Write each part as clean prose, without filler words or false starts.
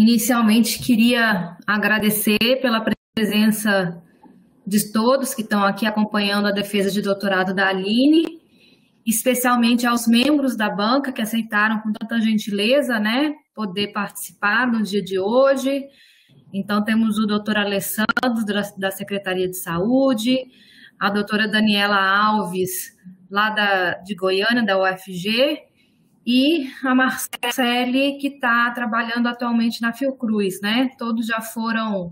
Inicialmente, queria agradecer pela presença de todos que estão aqui acompanhando a defesa de doutorado da Aline, especialmente aos membros da banca que aceitaram com tanta gentileza, né, poder participar no dia de hoje. Então, temos o doutor Alessandro, da Secretaria de Saúde, a doutora Daniela Alves, lá de Goiânia, da UFG, e a Marcele, que está trabalhando atualmente na Fiocruz, né? Todos já foram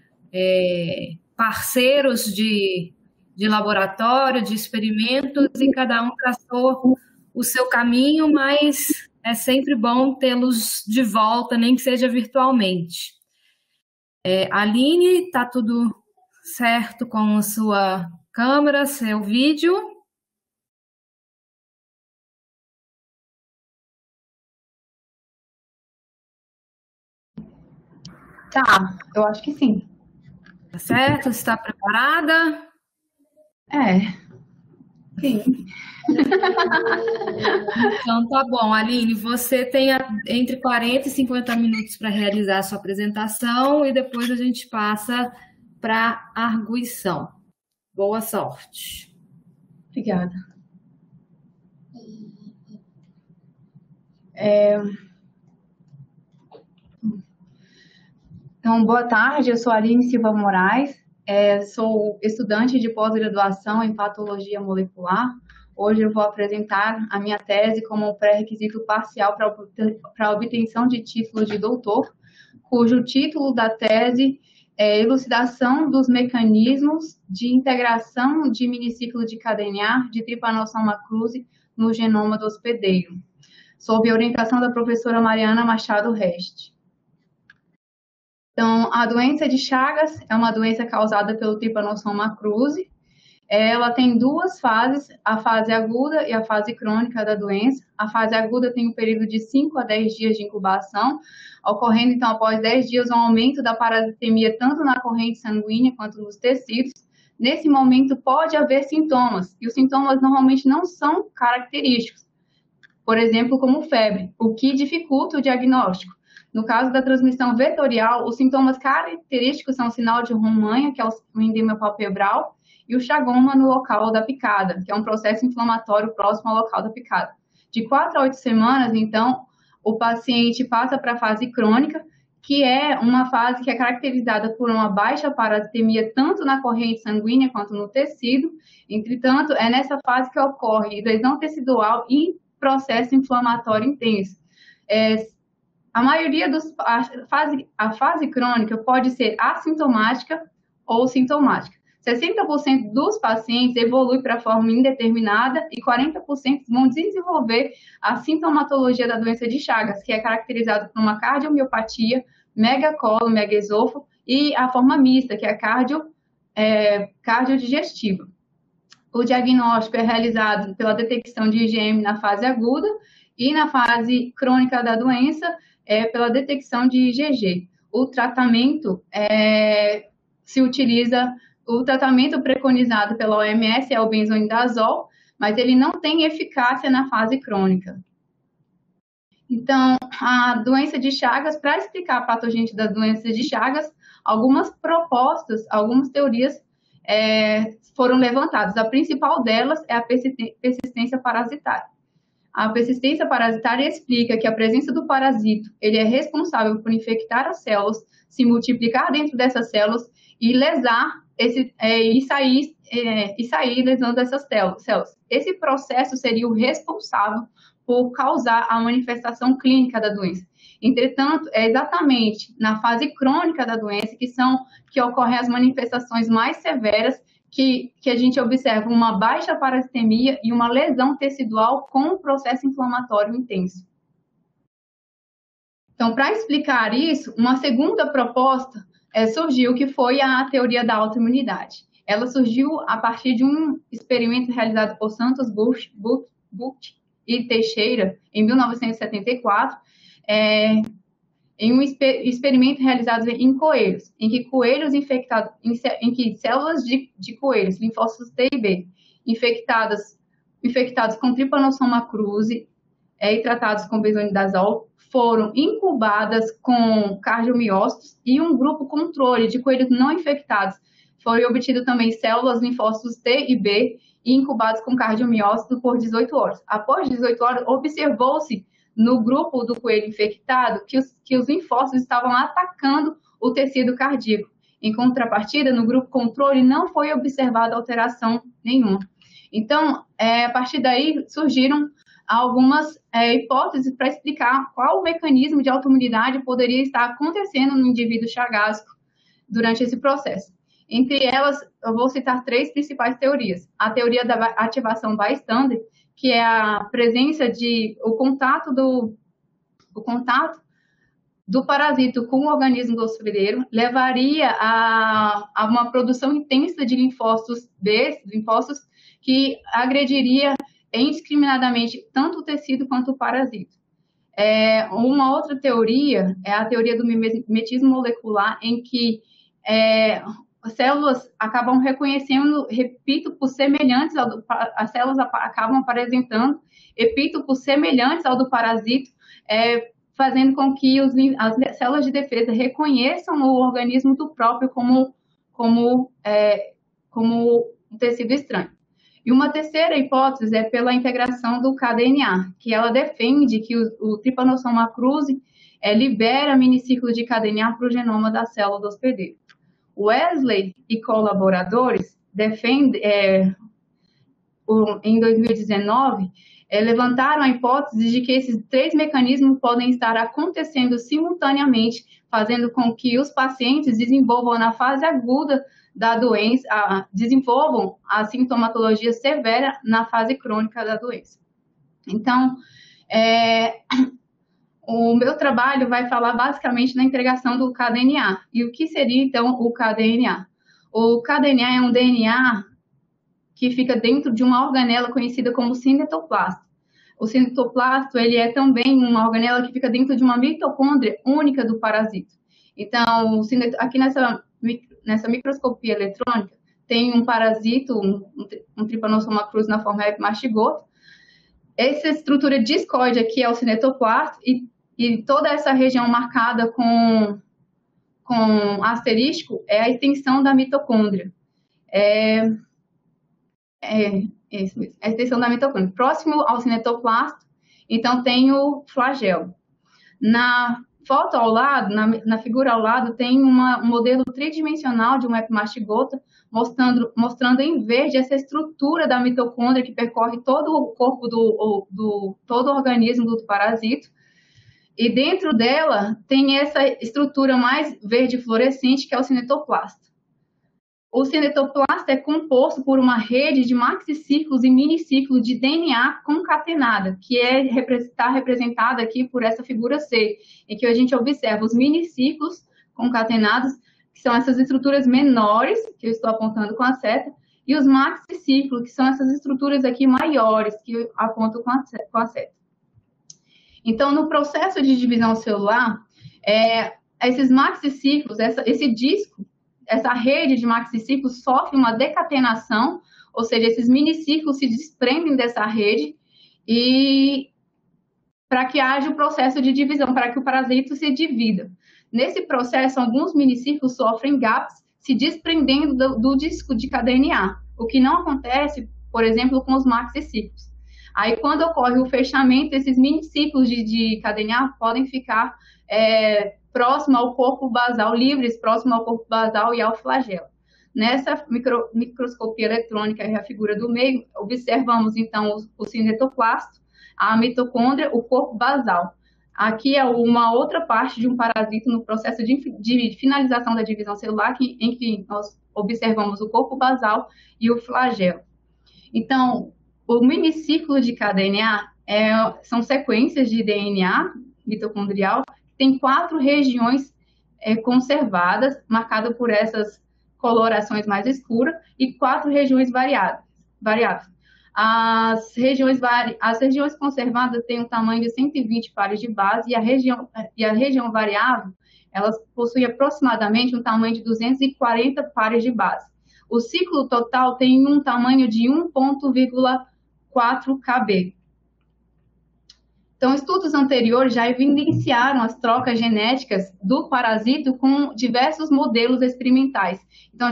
parceiros de laboratório, de experimentos, e cada um traçou o seu caminho, mas é sempre bom tê-los de volta, nem que seja virtualmente. Aline, está tudo certo com a sua câmera, seu vídeo? Tá, eu acho que sim. Tá certo? Está preparada? Sim. Então, tá bom, Aline, você tem entre 40 e 50 minutos para realizar a sua apresentação e depois a gente passa para a arguição. Boa sorte. Obrigada. Então, boa tarde, eu sou Aline Silva Moraes, sou estudante de pós-graduação em patologia molecular. Hoje eu vou apresentar a minha tese como pré-requisito parcial para a obtenção de título de doutor, cujo título da tese é Elucidação dos mecanismos de integração de miniciclo de cadenar de Trypanosoma cruzi no genoma do hospedeiro, sob a orientação da professora Mariana Machado Reste. Então, a doença de Chagas é uma doença causada pelo Trypanosoma cruzi. Ela tem duas fases, a fase aguda e a fase crônica da doença. A fase aguda tem um período de 5 a 10 dias de incubação, ocorrendo, então, após 10 dias, um aumento da parasitemia tanto na corrente sanguínea quanto nos tecidos. Nesse momento, pode haver sintomas, e os sintomas normalmente não são característicos, por exemplo, como febre, o que dificulta o diagnóstico. No caso da transmissão vetorial, os sintomas característicos são o sinal de Romanha, que é o edema palpebral, e o chagoma no local da picada, que é um processo inflamatório próximo ao local da picada. De 4 a 8 semanas, então, o paciente passa para a fase crônica, que é uma fase que é caracterizada por uma baixa parasitemia tanto na corrente sanguínea quanto no tecido. Entretanto, é nessa fase que ocorre lesão tecidual e processo inflamatório intenso. A fase crônica pode ser assintomática ou sintomática. 60% dos pacientes evolui para a forma indeterminada e 40% vão desenvolver a sintomatologia da doença de Chagas, que é caracterizada por uma cardiomiopatia, megacolo, megaesôfago, e a forma mista, que é a cardiodigestiva. O diagnóstico é realizado pela detecção de IgM na fase aguda e na fase crônica da doença pela detecção de IgG. O tratamento o tratamento preconizado pela OMS é o benzoindazol, mas ele não tem eficácia na fase crônica. Então, a doença de Chagas, para explicar a patogênese da doença de Chagas, algumas propostas, algumas teorias foram levantadas. A principal delas é a persistência parasitária. A persistência parasitária explica que a presença do parasito ele é responsável por infectar as células, se multiplicar dentro dessas células e lesar e sair lesando essas células. Esse processo seria o responsável por causar a manifestação clínica da doença. Entretanto, é exatamente na fase crônica da doença que ocorrem as manifestações mais severas, que a gente observa uma baixa parasitemia e uma lesão tecidual com um processo inflamatório intenso. Então, para explicar isso, uma segunda proposta surgiu, que foi a teoria da autoimunidade. Ela surgiu a partir de um experimento realizado por Santos Bucht e Teixeira, em 1974, em um experimento realizado em coelhos, em que coelhos infectados, em que células de coelhos, linfócitos T e B, infectados com Trypanosoma cruzi, e tratados com benzonidazol foram incubadas com cardiomiócitos e um grupo controle de coelhos não infectados. Foi obtido também células linfócitos T e B e incubados com cardiomiócito por 18 horas. Após 18 horas, observou-se no grupo do coelho infectado que os linfócitos estavam atacando o tecido cardíaco. Em contrapartida, no grupo controle não foi observada alteração nenhuma. Então, a partir daí surgiram algumas hipóteses para explicar qual o mecanismo de autoimunidade poderia estar acontecendo no indivíduo chagásico durante esse processo. Entre elas, eu vou citar 3 principais teorias. A teoria da ativação bystander, que é a presença o contato do parasito com o organismo do hospedeiro levaria a uma produção intensa de linfócitos B, linfócitos que agrediria indiscriminadamente tanto o tecido quanto o parasito. Uma outra teoria é a teoria do mimetismo molecular, em que as células acabam reconhecendo epítopos semelhantes as células acabam apresentando epítopos semelhantes ao do parasito, fazendo com que as células de defesa reconheçam o organismo do próprio como um tecido estranho. E uma terceira hipótese é pela integração do kDNA, que ela defende que o Trypanosoma cruzi libera miniciclo de kDNA para o genoma da célula do hospedeiro. Wesley e colaboradores em 2019, levantaram a hipótese de que esses 3 mecanismos podem estar acontecendo simultaneamente, fazendo com que os pacientes desenvolvam na fase aguda da doença, desenvolvam a sintomatologia severa na fase crônica da doença. Então, o meu trabalho vai falar basicamente na integração do kDNA. E o que seria, então, o kDNA? O kDNA é um DNA que fica dentro de uma organela conhecida como cinetoplasto. O cinetoplasto, ele é também uma organela que fica dentro de uma mitocôndria única do parasito. Então, aqui nessa microscopia eletrônica, tem um parasito, um Trypanosoma cruzi na forma mastigota. Essa estrutura discoide aqui é o cinetoplasto e toda essa região marcada com asterisco é a extensão da mitocôndria. Isso mesmo, a extensão da mitocôndria. Próximo ao cinetoplasto, então, tem o flagelo. Na foto ao lado, na figura ao lado, tem um modelo tridimensional de um epimastigota, mostrando em verde essa estrutura da mitocôndria que percorre todo o corpo todo o organismo do parasito. E dentro dela tem essa estrutura mais verde fluorescente, que é o cinetoplasto. O cinetoplasto é composto por uma rede de maxiciclos e miniciclos de DNA concatenada, que está representada aqui por essa figura C, em que a gente observa os miniciclos concatenados, que são essas estruturas menores, que eu estou apontando com a seta, e os maxiciclos, que são essas estruturas aqui maiores, que eu aponto com a seta. Então, no processo de divisão celular, esses maxiciclos, esse disco, essa rede de maxiciclos sofre uma decatenação, ou seja, esses miniciclos se desprendem dessa rede e para que haja o processo de divisão, para que o parasito se divida. Nesse processo, alguns miniciclos sofrem gaps, se desprendendo do disco de kDNA, o que não acontece, por exemplo, com os maxiciclos. Aí, quando ocorre o fechamento, esses miniciclos de kDNA podem ficar próximo ao corpo basal, livres, próximo ao corpo basal e ao flagelo. Nessa microscopia eletrônica, a figura do meio, observamos, então, o cinetoplasto, a mitocôndria, o corpo basal. Aqui é uma outra parte de um parasito no processo de finalização da divisão celular, em que nós observamos o corpo basal e o flagelo. Então, o miniciclo de kDNA são sequências de DNA mitocondrial, tem 4 regiões conservadas, marcadas por essas colorações mais escuras, e 4 regiões variáveis. As regiões conservadas têm um tamanho de 120 pares de base, e a região variável, elas possuem aproximadamente um tamanho de 240 pares de base. O ciclo total tem um tamanho de 1,4 kb. Então, estudos anteriores já evidenciaram as trocas genéticas do parasito com diversos modelos experimentais. Então,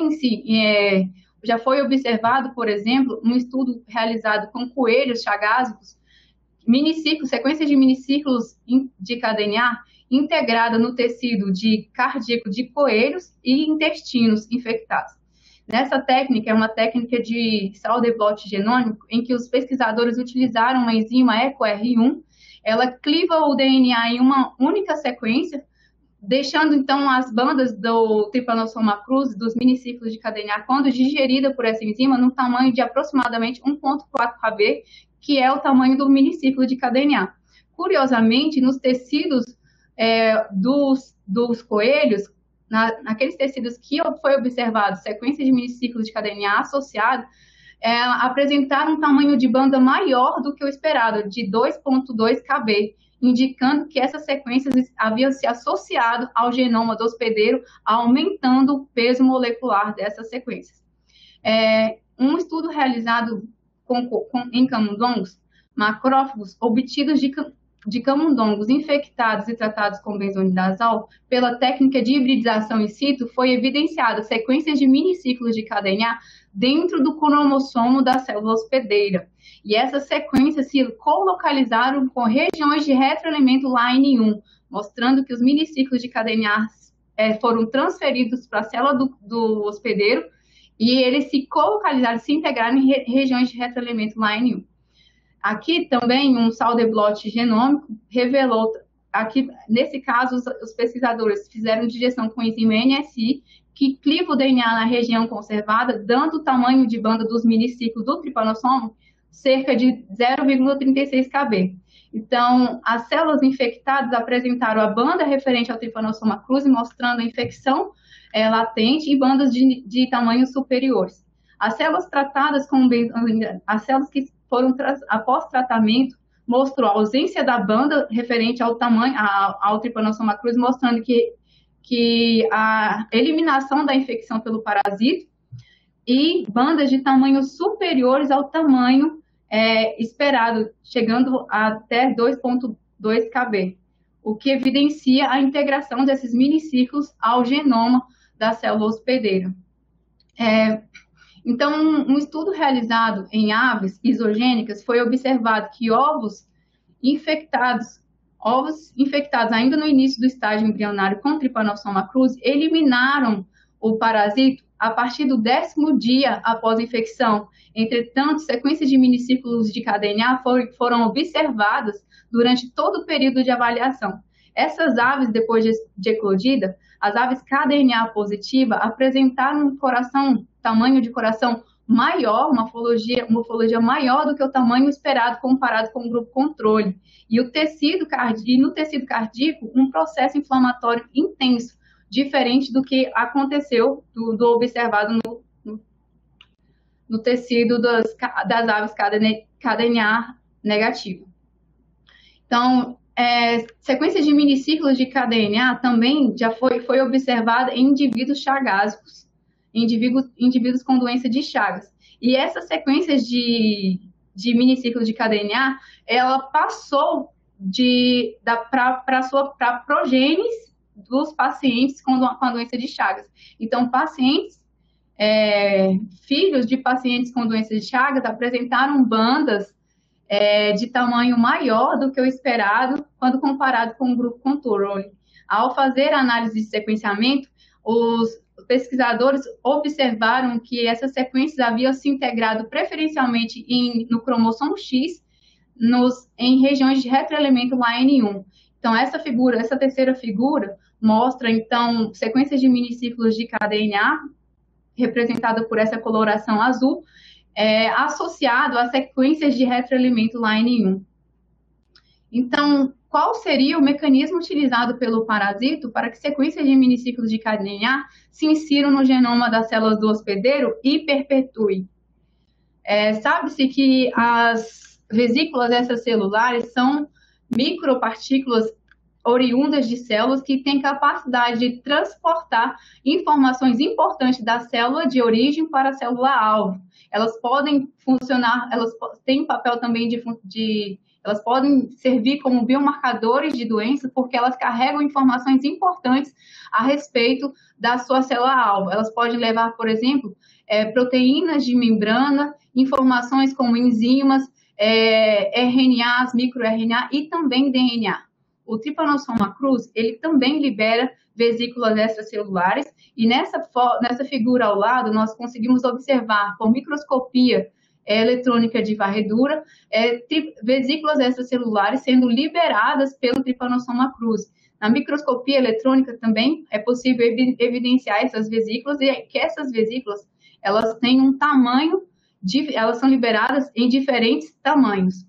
já foi observado, por exemplo, um estudo realizado com coelhos chagásicos, sequências de miniciclos de KDNA integrada no tecido cardíaco de coelhos e intestinos infectados. Nessa técnica, é uma técnica de Salder plot genômico, em que os pesquisadores utilizaram uma enzima EcoR1, ela cliva o DNA em uma única sequência, deixando, então, as bandas do Trypanosoma cruzi, dos miniciclos de KDNA, quando digerida por essa enzima, num tamanho de aproximadamente 1,4 kb, que é o tamanho do miniciclo de KDNA. Curiosamente, nos tecidos dos coelhos, naqueles tecidos que foi observado sequência de miniciclos de KDNA associado, apresentaram um tamanho de banda maior do que o esperado, de 2,2 kb, indicando que essas sequências haviam se associado ao genoma do hospedeiro, aumentando o peso molecular dessas sequências. Um estudo realizado em camundongos, macrófagos obtidos de camundongos infectados e tratados com benzonidazol, pela técnica de hibridização in situ, foi evidenciada sequências de miniciclos de KDNA dentro do cromossomo da célula hospedeira. E essas sequências se colocalizaram com regiões de retroelemento Line 1, mostrando que os miniciclos de KDNA foram transferidos para a célula do hospedeiro e eles se colocalizaram, se integraram em regiões de retroelemento Line 1. Aqui também um Salder plot genômico revelou, nesse caso, os pesquisadores fizeram digestão com enzima NSI, que cliva o DNA na região conservada, dando o tamanho de banda dos miniciclos do Trypanosoma cerca de 0,36 kb. Então, as células infectadas apresentaram a banda referente ao Trypanosoma cruzi, mostrando a infecção latente e bandas de tamanhos superiores. As células tratadas as células que foram após tratamento mostrou a ausência da banda referente ao tamanho ao Trypanosoma cruzi, mostrando que a eliminação da infecção pelo parasito e bandas de tamanhos superiores ao tamanho esperado, chegando até 2,2 kb, o que evidencia a integração desses miniciclos ao genoma da célula hospedeira. Então, um estudo realizado em aves isogênicas foi observado que ovos infectados ainda no início do estágio embrionário com Trypanosoma cruzi eliminaram o parasito a partir do 10º dia após a infecção. Entretanto, sequências de miniciclos de KDNA foram observadas durante todo o período de avaliação. Essas aves, depois de eclodida, as aves KDNA positiva apresentaram tamanho de coração maior, uma morfologia maior do que o tamanho esperado comparado com o grupo controle. E no tecido cardíaco, um processo inflamatório intenso, diferente do que aconteceu do observado no tecido das aves KDNA negativo. Então, sequência de miniciclos de KDNA também já foi observada em indivíduos chagásicos, indivíduos com doença de Chagas. E essas sequências de miniciclos de KDNA, ela passou para progênies dos pacientes com a doença de Chagas. Então, filhos de pacientes com doença de Chagas apresentaram bandas de tamanho maior do que o esperado quando comparado com o grupo controle. Ao fazer a análise de sequenciamento, os pesquisadores observaram que essas sequências haviam se integrado preferencialmente no cromossomo X em regiões de retroelemento Line 1. Então, essa terceira figura mostra, então, sequências de miniciclos de KDNA, representada por essa coloração azul, associado a sequências de retroelemento Line 1. Então, qual seria o mecanismo utilizado pelo parasito para que sequências de miniciclos de KDNA se insiram no genoma das células do hospedeiro e perpetuem? Sabe-se que as vesículas extracelulares são micropartículas oriundas de células que têm capacidade de transportar informações importantes da célula de origem para a célula-alvo. Elas podem funcionar, elas têm papel também elas podem servir como biomarcadores de doença, porque elas carregam informações importantes a respeito da sua célula-alvo. Elas podem levar, por exemplo, proteínas de membrana, informações como enzimas, RNAs, microRNA e também DNA. O Trypanosoma cruzi, ele também libera vesículas extracelulares, e nessa figura ao lado, nós conseguimos observar por microscopia eletrônica de varredura, vesículas extracelulares sendo liberadas pelo Trypanosoma cruzi. Na microscopia eletrônica também é possível evidenciar essas vesículas, e que essas vesículas, elas têm um tamanho, elas são liberadas em diferentes tamanhos.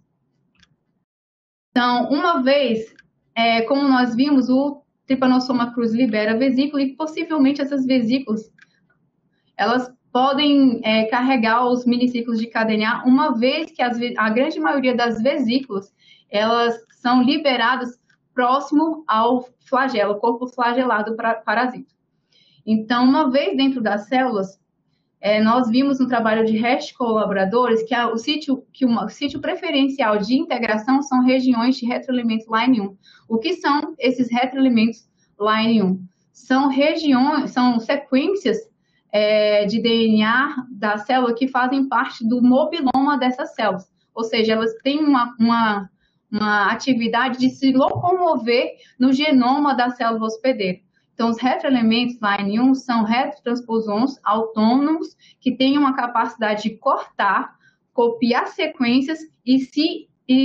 Então, uma vez, como nós vimos, o Trypanosoma cruzi libera vesícula, e possivelmente essas vesículas, elas podem carregar os miniciclos de KDNA, uma vez que a grande maioria das vesículas, elas são liberadas próximo ao flagelo, corpo flagelado parasita. Então, uma vez dentro das células, nós vimos no trabalho de REST colaboradores que o sítio preferencial de integração são regiões de retroelementos Line 1. O que são esses retroelementos Line 1? São sequências de DNA da célula que fazem parte do mobiloma dessas células. Ou seja, elas têm uma atividade de se locomover no genoma da célula hospedeira. Então, os retroelementos Line 1 são retrotransposons autônomos que têm uma capacidade de cortar, copiar sequências e se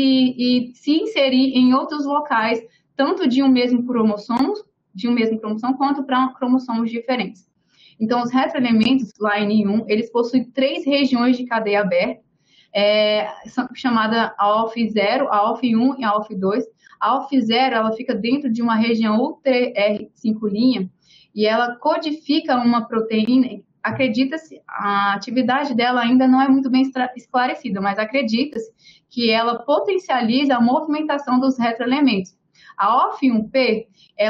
inserir em outros locais, tanto de um mesmo cromossomo quanto para cromossomos diferentes. Então, os retroelementos Line 1, eles possuem 3 regiões de cadeia aberta, chamada AOF0, AOF1 e AOF2. A AOF0, ela fica dentro de uma região UTR5', e ela codifica uma proteína. Acredita-se, a atividade dela ainda não é muito bem esclarecida, mas acredita-se que ela potencializa a movimentação dos retroelementos. A OF1P,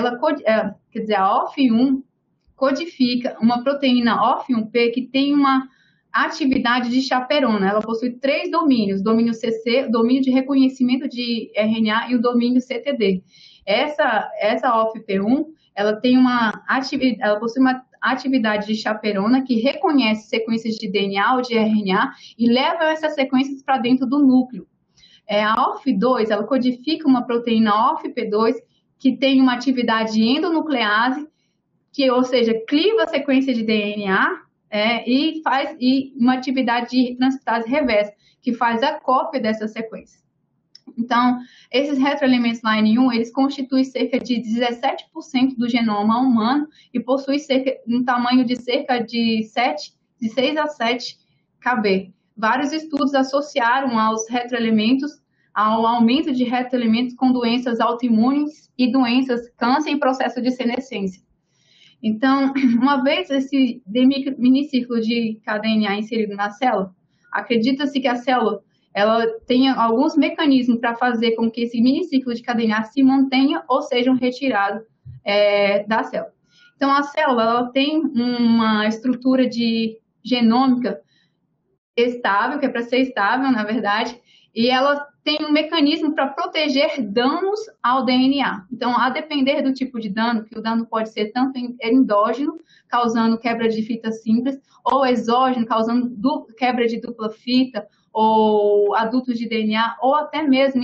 a OF1 codifica uma proteína OF1P que tem uma atividade de chaperona. Ela possui 3 domínios: domínio CC, o domínio de reconhecimento de RNA e o domínio CTD. Essa OFP1, ela possui uma atividade de chaperona que reconhece sequências de DNA ou de RNA e leva essas sequências para dentro do núcleo. A OF2, ela codifica uma proteína OFP2 que tem uma atividade endonuclease, ou seja, cliva a sequência de DNA e faz uma atividade de transcriptase reversa, que faz a cópia dessa sequência. Então, esses retroelementos Line 1, eles constituem cerca de 17% do genoma humano e possuem um tamanho de cerca de 6 a 7 kb. Vários estudos associaram aos retroelementos ao aumento de retroelementos com doenças autoimunes e doenças, câncer e processo de senescência. Então, uma vez esse miniciclo de KDNA inserido na célula, acredita-se que a célula ela tenha alguns mecanismos para fazer com que esse miniciclo de KDNA se mantenha ou sejam retirados da célula. Então, a célula ela tem uma estrutura genômica estável, que é para ser estável, na verdade, e ela tem um mecanismo para proteger danos ao DNA. Então, a depender do tipo de dano, que o dano pode ser tanto endógeno, causando quebra de fita simples, ou exógeno, causando quebra de dupla fita, ou adultos de DNA, ou até mesmo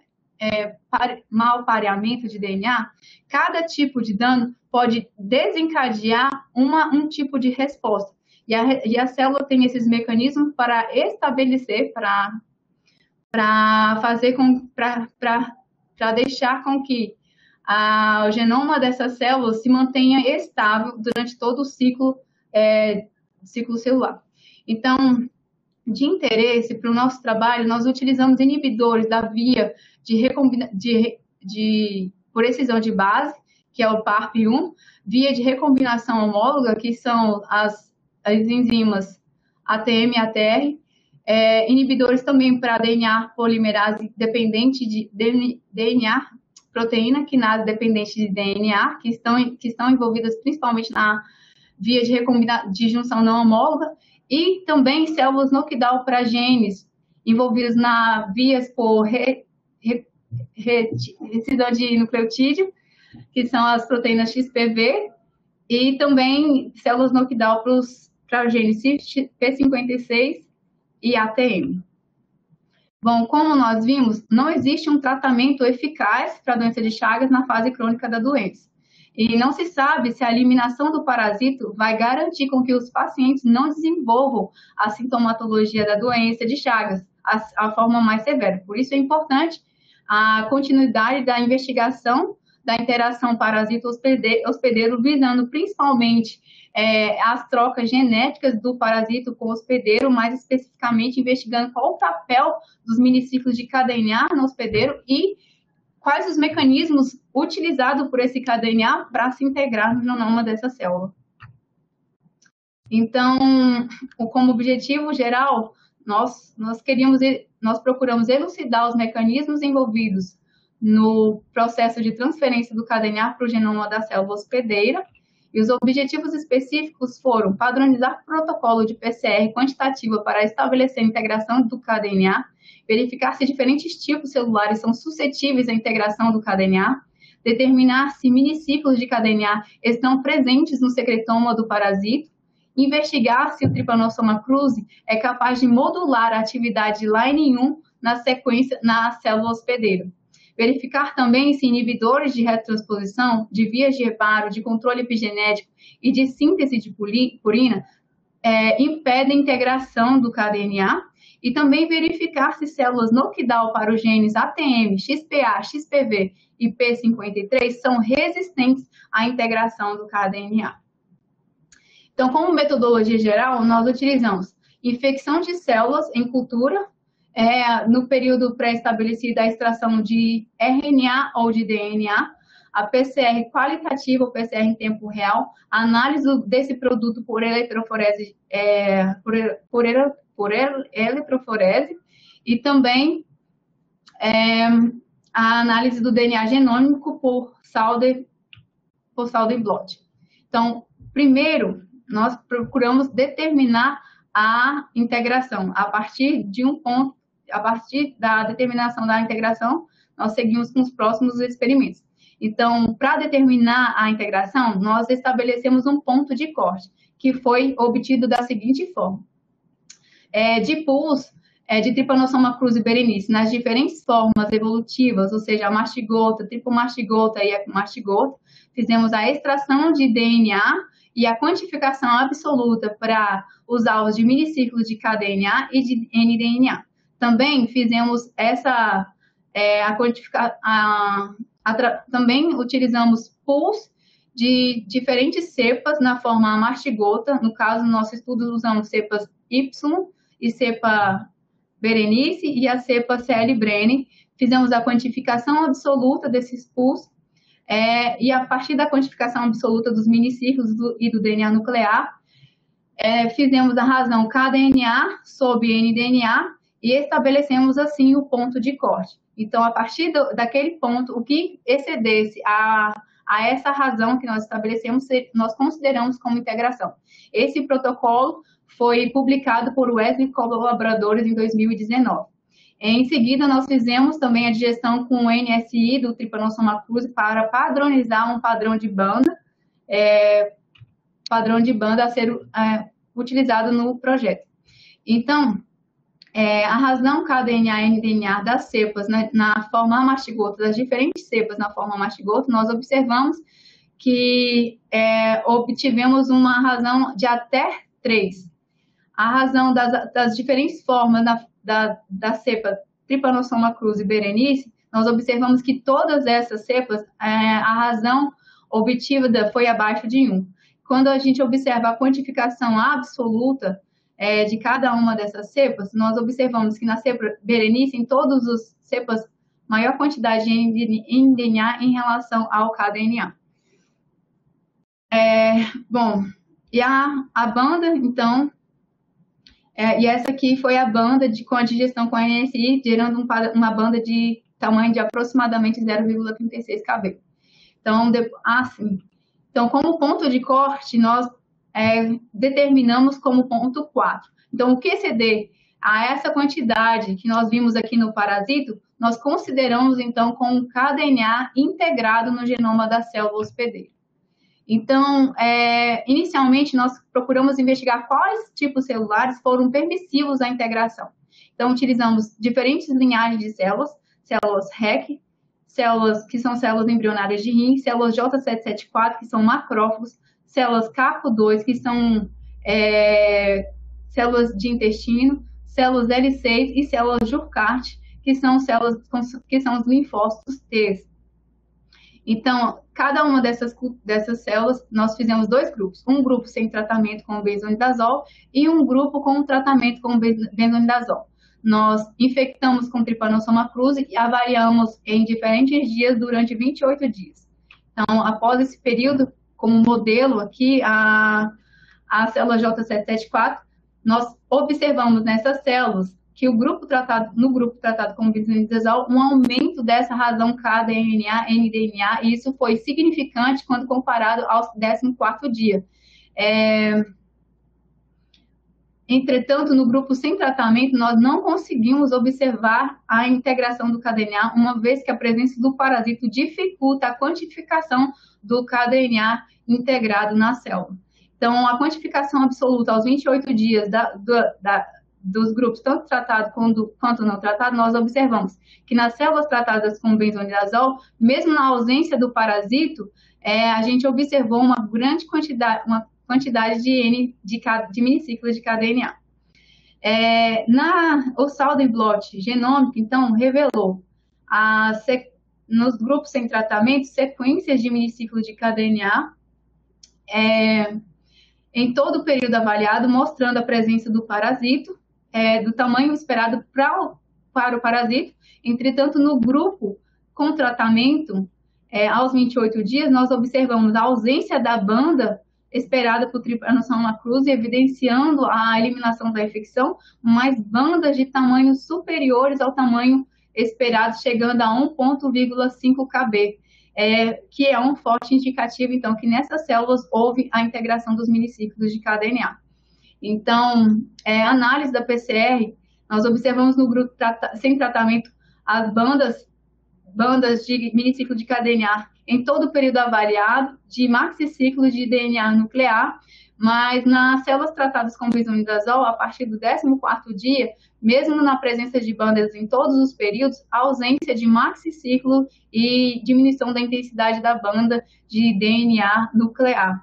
mau pareamento de DNA, cada tipo de dano pode desencadear um tipo de resposta. E a célula tem esses mecanismos para estabelecer, para deixar com que o genoma dessas células se mantenha estável durante todo o ciclo celular. Então, de interesse para o nosso trabalho, nós utilizamos inibidores da via por excisão de base, que é o PARP1, via de recombinação homóloga, que são as enzimas ATM e ATR, inibidores também para DNA polimerase dependente de DNA proteína quinase dependente de DNA, que estão envolvidas principalmente na via de junção não homóloga, e também células knockdown para genes envolvidos na vias por residão de nucleotídeo, que são as proteínas XPV, e também células knockdown para genes P56 e ATM. Bom, como nós vimos, não existe um tratamento eficaz para a doença de Chagas na fase crônica da doença. E não se sabe se a eliminação do parasito vai garantir com que os pacientes não desenvolvam a sintomatologia da doença de Chagas, a forma mais severa. Por isso é importante a continuidade da investigação da interação parasito-hospedeiro, visando principalmente as trocas genéticas do parasito com o hospedeiro, mais especificamente investigando qual o papel dos miniciclos de KDNA no hospedeiro e quais os mecanismos utilizados por esse KDNA para se integrar no genoma dessa célula. Então, como objetivo geral, nós procuramos elucidar os mecanismos envolvidos no processo de transferência do KDNA para o genoma da célula hospedeira, e os objetivos específicos foram padronizar protocolo de PCR quantitativa para estabelecer a integração do KDNA, verificar se diferentes tipos celulares são suscetíveis à integração do KDNA, determinar se miniciclos de KDNA estão presentes no secretoma do parasito, investigar se o Trypanosoma cruzi é capaz de modular a atividade de Line1 na sequência na célula hospedeira. Verificar também se inibidores de retrotransposição, de vias de reparo, de controle epigenético e de síntese de purina impedem a integração do KDNA, e também verificar se células knockdown para os genes ATM, XPA, XPV e P53 são resistentes à integração do KDNA. Então, como metodologia geral, nós utilizamos infecção de células em cultura, no período pré-estabelecido a extração de RNA ou de DNA, a PCR qualitativa, ou PCR em tempo real, a análise desse produto por eletroforese, eletroforese e também a análise do DNA genômico por Sauder blot. Então, primeiro, nós procuramos determinar a integração. A partir da determinação da integração, nós seguimos com os próximos experimentos. Então, para determinar a integração, nós estabelecemos um ponto de corte, que foi obtido da seguinte forma. De pools de Trypanosoma cruzi berenice, nas diferentes formas evolutivas, ou seja, a mastigota, tripomastigota e a mastigota, fizemos a extração de DNA e a quantificação absoluta para os alvos de miniciclos de KDNA e de nDNA. Também fizemos também utilizamos pools de diferentes cepas na forma mastigota. No caso, no nosso estudo, usamos cepas Y e cepa berenice e a cepa CL-Brenner. Fizemos a quantificação absoluta desses pools e a partir da quantificação absoluta dos miniciclos e do DNA nuclear, fizemos a razão KDNA sobre nDNA e estabelecemos assim o ponto de corte. Então, a partir daquele ponto, o que excedesse a essa razão que nós estabelecemos, nós consideramos como integração. Esse protocolo foi publicado por Wesley e colaboradores em 2019. Em seguida, nós fizemos também a digestão com o NSI do Trypanosoma cruzi para padronizar um padrão de banda a ser utilizado no projeto. Então, a razão KDNA e nDNA das cepas na forma mastigota, das diferentes cepas na forma mastigota, nós observamos que obtivemos uma razão de até 3. A razão das diferentes formas da cepa Trypanosoma cruzi berenice, nós observamos que todas essas cepas, a razão obtida foi abaixo de 1. Quando a gente observa a quantificação absoluta de cada uma dessas cepas, nós observamos que na cepa berenice, em todas as cepas, maior quantidade de nDNA em relação ao KDNA. Bom, e a banda, então, e essa aqui foi a banda com a digestão com a NSI, gerando uma banda de tamanho de aproximadamente 0,36 kb. Então, como ponto de corte, nós determinamos como ponto 4. Então, o que exceder a essa quantidade que nós vimos aqui no parasito, nós consideramos, então, como kDNA integrado no genoma da célula hospedeira. Então, inicialmente, nós procuramos investigar quais tipos celulares foram permissivos à integração. Então, utilizamos diferentes linhagens de células, células REC, células que são células embrionárias de rim, células J774, que são macrófagos, células CACO2, que são células de intestino, células L6 e células Jurkart, que são os linfócitos T. Então, cada uma dessas células, nós fizemos 2 grupos. Um grupo sem tratamento com benzonidazol e um grupo com tratamento com benzonidazol. Nós infectamos com Trypanosoma cruzi e avaliamos em diferentes dias durante 28 dias. Então, após esse período, como modelo aqui, a célula J774, nós observamos nessas células que no grupo tratado com benzonidazol, um aumento dessa razão kDNA, nDNA, e isso foi significante quando comparado ao 14º dia. Entretanto, no grupo sem tratamento, nós não conseguimos observar a integração do kDNA, uma vez que a presença do parasito dificulta a quantificação do kDNA integrado na célula. Então, a quantificação absoluta aos 28 dias dos grupos, tanto tratado quanto não tratado, nós observamos que nas células tratadas com benzonidazol, mesmo na ausência do parasito, a gente observou uma grande quantidade de miniciclos de kDNA. O Southern blot genômico, então, revelou nos grupos sem tratamento sequências de miniciclos de kDNA em todo o período avaliado, mostrando a presença do parasito, do tamanho esperado para o parasito. Entretanto, no grupo com tratamento, aos 28 dias, nós observamos a ausência da banda esperada por Trypanosoma cruzi, evidenciando a eliminação da infecção, mas bandas de tamanhos superiores ao tamanho esperado, chegando a 1,5 kb, que é um forte indicativo, então, que nessas células houve a integração dos miniciclos de kDNA. Então, análise da PCR, nós observamos no grupo sem tratamento as bandas de miniciclo de kDNA em todo o período avaliado, de maxiciclos de DNA nuclear, mas nas células tratadas com benzonidazol, a partir do 14º dia, mesmo na presença de bandas em todos os períodos, a ausência de maxiciclo e diminuição da intensidade da banda de DNA nuclear.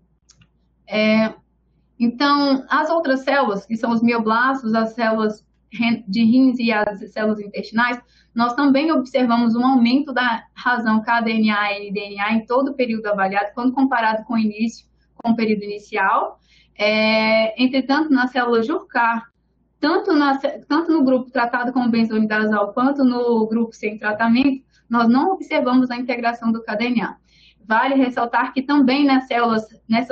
Então, as outras células, que são os mioblastos, as células de rins e as células intestinais, nós também observamos um aumento da razão kDNA e nDNA em todo o período avaliado, quando comparado com o período inicial. Entretanto, na célula Jurkart, tanto no grupo tratado com benzonidazol quanto no grupo sem tratamento, nós não observamos a integração do kDNA. Vale ressaltar que também nas células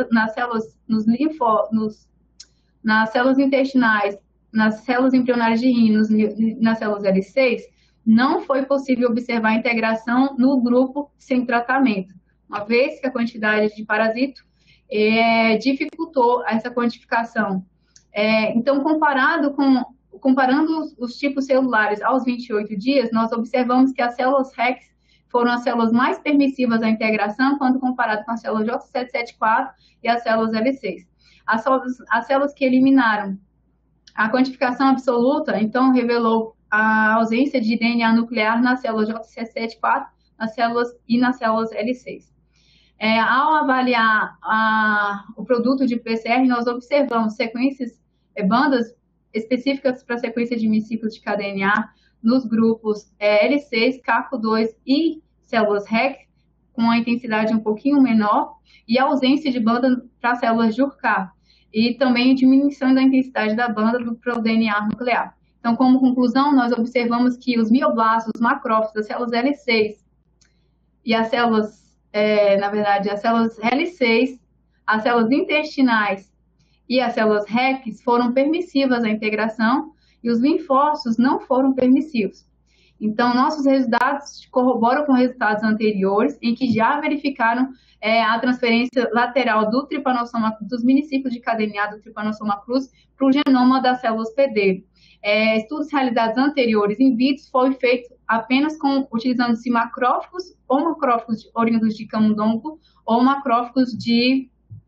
intestinais, nas células embrionárias de rim, nas células L6, não foi possível observar a integração no grupo sem tratamento, uma vez que a quantidade de parasito dificultou essa quantificação. Então, comparando os tipos celulares aos 28 dias, nós observamos que as células REC foram as células mais permissivas à integração, quando comparado com as células J774 e as células L6. As células que eliminaram a quantificação absoluta, então, revelou a ausência de DNA nuclear nas células J774 nas células L6. Ao avaliar o produto de PCR, nós observamos bandas específicas para a sequência de miniciclos de kDNA nos grupos L6, CACO2 e células REC, com a intensidade um pouquinho menor, e a ausência de banda para células Jurkart, e também a diminuição da intensidade da banda para o DNA nuclear. Então, como conclusão, nós observamos que os mioblastos, os macrófagos, as células L6 e as células, as células L6, as células intestinais e as células REC foram permissivas à integração e os linfócitos não foram permissivos. Então, nossos resultados corroboram com resultados anteriores, em que já verificaram a transferência lateral do tripanossoma, dos miniciclos de cadeia do tripanossoma cruzi para o genoma das células hospedeiro. Estudos realizados anteriores em vitro foram feitos apenas utilizando-se macrófagos ou macrófagos oriundos de camundongo ou macrófagos de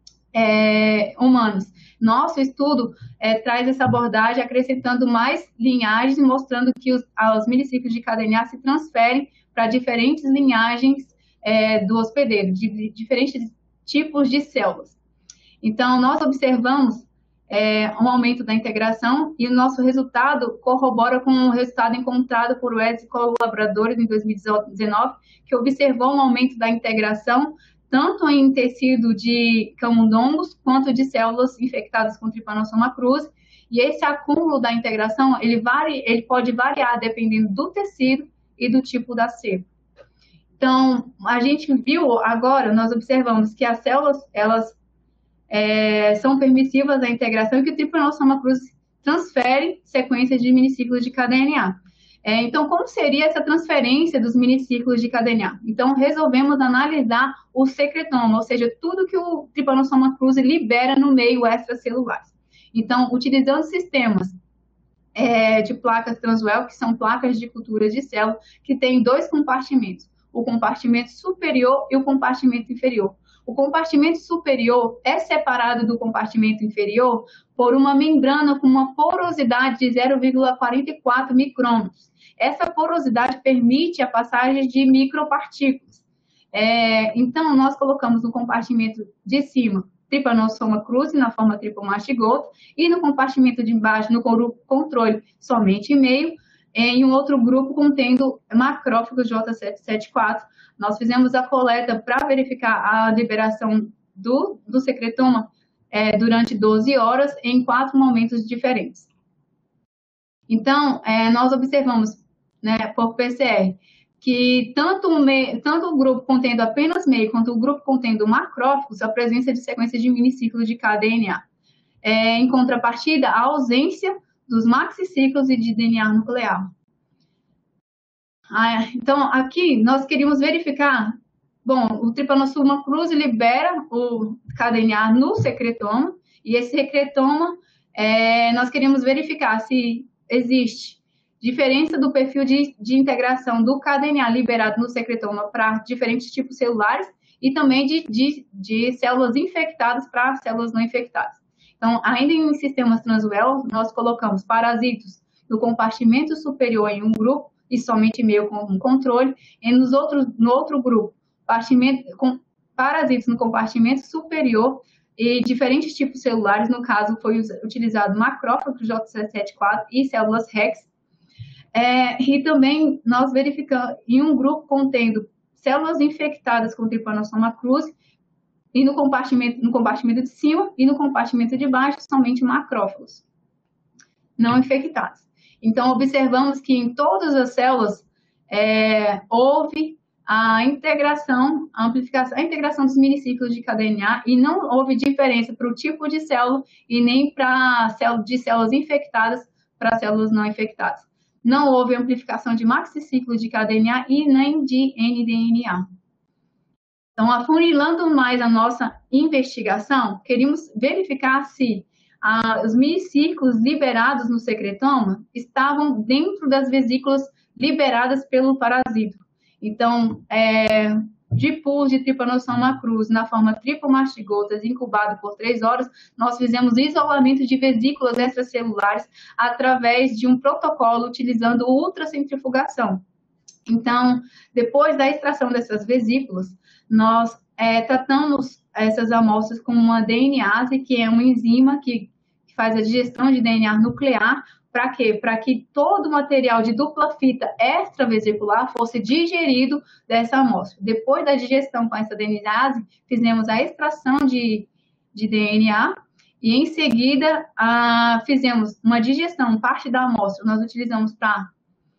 humanos. Nosso estudo traz essa abordagem acrescentando mais linhagens e mostrando que os miniciclos de cadeia se transferem para diferentes linhagens do hospedeiro, de diferentes tipos de células. Então, nós observamos um aumento da integração e o nosso resultado corrobora com o resultado encontrado por Wes e colaboradores em 2019, que observou um aumento da integração tanto em tecido de camundongos quanto de células infectadas com tripanossoma cruzi. E esse acúmulo da integração, ele pode variar dependendo do tecido e do tipo da cepa. Então, a gente viu agora, nós observamos que as células, elas são permissivas à integração e que o tripanossoma cruzi transfere sequências de miniciclos de KDNA. Então, como seria essa transferência dos miniciclos de KDNA? Então, resolvemos analisar o secretoma, ou seja, tudo que o tripanossoma cruzi libera no meio extracelular. Então, utilizando sistemas de placas Transwell, que são placas de cultura de célula, que têm dois compartimentos, o compartimento superior e o compartimento inferior. O compartimento superior é separado do compartimento inferior por uma membrana com uma porosidade de 0,44 micrômetros. Essa porosidade permite a passagem de micropartículas. Então, nós colocamos no compartimento de cima tripanossoma cruzi na forma tripomastigoto e no compartimento de baixo, no grupo controle, somente meio, em um outro grupo contendo macrófagos J774. Nós fizemos a coleta para verificar a liberação do secretoma durante 12 horas em 4 momentos diferentes. Então, nós observamos, por PCR, que tanto o grupo contendo apenas meio quanto o grupo contendo macrófagos, a presença de sequências de miniciclos de KDNA. Em contrapartida, a ausência dos maxiciclos e de DNA nuclear. Então, aqui nós queríamos verificar, o tripanossoma cruzi libera o KDNA no secretoma, e esse secretoma, nós queríamos verificar se existe diferença do perfil de integração do KDNA liberado no secretoma para diferentes tipos celulares e também de células infectadas para células não infectadas. Então, ainda em sistemas Transwell, nós colocamos parasitos no compartimento superior em um grupo e somente meio com um controle, e no outro grupo, com parasitos no compartimento superior e diferentes tipos celulares, no caso foi utilizado macrófagos J774 e células REX, e também nós verificamos em um grupo contendo células infectadas com tripanossoma cruzi, e no compartimento de cima e no compartimento de baixo, somente macrófagos não infectados. Então, observamos que em todas as células houve a integração, a integração dos miniciclos de KDNA e não houve diferença para o tipo de célula e nem de células infectadas para células não infectadas. Não houve amplificação de maxiciclo de KDNA e nem de nDNA. Então, afunilando mais a nossa investigação, queríamos verificar se os miniciclos liberados no secretoma estavam dentro das vesículas liberadas pelo parasito. Então, DIPUS de tripanossoma cruzi na forma tripomastigotas, incubado por 3 horas, nós fizemos isolamento de vesículas extracelulares através de um protocolo utilizando ultracentrifugação. Então, depois da extração dessas vesículas, nós tratamos essas amostras com uma DNase, que é uma enzima que faz a digestão de DNA nuclear. Para quê? Para que todo o material de dupla fita extravesicular fosse digerido dessa amostra. Depois da digestão com essa DNase, fizemos a extração de DNA e, em seguida, fizemos uma digestão, parte da amostra nós utilizamos para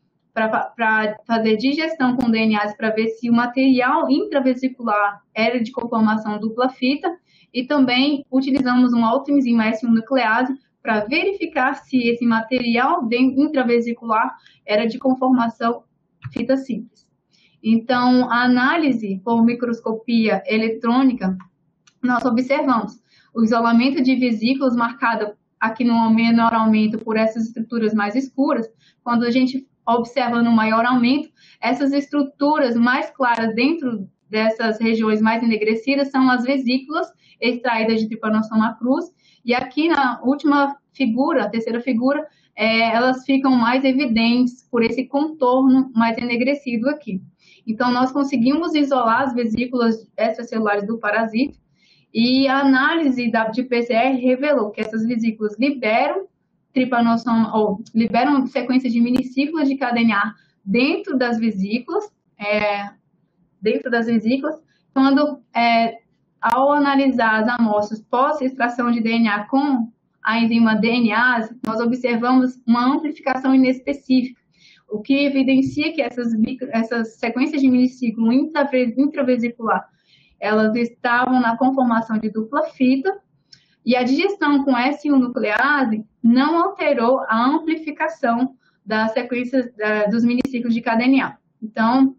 fazer digestão com DNase para ver se o material intravesicular era de conformação dupla fita, e também utilizamos uma autoenzima S1 nuclease para verificar se esse material intravesicular era de conformação fita simples. Então, a análise por microscopia eletrônica, nós observamos o isolamento de vesículas marcado aqui no menor aumento por essas estruturas mais escuras. Quando a gente observa no maior aumento, essas estruturas mais claras dentro dessas regiões mais enegrecidas são as vesículas extraídas de Trypanosoma cruzi. E aqui na última figura, a terceira figura, elas ficam mais evidentes por esse contorno mais enegrecido aqui. Então, nós conseguimos isolar as vesículas extracelulares do parasito e a análise de PCR revelou que essas vesículas liberam Trypanosoma, ou liberam sequências de miniciclos de cadeia dentro das vesículas, quando, ao analisar as amostras pós-extração de DNA com a enzima DNase, nós observamos uma amplificação inespecífica, o que evidencia que essas sequências de miniciclo intravesicular, elas estavam na conformação de dupla fita, e a digestão com S1 nuclease não alterou a amplificação das sequências dos miniciclos de cadeia. Então,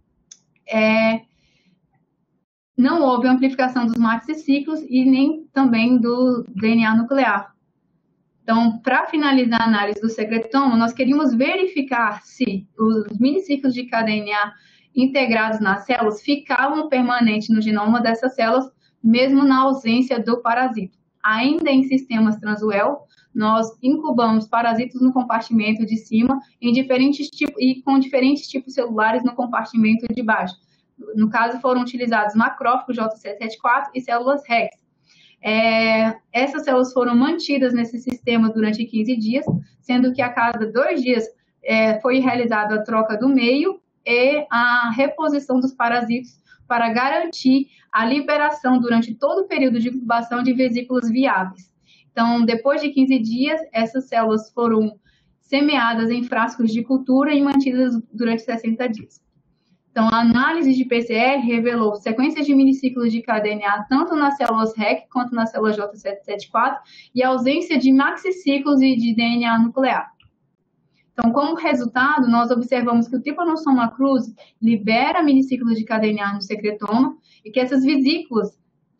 não houve amplificação dos maxiciclos e nem também do DNA nuclear. Então, para finalizar a análise do secretoma, nós queríamos verificar se os miniciclos de cadeia integrados nas células ficavam permanentes no genoma dessas células, mesmo na ausência do parasito. Ainda em sistemas Transwell, nós incubamos parasitos no compartimento de cima em diferentes tipos e com diferentes tipos celulares no compartimento de baixo. No caso, foram utilizados macrófagos J774 e células Rex. Essas células foram mantidas nesse sistema durante 15 dias, sendo que a cada 2 dias foi realizada a troca do meio e a reposição dos parasitos para garantir a liberação durante todo o período de incubação de vesículas viáveis. Então, depois de 15 dias, essas células foram semeadas em frascos de cultura e mantidas durante 60 dias. Então, a análise de PCR revelou sequências de miniciclos de cadeia tanto nas células REC quanto nas células J774 e a ausência de maxiciclos e de DNA nuclear. Então, como resultado, nós observamos que o Trypanosoma cruzi libera miniciclos de cadeia no secretoma e que essas vesículas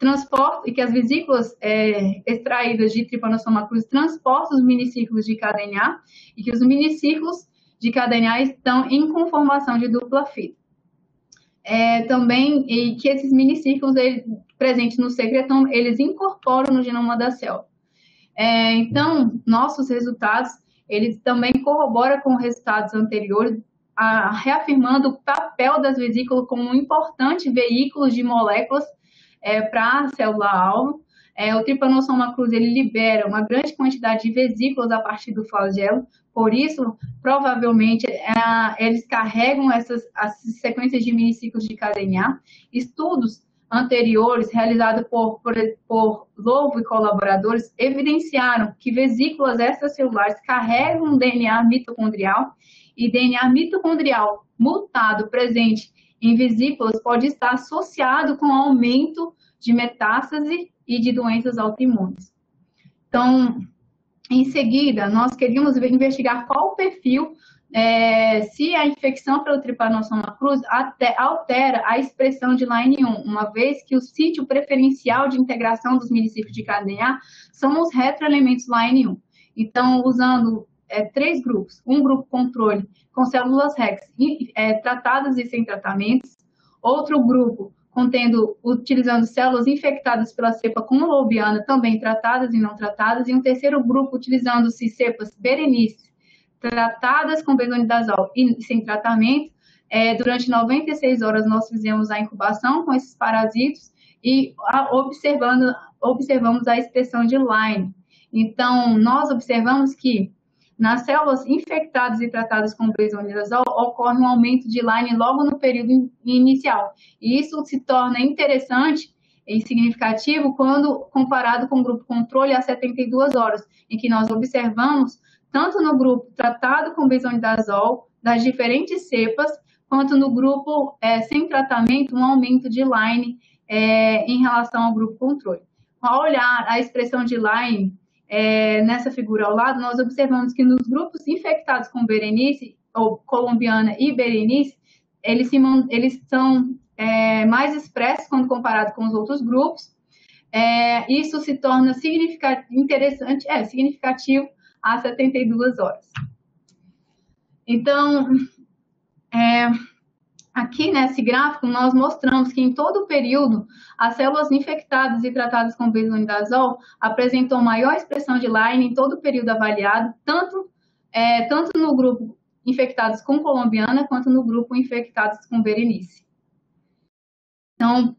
extraídas de Trypanosoma cruzi transportam os miniciclos de cadeia e que os miniciclos de cadeia estão em conformação de dupla fita. Também e que esses miniciclos presentes no secretoma, eles incorporam no genoma da célula. Então, nossos resultados, eles também corroboram com resultados anteriores, reafirmando o papel das vesículas como um importante veículo de moléculas para a célula-alvo. O Trypanosoma cruzi ele libera uma grande quantidade de vesículas a partir do flagelo, por isso, provavelmente, eles carregam essas sequências de miniciclos de cadeia. Estudos anteriores, realizados por Lobo e colaboradores, evidenciaram que vesículas extracelulares carregam DNA mitocondrial e DNA mitocondrial mutado presente em vesículas pode estar associado com aumento de metástase e de doenças autoimunes. Então, em seguida, nós queríamos investigar qual o perfil, se a infecção pelo Trypanosoma cruzi altera a expressão de Line1, uma vez que o sítio preferencial de integração dos miniciclos de cadeia são os retroelementos Line1. Então, usando 3 grupos, um grupo controle com células REX tratadas e sem tratamentos, outro grupo utilizando células infectadas pela cepa conlobiana, também tratadas e não tratadas, e um terceiro grupo utilizando-se cepas Berenice, tratadas com benzoidazol e sem tratamento. Durante 96 horas nós fizemos a incubação com esses parasitos e observamos a expressão de Lyme. Então, nós observamos que nas células infectadas e tratadas com benzoidazol, ocorre um aumento de Lyme logo no período inicial. E isso se torna interessante e significativo quando comparado com o grupo controle a 72 horas, em que nós observamos, tanto no grupo tratado com benzoidazol, das diferentes cepas, quanto no grupo sem tratamento, um aumento de Lyme em relação ao grupo controle. Ao olhar a expressão de Lyme, nessa figura ao lado, nós observamos que nos grupos infectados com Berenice, ou colombiana e Berenice, eles são mais expressos quando comparado com os outros grupos. Isso se torna significativo a 72 horas. Então, aqui nesse gráfico, nós mostramos que em todo o período, as células infectadas e tratadas com benzonidazol apresentam maior expressão de Line em todo o período avaliado, tanto no grupo infectados com colombiana, quanto no grupo infectados com berenice. Então,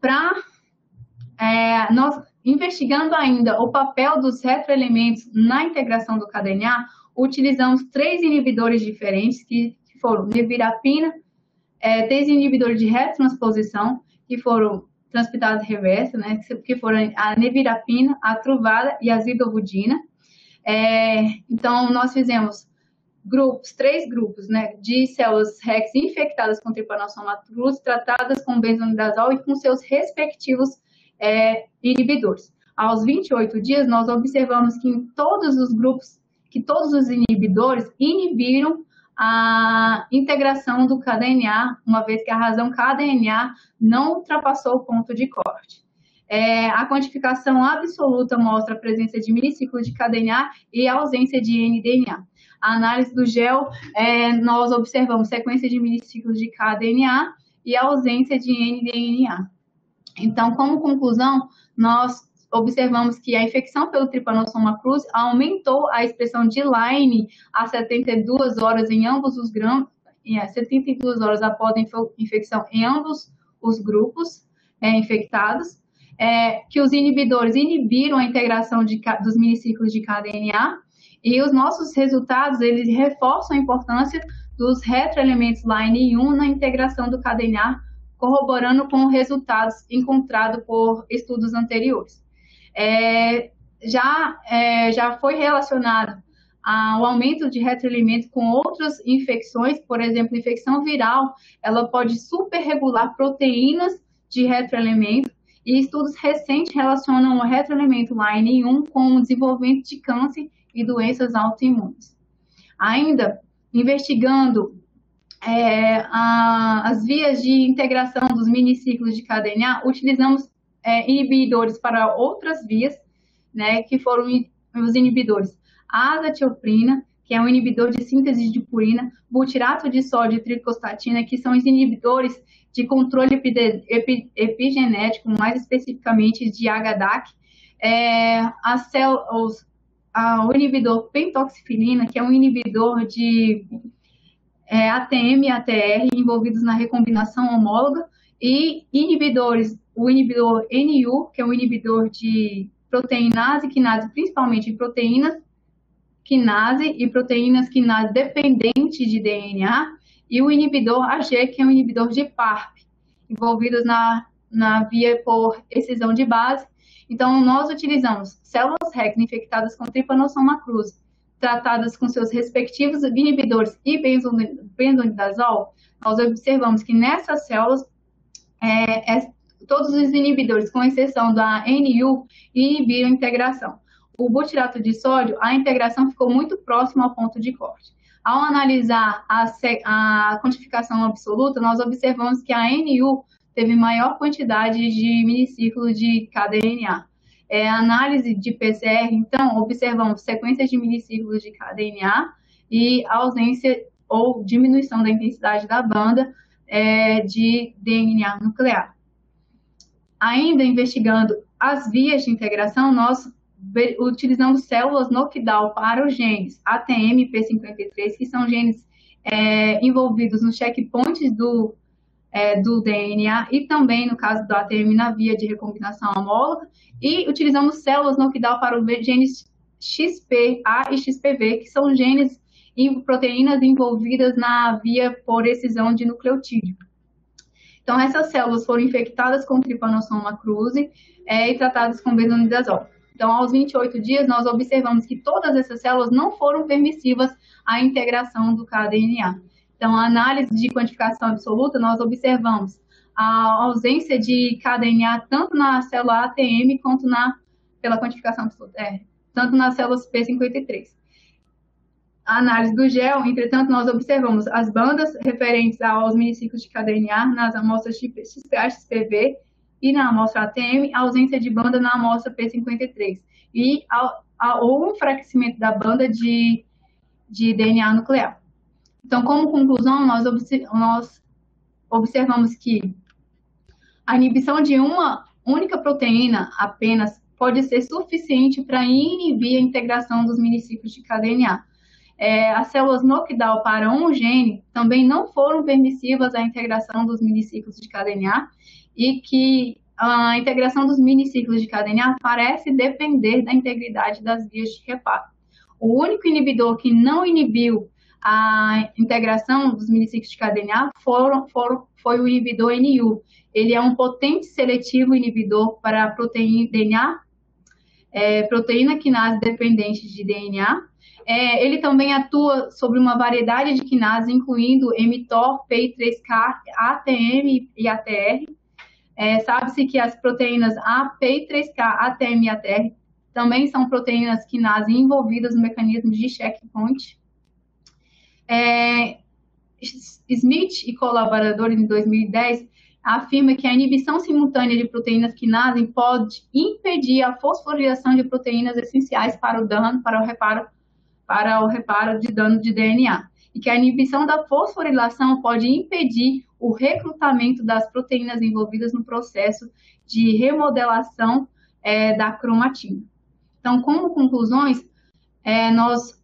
nós investigando ainda o papel dos retroelementos na integração do KDNA, utilizamos 3 inibidores diferentes, que foram nevirapina, 3 inibidores de retrotransposição, que foram transcriptase reversa, né, que foram a nevirapina, a atruvada e a zidovudina. Então, nós fizemos 3 grupos, né, de células REX infectadas com Trypanosoma cruzi, tratadas com benzonidazol e com seus respectivos inibidores. Aos 28 dias, nós observamos que em todos os grupos, que todos os inibidores inibiram a integração do KDNA, uma vez que a razão KDNA não ultrapassou o ponto de corte. A quantificação absoluta mostra a presença de miliciclos de KDNA e a ausência de NDNA. A análise do gel, nós observamos sequência de miliciclos de KDNA e a ausência de NDNA. Então, como conclusão, nós observamos que a infecção pelo Trypanosoma cruzi aumentou a expressão de Line a 72 horas em ambos os grãos, 72 horas após a infecção em ambos os grupos infectados, que os inibidores inibiram a integração dos miliciclos de KDNA, e os nossos resultados, eles reforçam a importância dos retroelementos Line 1 na integração do KDNA, corroborando com resultados encontrados por estudos anteriores. Já foi relacionado ao aumento de retroelemento com outras infecções, por exemplo, infecção viral, ela pode superregular proteínas de retroelemento, e estudos recentes relacionam o retroelemento Line 1 com o desenvolvimento de câncer e doenças autoimunes. Ainda, investigando as vias de integração dos miniciclos de KDNA, utilizamos inibidores para outras vias, né, que foram os inibidores azatioprina, que é um inibidor de síntese de purina, butirato de sódio e tricostatina, que são os inibidores de controle epigenético, mais especificamente de HDAC, o inibidor pentoxifilina, que é um inibidor de ATM e ATR envolvidos na recombinação homóloga, e o inibidor NU, que é um inibidor de proteinase e quinase, principalmente proteínas quinase e proteínas quinase dependentes de DNA, e o inibidor AG, que é um inibidor de PARP, envolvidos na via por excisão de base. Então, nós utilizamos células REX infectadas com Trypanosoma cruzi, tratadas com seus respectivos inibidores e benzonidazol. Nós observamos que nessas células, todos os inibidores, com exceção da NU, inibiram a integração. O butirato de sódio, a integração ficou muito próxima ao ponto de corte. Ao analisar a quantificação absoluta, nós observamos que a NU teve maior quantidade de miniciclos de KDNA. Análise de PCR, então, observamos sequências de miniciclos de KDNA e ausência ou diminuição da intensidade da banda de DNA nuclear. Ainda investigando as vias de integração, nós utilizamos células knockdown para os genes ATM e P53, que são genes envolvidos nos checkpoints do DNA e também, no caso do ATM, na via de recombinação homóloga, e utilizamos células knockdown para os genes XPA e XPV, que são genes e proteínas envolvidas na via por excisão de nucleotídeo. Então, essas células foram infectadas com Trypanosoma cruzi e tratadas com benzonidazol. Então, aos 28 dias, nós observamos que todas essas células não foram permissivas à integração do KDNA. Então, a análise de quantificação absoluta, nós observamos a ausência de KDNA tanto na célula ATM quanto pela quantificação absoluta, tanto nas células P53. a análise do gel, entretanto, nós observamos as bandas referentes aos miniciclos de KDNA nas amostras XPA, XPV e na amostra ATM, a ausência de banda na amostra P53 e o enfraquecimento da banda de DNA nuclear. Então, como conclusão, nós observamos que a inibição de uma única proteína apenas pode ser suficiente para inibir a integração dos miniciclos de KDNA. As células knockdown para um gene também não foram permissivas à integração dos miniciclos de KDNA e que a integração dos miniciclos de KDNA parece depender da integridade das vias de reparo. O único inibidor que não inibiu a integração dos miniciclos de KDNA foi o inibidor NU. Ele é um potente seletivo inibidor para a proteína DNA, proteína quinase dependente de DNA. Ele também atua sobre uma variedade de quinases, incluindo mTOR, PI3K, ATM e ATR. Sabe-se que as proteínas A, PI3K, ATM e ATR também são proteínas quinase envolvidas no mecanismo de checkpoint. Smith e colaboradores, em 2010, afirma que a inibição simultânea de proteínas quinase pode impedir a fosforilação de proteínas essenciais para o reparo de dano de DNA, e que a inibição da fosforilação pode impedir o recrutamento das proteínas envolvidas no processo de remodelação da cromatina. Então, como conclusões, nós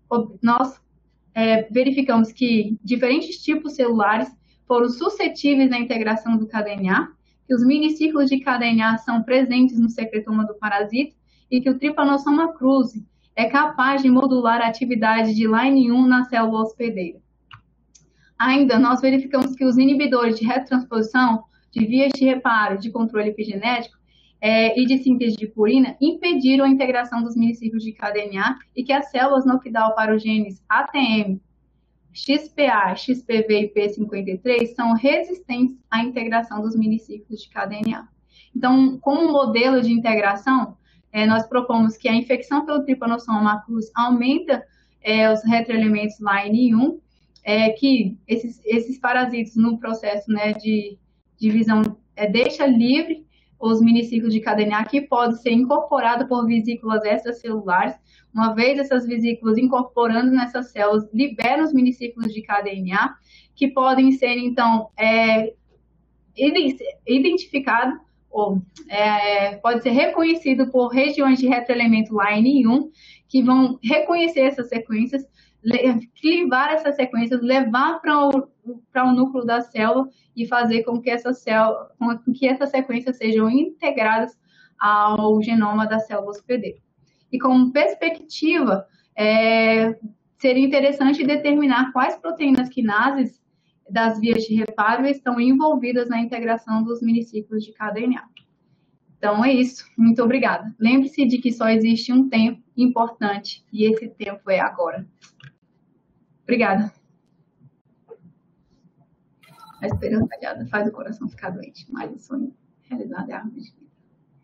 verificamos que diferentes tipos celulares foram suscetíveis à integração do KDNA, que os miniciclos de KDNA são presentes no secretoma do parasita e que o Trypanosoma cruzi é capaz de modular a atividade de Line 1 na célula hospedeira. Ainda, nós verificamos que os inibidores de retransposição, de vias de reparo, de controle epigenético e de síntese de purina impediram a integração dos miniciclos de KDNA e que as células knockdown para os genes ATM, XPA, XPV e P53 são resistentes à integração dos miniciclos de KDNA. Então, como modelo de integração, nós propomos que a infecção pelo Trypanosoma cruzi aumenta os retroelementos Line 1, que esses parasitas no processo de divisão deixa livre os miniciclos de KDNA que podem ser incorporados por vesículas extracelulares. Uma vez essas vesículas incorporando nessas células, liberam os miniciclos de KDNA, que podem ser, então, identificados, ou pode ser reconhecido por regiões de retroelemento Line 1, que vão reconhecer essas sequências, clivar essas sequências, levar para o núcleo da célula e fazer com que essas sequências sejam integradas ao genoma da célula hospedeira. E como perspectiva, seria interessante determinar quais proteínas quinases das vias de reparo estão envolvidas na integração dos miniciclos de KDNA. Então, é isso. Muito obrigada. Lembre-se de que só existe um tempo importante e esse tempo é agora. Obrigada. A esperança aliada faz o coração ficar doente, mas o sonho realizado é a árvore de vida.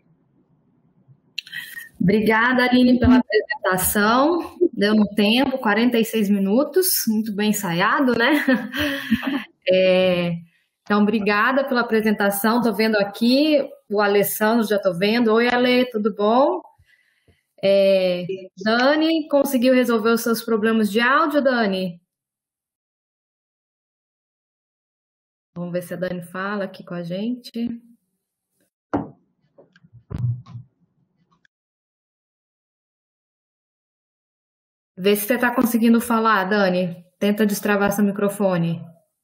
Obrigada, Aline, pela apresentação. Deu no tempo, 46 minutos, muito bem ensaiado, né? Então, obrigada pela apresentação. Estou vendo aqui, o Alessandro já estou vendo. Oi, Ale, tudo bom? Dani, conseguiu resolver os seus problemas de áudio, Dani? Vamos ver se a Dani fala aqui com a gente. Vê se você está conseguindo falar, Dani. Tenta destravar seu microfone.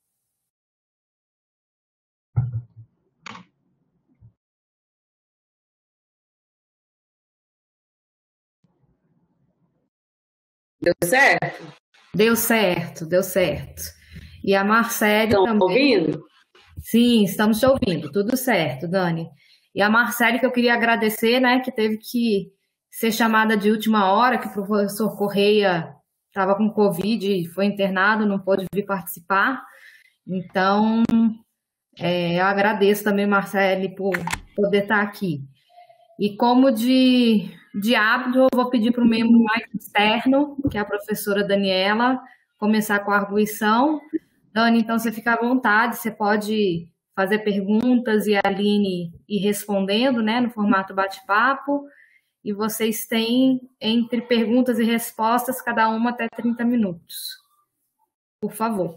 Deu certo? Deu certo, deu certo. E a Marcele também. Estão ouvindo? Sim, estamos te ouvindo. Tudo certo, Dani. E a Marcele, que eu queria agradecer, né, que teve que ser chamada de última hora, que o professor Correia estava com Covid, foi internado, não pôde vir participar. Então, eu agradeço também, Marcele, por poder estar aqui. E como de hábito, eu vou pedir para o membro mais externo, que é a professora Daniela, começar com a arguição. Dani, então você fica à vontade, você pode fazer perguntas e a Aline ir respondendo, né, no formato bate-papo. E vocês têm, entre perguntas e respostas, cada uma até 30 minutos. Por favor.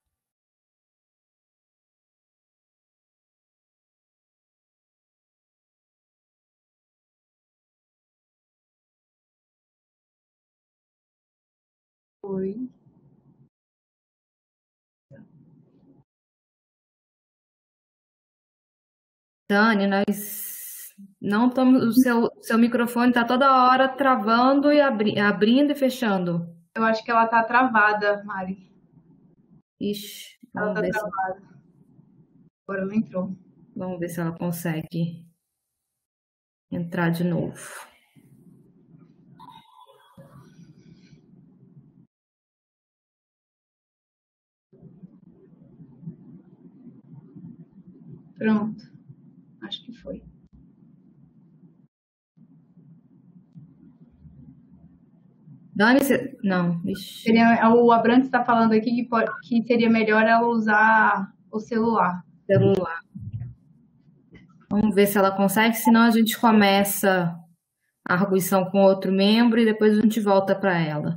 Oi. Dani, nós não estamos. O seu microfone está toda hora travando e abrindo e fechando. Eu acho que ela tá travada, Mari. Ixi, Ela vamos tá ver travada. Agora ela entrou. Vamos ver se ela consegue entrar de novo. Pronto. Acho que foi. Dani, você... Não, ixi. O Abrantes está falando aqui que seria melhor ela usar o celular. Celular. Vamos ver se ela consegue, senão a gente começa a arguição com outro membro e depois a gente volta para ela.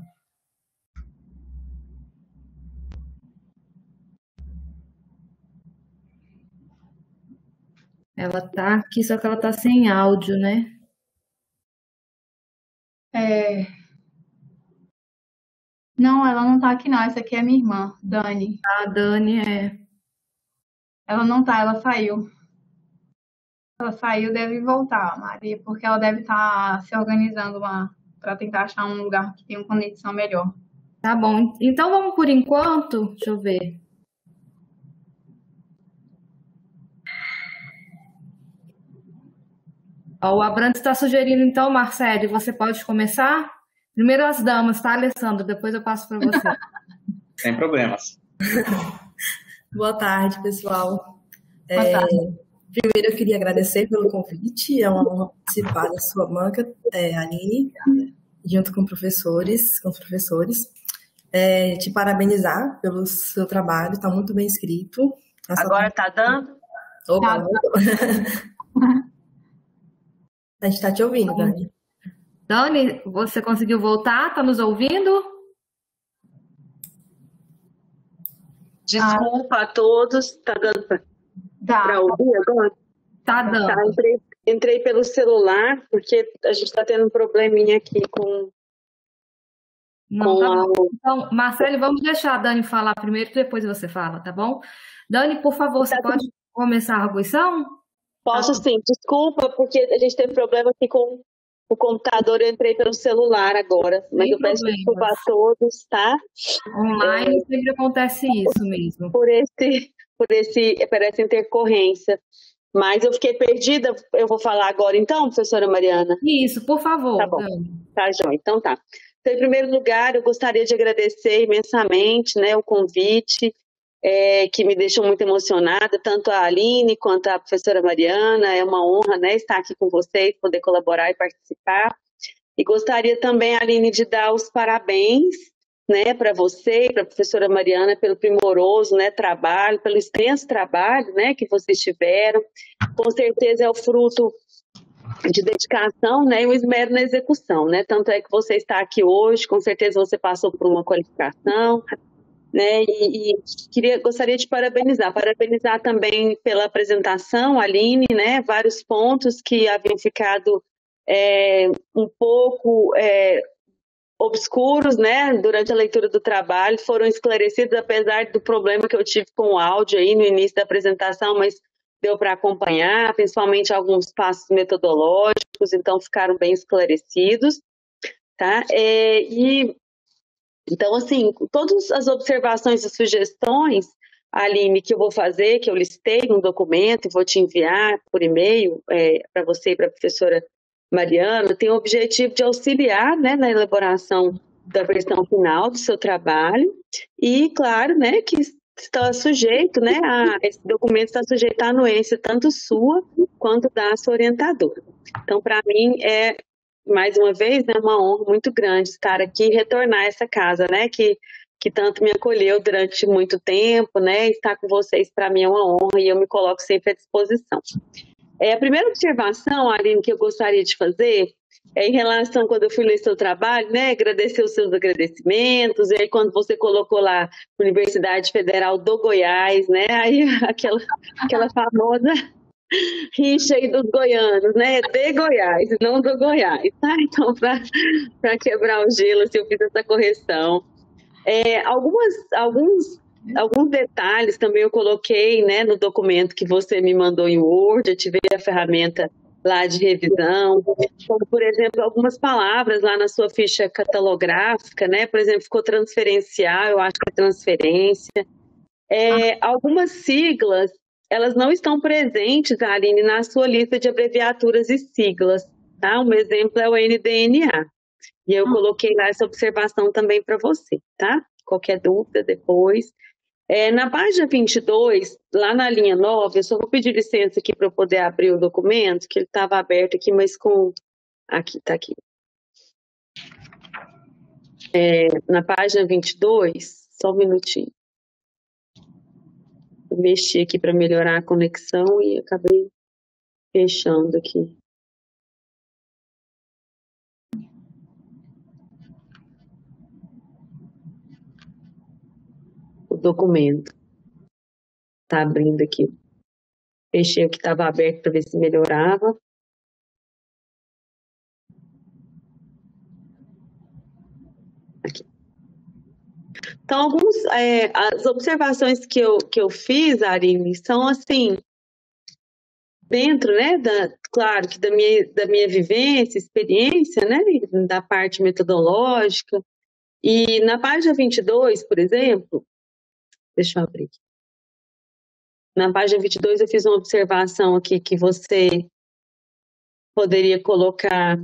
Ela tá aqui, só que ela tá sem áudio, né? Não, ela não tá aqui não. Essa aqui é minha irmã, Dani. A Dani é... Ela não tá, ela saiu. Ela saiu, deve voltar, Maria, porque ela deve estar se organizando para tentar achar um lugar que tenha uma conexão melhor. Tá bom. Então vamos por enquanto. Deixa eu ver. Ó, o Abrantes está sugerindo, então, Marcele, você pode começar? Primeiro as damas, tá, Alessandra? Depois eu passo para você. Sem problemas. Boa tarde, pessoal. Boa tarde. Primeiro eu queria agradecer pelo convite, é uma honra participar da sua banca, Aline, junto com os professores. Te parabenizar pelo seu trabalho, está muito bem escrito. Agora está dando? Opa, a gente está te ouvindo, Dani. Dani, você conseguiu voltar? Está nos ouvindo? Desculpa a todos, está dando para ouvir agora? Tá dando. Tá, entrei pelo celular, porque a gente está tendo um probleminha aqui com... Não, tá bom. Então, Marcele, vamos deixar a Dani falar primeiro, depois você fala, tá bom? Dani, por favor, você pode começar a arguição? Posso sim, desculpa, porque a gente teve problema aqui com o computador, eu entrei pelo celar agora, mas eu peço desculpa a todos, tá? Online sempre acontece isso mesmo. Por essa intercorrência. Mas eu fiquei perdida, eu vou falar agora então, professora Mariana? Isso, por favor. Tá bom, tá, João, então tá. Então, em primeiro lugar, eu gostaria de agradecer imensamente, né, o convite, que me deixou muito emocionada, tanto a Aline quanto a professora Mariana. É uma honra, né, estar aqui com vocês, poder colaborar e participar. E gostaria também, Aline, de dar os parabéns, né, para você e para a professora Mariana pelo primoroso, né, trabalho, pelo extenso trabalho, né, que vocês tiveram. Com certeza é o fruto de dedicação, né, e o esmero na execução, né, tanto é que você está aqui hoje, com certeza você passou por uma qualificação, né, gostaria de parabenizar também pela apresentação, Aline, né, vários pontos que haviam ficado um pouco obscuros, né, durante a leitura do trabalho, foram esclarecidos, apesar do problema que eu tive com o áudio aí no início da apresentação, mas deu para acompanhar, principalmente alguns passos metodológicos, então ficaram bem esclarecidos, tá? Então, assim, todas as observações e sugestões, Aline, que eu vou fazer, que eu listei no documento e vou te enviar por e-mail para você e para a professora Mariana, tem o objetivo de auxiliar, né, na elaboração da versão final do seu trabalho e, claro, né, que está sujeito, né, esse documento está sujeito à anuência tanto sua quanto da sua orientadora. Então, para mim, é, mais uma vez, né, uma honra muito grande estar aqui e retornar a essa casa, né, que tanto me acolheu durante muito tempo, né, estar com vocês para mim é uma honra e eu me coloco sempre à disposição. A primeira observação, Aline, que eu gostaria de fazer é em relação quando eu fui ler seu trabalho, né, agradecer os seus agradecimentos, e aí quando você colocou lá Universidade Federal do Goiás, né, aí aquela famosa rixa aí dos goianos, né, de Goiás, não do Goiás, tá? Então, para quebrar o gelo, assim, eu fiz essa correção. Alguns detalhes também eu coloquei, né, no documento que você me mandou em Word, eu tive a ferramenta lá de revisão, como, por exemplo, algumas palavras lá na sua ficha catalográfica, né, por exemplo, ficou transferencial, eu acho que é transferência. Algumas siglas, elas não estão presentes, Aline, na sua lista de abreviaturas e siglas, tá? Um exemplo é o NDNA. E eu coloquei lá essa observação também para você, tá? Qualquer dúvida depois. Na página 22, lá na linha 9, eu só vou pedir licença aqui para eu poder abrir o documento, que ele estava aberto aqui, mas com... Aqui, tá aqui. Na página 22, só um minutinho. Eu mexi aqui para melhorar a conexão e acabei fechando aqui. O documento. Tá abrindo aqui. Fechei o que estava aberto para ver se melhorava. Aqui. Então, as observações que eu fiz, Aline, são assim, dentro, né, claro que da minha vivência, experiência, né, da parte metodológica. E na página 22, por exemplo, deixa eu abrir aqui. Na página 22 eu fiz uma observação aqui que você poderia colocar,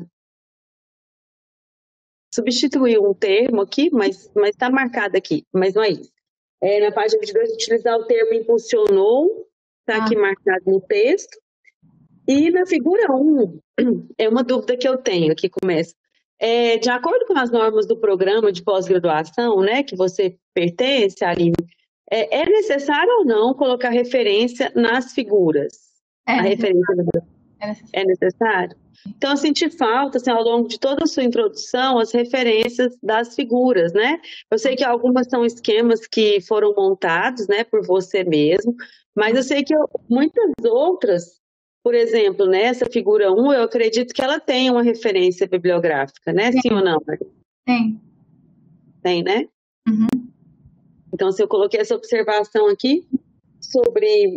substituir um termo aqui, mas está marcado aqui, mas não é isso. Na página 22, utilizar o termo impulsionou, está aqui marcado no texto. E na figura 1, é uma dúvida que eu tenho, que começa. De acordo com as normas do programa de pós-graduação, né, que você pertence, Aline, é necessário ou não colocar referência nas figuras? A referência é necessário? Então, eu senti falta, assim, ao longo de toda a sua introdução, as referências das figuras, né? Eu sei que algumas são esquemas que foram montados, né, por você mesmo, mas eu sei que muitas outras, por exemplo, nessa figura 1, eu acredito que ela tem uma referência bibliográfica, né? Sim ou não? Tem. Tem, né? Uhum. Então, se eu coloquei essa observação aqui sobre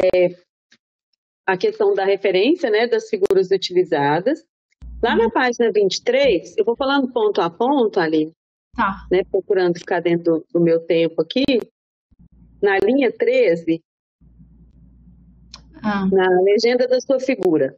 a questão da referência, né, das figuras utilizadas. Lá na página 23, eu vou falando ponto a ponto ali, né, procurando ficar dentro do meu tempo aqui. Na linha 13, na legenda da sua figura.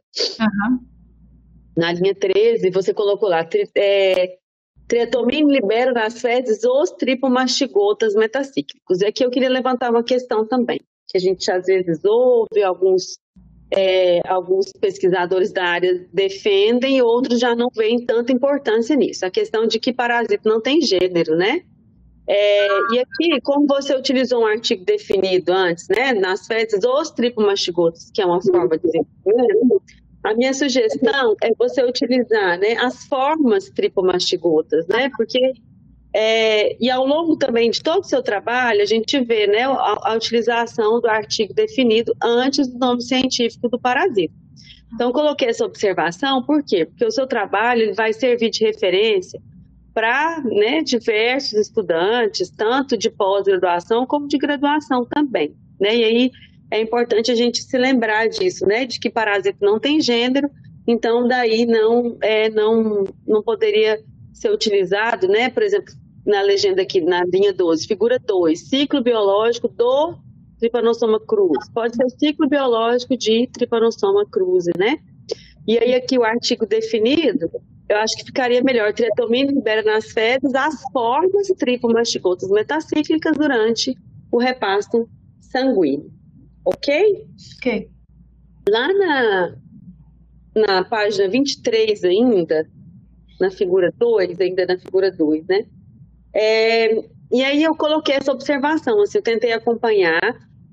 Na linha 13, você colocou lá, triatomina libera nas fezes os tripomastigotas metacíclicos. E aqui eu queria levantar uma questão também, que a gente às vezes ouve, alguns pesquisadores da área defendem e outros já não veem tanta importância nisso. A questão de que parasito não tem gênero, né? E aqui, como você utilizou um artigo definido antes, né, nas fezes os tripomastigotas, que é uma forma de desenvolvimento, a minha sugestão é você utilizar, né, as formas tripomastigotas, né, porque e ao longo também de todo o seu trabalho, a gente vê, né, a utilização do artigo definido antes do nome científico do parasita. Então, coloquei essa observação, por quê? Porque o seu trabalho ele vai servir de referência para, né, diversos estudantes, tanto de pós-graduação como de graduação também, né, e aí é importante a gente se lembrar disso, né, de que parasita não tem gênero, então daí não poderia ser utilizado, né, por exemplo, na legenda aqui, na linha 12, figura 2, ciclo biológico do Trypanosoma cruzi. Pode ser ciclo biológico de Trypanosoma cruzi, né? E aí aqui o artigo definido, eu acho que ficaria melhor. Triatomina libera nas fezes as formas tripomastigotas metacíclicas durante o repasto sanguíneo. Ok? Ok. Lá na página 23 ainda, na figura 2, né? E aí eu coloquei essa observação, assim, eu tentei acompanhar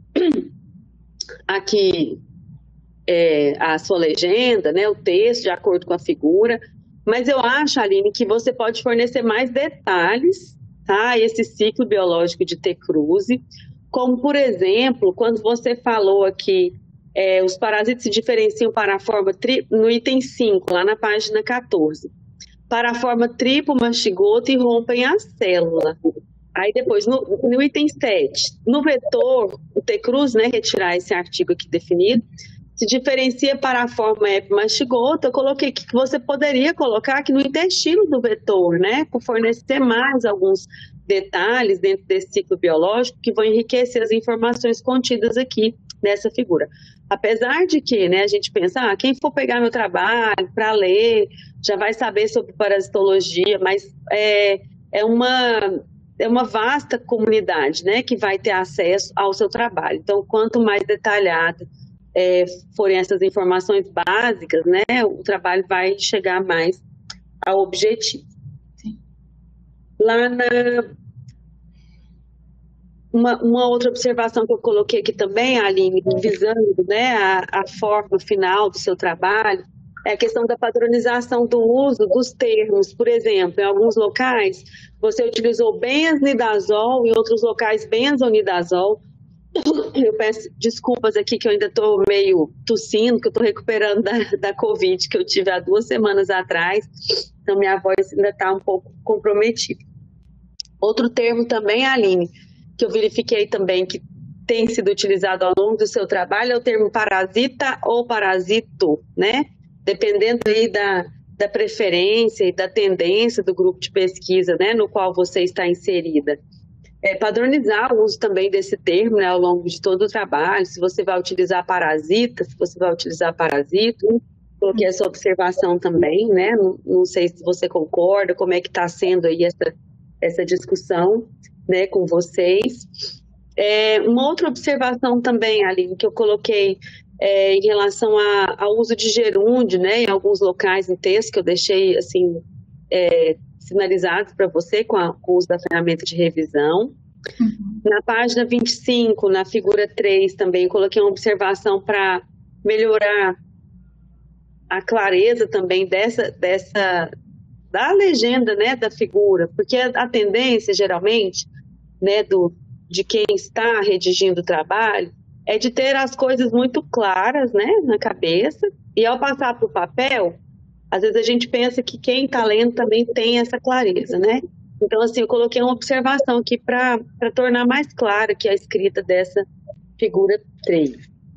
aqui a sua legenda, né, o texto, de acordo com a figura, mas eu acho, Aline, que você pode fornecer mais detalhes, tá? Esse ciclo biológico de T. cruzi, como, por exemplo, quando você falou aqui, os parasitas se diferenciam para a forma no item 5, lá na página 14, para a forma tripo-mastigota e rompem a célula. Aí depois, no item 7, no vetor, o T. cruzi, né, retirar esse artigo aqui definido, se diferencia para a forma epimastigota. Eu coloquei que você poderia colocar aqui no intestino do vetor, né, por fornecer mais alguns detalhes dentro desse ciclo biológico que vão enriquecer as informações contidas aqui nessa figura. Apesar de que, né, a gente pensa, quem for pegar meu trabalho para ler já vai saber sobre parasitologia, mas é uma vasta comunidade, né, que vai ter acesso ao seu trabalho. Então, quanto mais detalhado forem essas informações básicas, né, o trabalho vai chegar mais ao objetivo. Sim. Lá uma outra observação que eu coloquei aqui também, Aline, visando, né, a forma final do seu trabalho, é a questão da padronização do uso dos termos. Por exemplo, em alguns locais, você utilizou benzimidazol, em outros locais, benzonidazol. Eu peço desculpas aqui que eu ainda estou meio tossindo, que eu estou recuperando da Covid que eu tive há 2 semanas atrás, então minha voz ainda está um pouco comprometida. Outro termo também, Aline, que eu verifiquei também que tem sido utilizado ao longo do seu trabalho, é o termo parasita ou parasito, né? Dependendo aí da preferência e da tendência do grupo de pesquisa, né, no qual você está inserida. Padronizar o uso também desse termo, né, ao longo de todo o trabalho, se você vai utilizar parasita, se você vai utilizar parasito. Coloquei essa observação também, né, não sei se você concorda, como é que está sendo aí essa discussão, né, com vocês. Uma outra observação também, Aline, que eu coloquei em relação ao uso de gerúndio, né, em alguns locais no texto, que eu deixei, assim, sinalizados para você com o uso da ferramenta de revisão. Uhum. Na página 25, na figura 3, também coloquei uma observação para melhorar a clareza também da legenda, né, da figura, porque a tendência, geralmente, né, de quem está redigindo o trabalho, é de ter as coisas muito claras, né, na cabeça, e ao passar para o papel, às vezes a gente pensa que quem está lendo também tem essa clareza, né? Então, assim, eu coloquei uma observação aqui para tornar mais clara que a escrita dessa figura 3.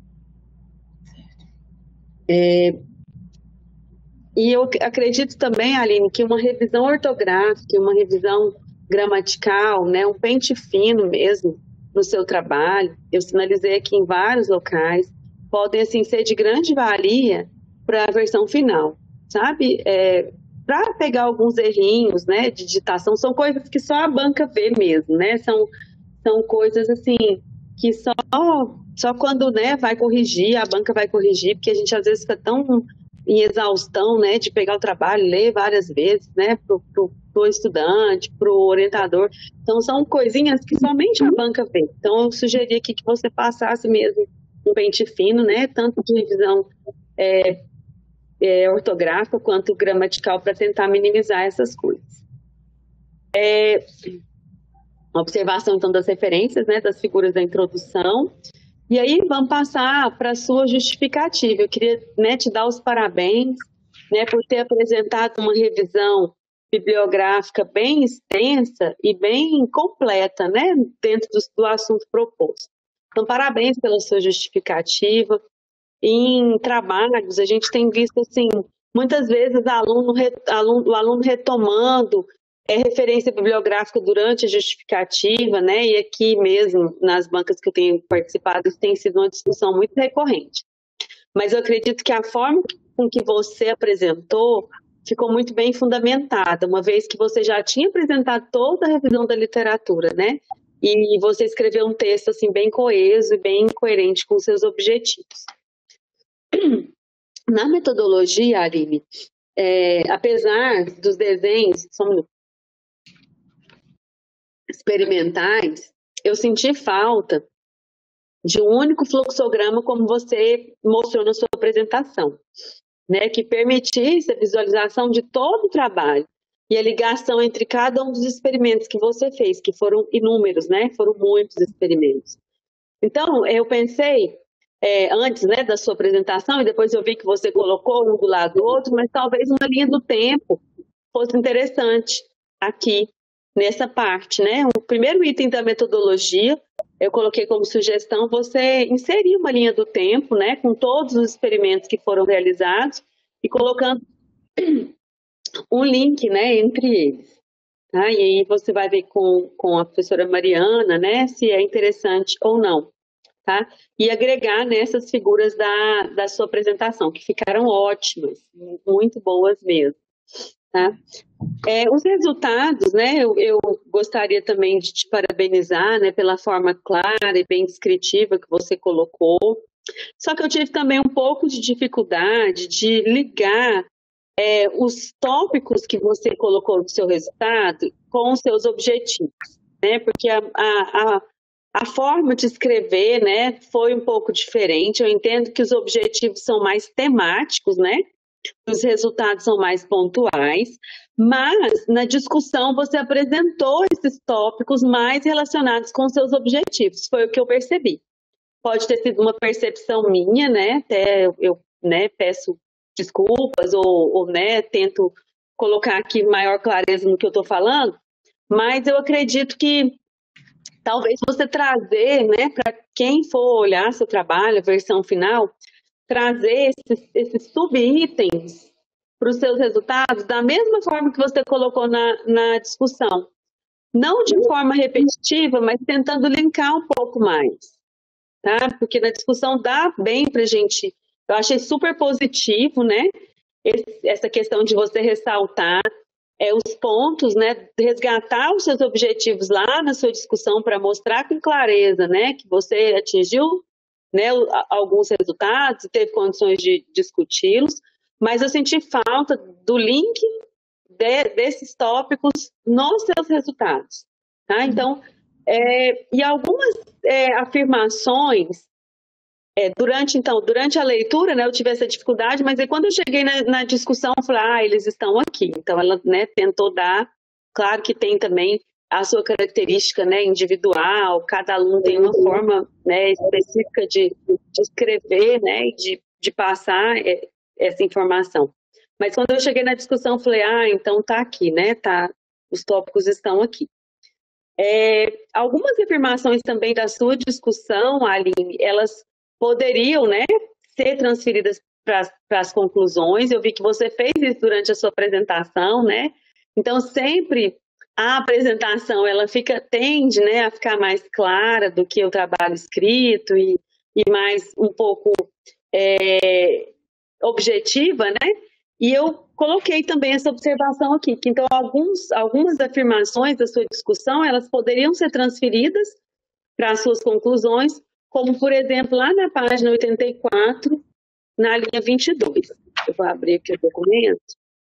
E eu acredito também, Aline, que uma revisão ortográfica, uma revisão gramatical, né, um pente fino mesmo no seu trabalho, eu sinalizei aqui em vários locais, podem, assim, ser de grande valia para a versão final, sabe? Para pegar alguns errinhos, né, de digitação, são coisas que só a banca vê mesmo, né? São coisas, assim, que só quando, né, vai corrigir, a banca vai corrigir, porque a gente às vezes fica tão em exaustão, né, de pegar o trabalho, ler várias vezes, né, pro estudante, pro orientador. Então, são coisinhas que somente a banca vê. Então, eu sugeri aqui que você passasse mesmo um pente fino, né, tanto de revisão ortográfica quanto gramatical, para tentar minimizar essas coisas. Observação, então, das referências, né, das figuras da introdução. E aí, vamos passar para a sua justificativa. Eu queria, né, te dar os parabéns, né, por ter apresentado uma revisão bibliográfica bem extensa e bem completa, né, dentro do assunto proposto. Então, parabéns pela sua justificativa. Em trabalhos, a gente tem visto, assim, muitas vezes o aluno retomando referência bibliográfica durante a justificativa, né? E aqui mesmo, nas bancas que eu tenho participado, isso tem sido uma discussão muito recorrente. Mas eu acredito que a forma com que você apresentou ficou muito bem fundamentada, uma vez que você já tinha apresentado toda a revisão da literatura, né? E você escreveu um texto, assim, bem coeso e bem coerente com seus objetivos. Na metodologia, Aline, apesar dos desenhos experimentais, eu senti falta de um único fluxograma, como você mostrou na sua apresentação, né, que permitisse a visualização de todo o trabalho e a ligação entre cada um dos experimentos que você fez, que foram inúmeros, né, foram muitos experimentos. Então, eu pensei, antes, né, da sua apresentação, e depois eu vi que você colocou um do lado do outro, mas talvez uma linha do tempo fosse interessante aqui, nessa parte, né? O primeiro item da metodologia, eu coloquei como sugestão você inserir uma linha do tempo, né, com todos os experimentos que foram realizados e colocando um link, né, entre eles. Tá? E aí você vai ver com a professora Mariana, né, se é interessante ou não. Tá? E agregar nessas figuras da sua apresentação, que ficaram ótimas, muito boas mesmo. Tá? Os resultados, né, eu gostaria também de te parabenizar, né, pela forma clara e bem descritiva que você colocou. Só que eu tive também um pouco de dificuldade de ligar os tópicos que você colocou no seu resultado com os seus objetivos, né, porque a forma de escrever, né, foi um pouco diferente. Eu entendo que os objetivos são mais temáticos, né, os resultados são mais pontuais, mas na discussão você apresentou esses tópicos mais relacionados com seus objetivos, foi o que eu percebi. Pode ter sido uma percepção minha, né, até eu né, peço desculpas ou né, tento colocar aqui maior clareza no que eu estou falando, mas eu acredito que talvez você trazer, né, para quem for olhar seu trabalho, a versão final, trazer esses subitens para os seus resultados da mesma forma que você colocou na discussão. Não de forma repetitiva, mas tentando linkar um pouco mais. Tá? Porque na discussão dá bem para a gente. Eu achei super positivo, né? Essa questão de você ressaltar os pontos, né? Resgatar os seus objetivos lá na sua discussão para mostrar com clareza, né? Que você atingiu, né, alguns resultados, teve condições de discuti-los, mas eu senti falta do link desses tópicos nos seus resultados. Tá? Então, e algumas afirmações, durante a leitura, né, eu tive essa dificuldade, mas aí quando eu cheguei na discussão, eu falei, eles estão aqui. Então, ela, né, tentou dar, claro que tem também a sua característica, né, individual, cada aluno tem uma forma, né, específica de escrever, né, e de passar essa informação. Mas quando eu cheguei na discussão, eu falei, então tá aqui, né, os tópicos estão aqui. Algumas afirmações também da sua discussão, Aline, elas poderiam, né, ser transferidas para as conclusões. Eu vi que você fez isso durante a sua apresentação, né? Então, sempre a apresentação ela tende, né, a ficar mais clara do que o trabalho escrito e mais um pouco objetiva, né? E eu coloquei também essa observação aqui, que então algumas afirmações da sua discussão elas poderiam ser transferidas para as suas conclusões, como por exemplo lá na página 84, na linha 22. Eu vou abrir aqui o documento.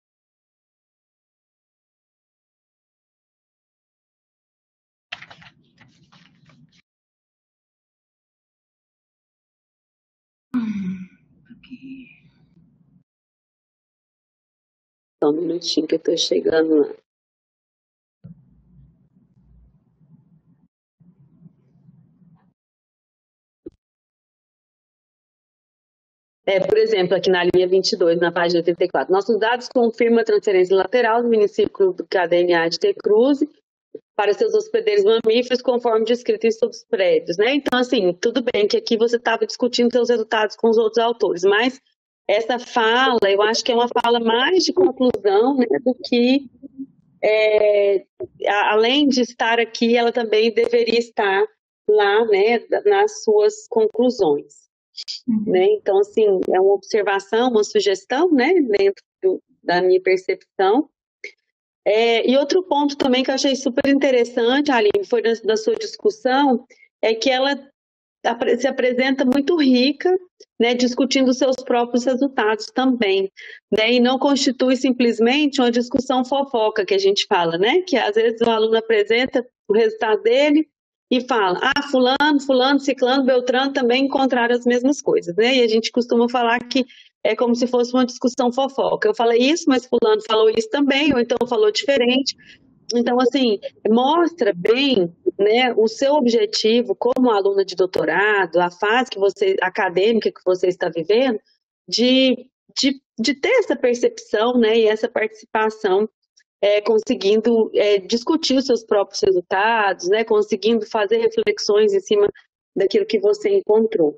Só um minutinho que eu estou chegando lá. Por exemplo, aqui na linha 22, na página 84, nossos dados confirmam a transferência lateral do miniciclo do KDNA de T. Cruz para seus hospedeiros mamíferos, conforme descrito em estudos prévios, né? Então, assim, tudo bem que aqui você estava discutindo seus resultados com os outros autores, mas essa fala, eu acho que é uma fala mais de conclusão, né, do que, além de estar aqui, ela também deveria estar lá, né, nas suas conclusões. Né? Então, assim, é uma observação, uma sugestão, né, dentro da minha percepção. E outro ponto também que eu achei super interessante, Aline, foi da sua discussão, é que ela se apresenta muito rica, né, discutindo seus próprios resultados também, né, e não constitui simplesmente uma discussão fofoca que a gente fala, né, que às vezes o aluno apresenta o resultado dele e fala, fulano, ciclano, beltrano também encontraram as mesmas coisas, né, e a gente costuma falar que é como se fosse uma discussão fofoca. Eu falei isso, mas fulano falou isso também, ou então falou diferente. Então, assim, mostra bem, né, o seu objetivo como aluna de doutorado, a fase acadêmica que você está vivendo, de ter essa percepção, né, e essa participação, conseguindo discutir os seus próprios resultados, né, conseguindo fazer reflexões em cima daquilo que você encontrou.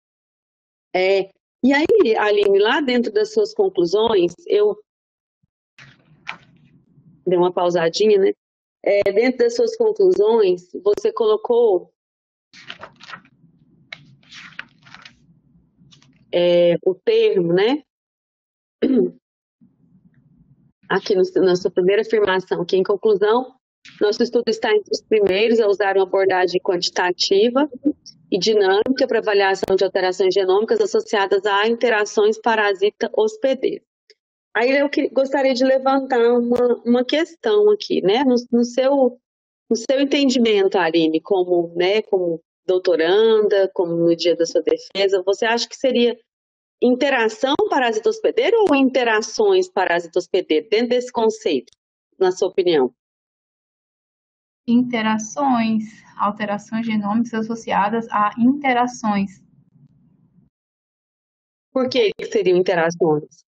E aí, Aline, lá dentro das suas conclusões, eu dei uma pausadinha, né? Dentro das suas conclusões, você colocou o termo, né? Aqui na sua primeira afirmação, que em conclusão, nosso estudo está entre os primeiros a usar uma abordagem quantitativa e dinâmica para avaliação de alterações genômicas associadas a interações parasita-hospedeiro. Aí eu gostaria de levantar uma questão aqui, né? No seu entendimento, Aline, como doutoranda, como no dia da sua defesa, você acha que seria interação parasita-hospedeiro ou interações parasita-hospedeiro, dentro desse conceito, na sua opinião? Interações, alterações genômicas associadas a interações. Por que seriam interações?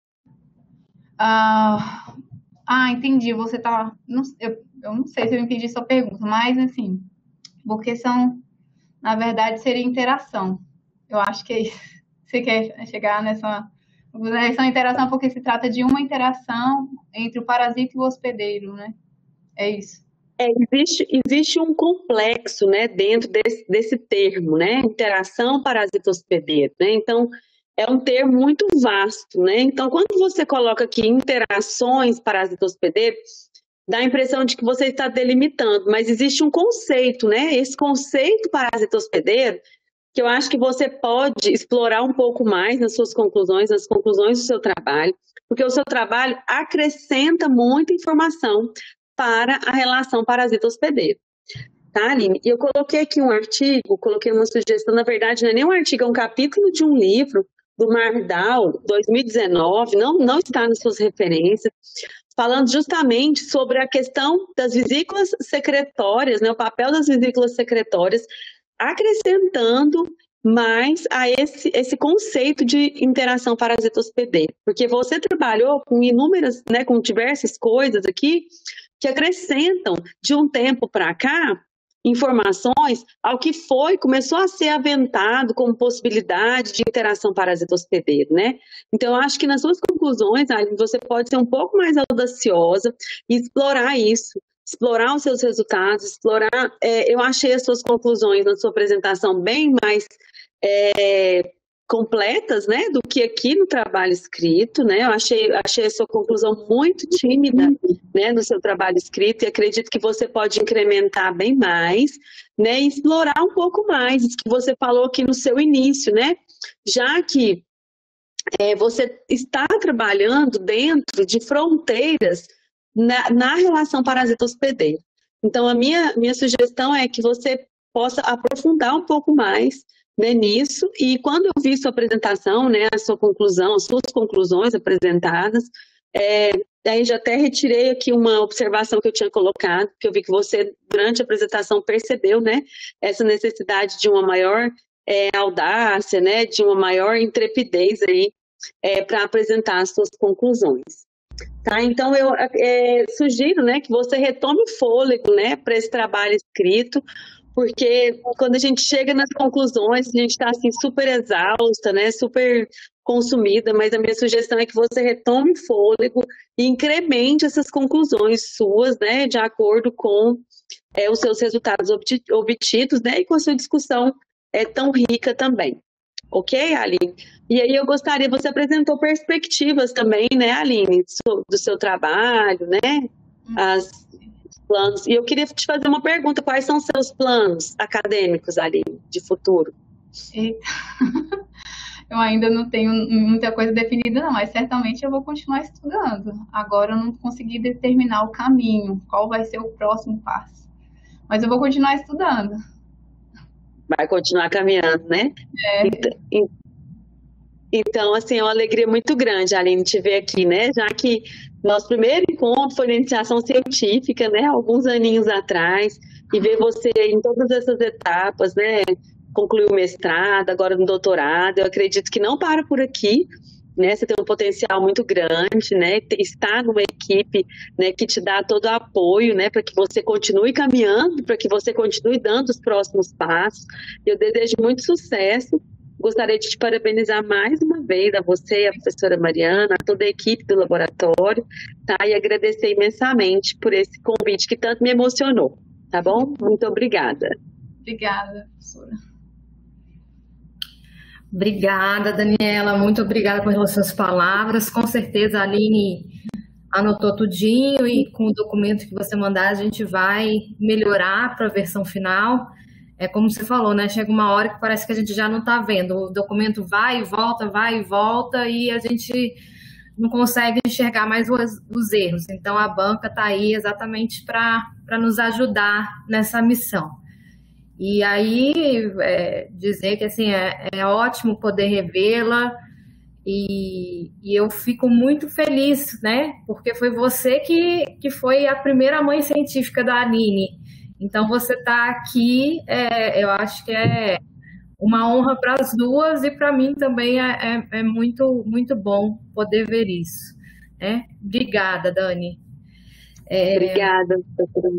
Entendi. Você tá. Eu não sei se eu entendi sua pergunta, mas assim, porque na verdade, seria interação. Eu acho que é isso. Você quer chegar nessa interação porque se trata de uma interação entre o parasita e o hospedeiro, né? É isso. Existe um complexo, né, dentro desse termo, né, interação parasita-hospedeiro, né, então é um termo muito vasto, né, então quando você coloca aqui interações parasita-hospedeiro, dá a impressão de que você está delimitando, mas existe um conceito, né, esse conceito parasita-hospedeiro, que eu acho que você pode explorar um pouco mais nas suas conclusões, nas conclusões do seu trabalho, porque o seu trabalho acrescenta muita informação para a relação parasita-hospedeiro. Tá, Aline? E eu coloquei aqui um artigo, coloquei uma sugestão, na verdade não é nem um artigo, é um capítulo de um livro do Mardal, 2019, não está nas suas referências, falando justamente sobre a questão das vesículas secretórias, né, o papel das vesículas secretórias, acrescentando mais a esse conceito de interação parasita-hospedeiro, porque você trabalhou com inúmeras, né, com diversas coisas aqui, que acrescentam de um tempo para cá informações ao que começou a ser aventado como possibilidade de interação parasita-hospedeiro, né? Então, eu acho que nas suas conclusões, Aline, você pode ser um pouco mais audaciosa e explorar isso, explorar os seus resultados, eu achei as suas conclusões na sua apresentação bem mais completas, né, do que aqui no trabalho escrito, né, eu achei a sua conclusão muito tímida, né, no seu trabalho escrito, e acredito que você pode incrementar bem mais, né, e explorar um pouco mais, isso que você falou aqui no seu início, né, já que você está trabalhando dentro de fronteiras na relação parasita-hospedeiro. Então, a minha sugestão é que você possa aprofundar um pouco mais, né, nisso, e quando eu vi sua apresentação, né, a sua conclusão, as suas conclusões apresentadas, aí já até retirei aqui uma observação que eu tinha colocado, que eu vi que você, durante a apresentação, percebeu, né, essa necessidade de uma maior audácia, né, de uma maior intrepidez aí, para apresentar as suas conclusões. Tá? Então, eu sugiro, né, que você retome o fôlego, né, para esse trabalho escrito, porque quando a gente chega nas conclusões, a gente está assim, super exausta, né, super consumida, mas a minha sugestão é que você retome o fôlego e incremente essas conclusões suas, né, de acordo com os seus resultados obtidos, né, e com a sua discussão tão rica também. Ok, Aline? E aí eu gostaria, você apresentou perspectivas também, né, Aline, do seu trabalho, né, planos. E eu queria te fazer uma pergunta, quais são os seus planos acadêmicos, Aline, de futuro? Eita. Eu ainda não tenho muita coisa definida, não, mas certamente eu vou continuar estudando. Agora eu não consegui determinar o caminho, qual vai ser o próximo passo. Mas eu vou continuar estudando. Vai continuar caminhando, né? É. Então, assim, é uma alegria muito grande, Aline, te ver aqui, né? Já que nosso primeiro encontro foi na iniciação científica, né? Alguns aninhos atrás, e ver você em todas essas etapas, né? Concluiu o mestrado, agora no doutorado. Eu acredito que não para por aqui, né? Você tem um potencial muito grande, né? Está numa equipe, né, que te dá todo o apoio, né, para que você continue caminhando, para que você continue dando os próximos passos. Eu desejo muito sucesso. Gostaria de te parabenizar mais uma vez a você, a professora Mariana, a toda a equipe do laboratório, tá? E agradecer imensamente por esse convite que tanto me emocionou, tá bom? Muito obrigada. Obrigada, professora. Obrigada, Daniela. Muito obrigada pelas suas palavras. Com certeza a Aline anotou tudinho e com o documento que você mandar a gente vai melhorar para a versão final. É como você falou, né? Chega uma hora que parece que a gente já não está vendo. O documento vai e volta e a gente não consegue enxergar mais os erros. Então a banca está aí exatamente para nos ajudar nessa missão. E aí, dizer que assim, é ótimo poder revê-la e eu fico muito feliz, né? Porque foi você que foi a primeira mãe científica da Aline. Então, você está aqui, eu acho que é uma honra para as duas e para mim também é muito, muito bom poder ver isso. Né? Obrigada, Dani. Obrigada, professora.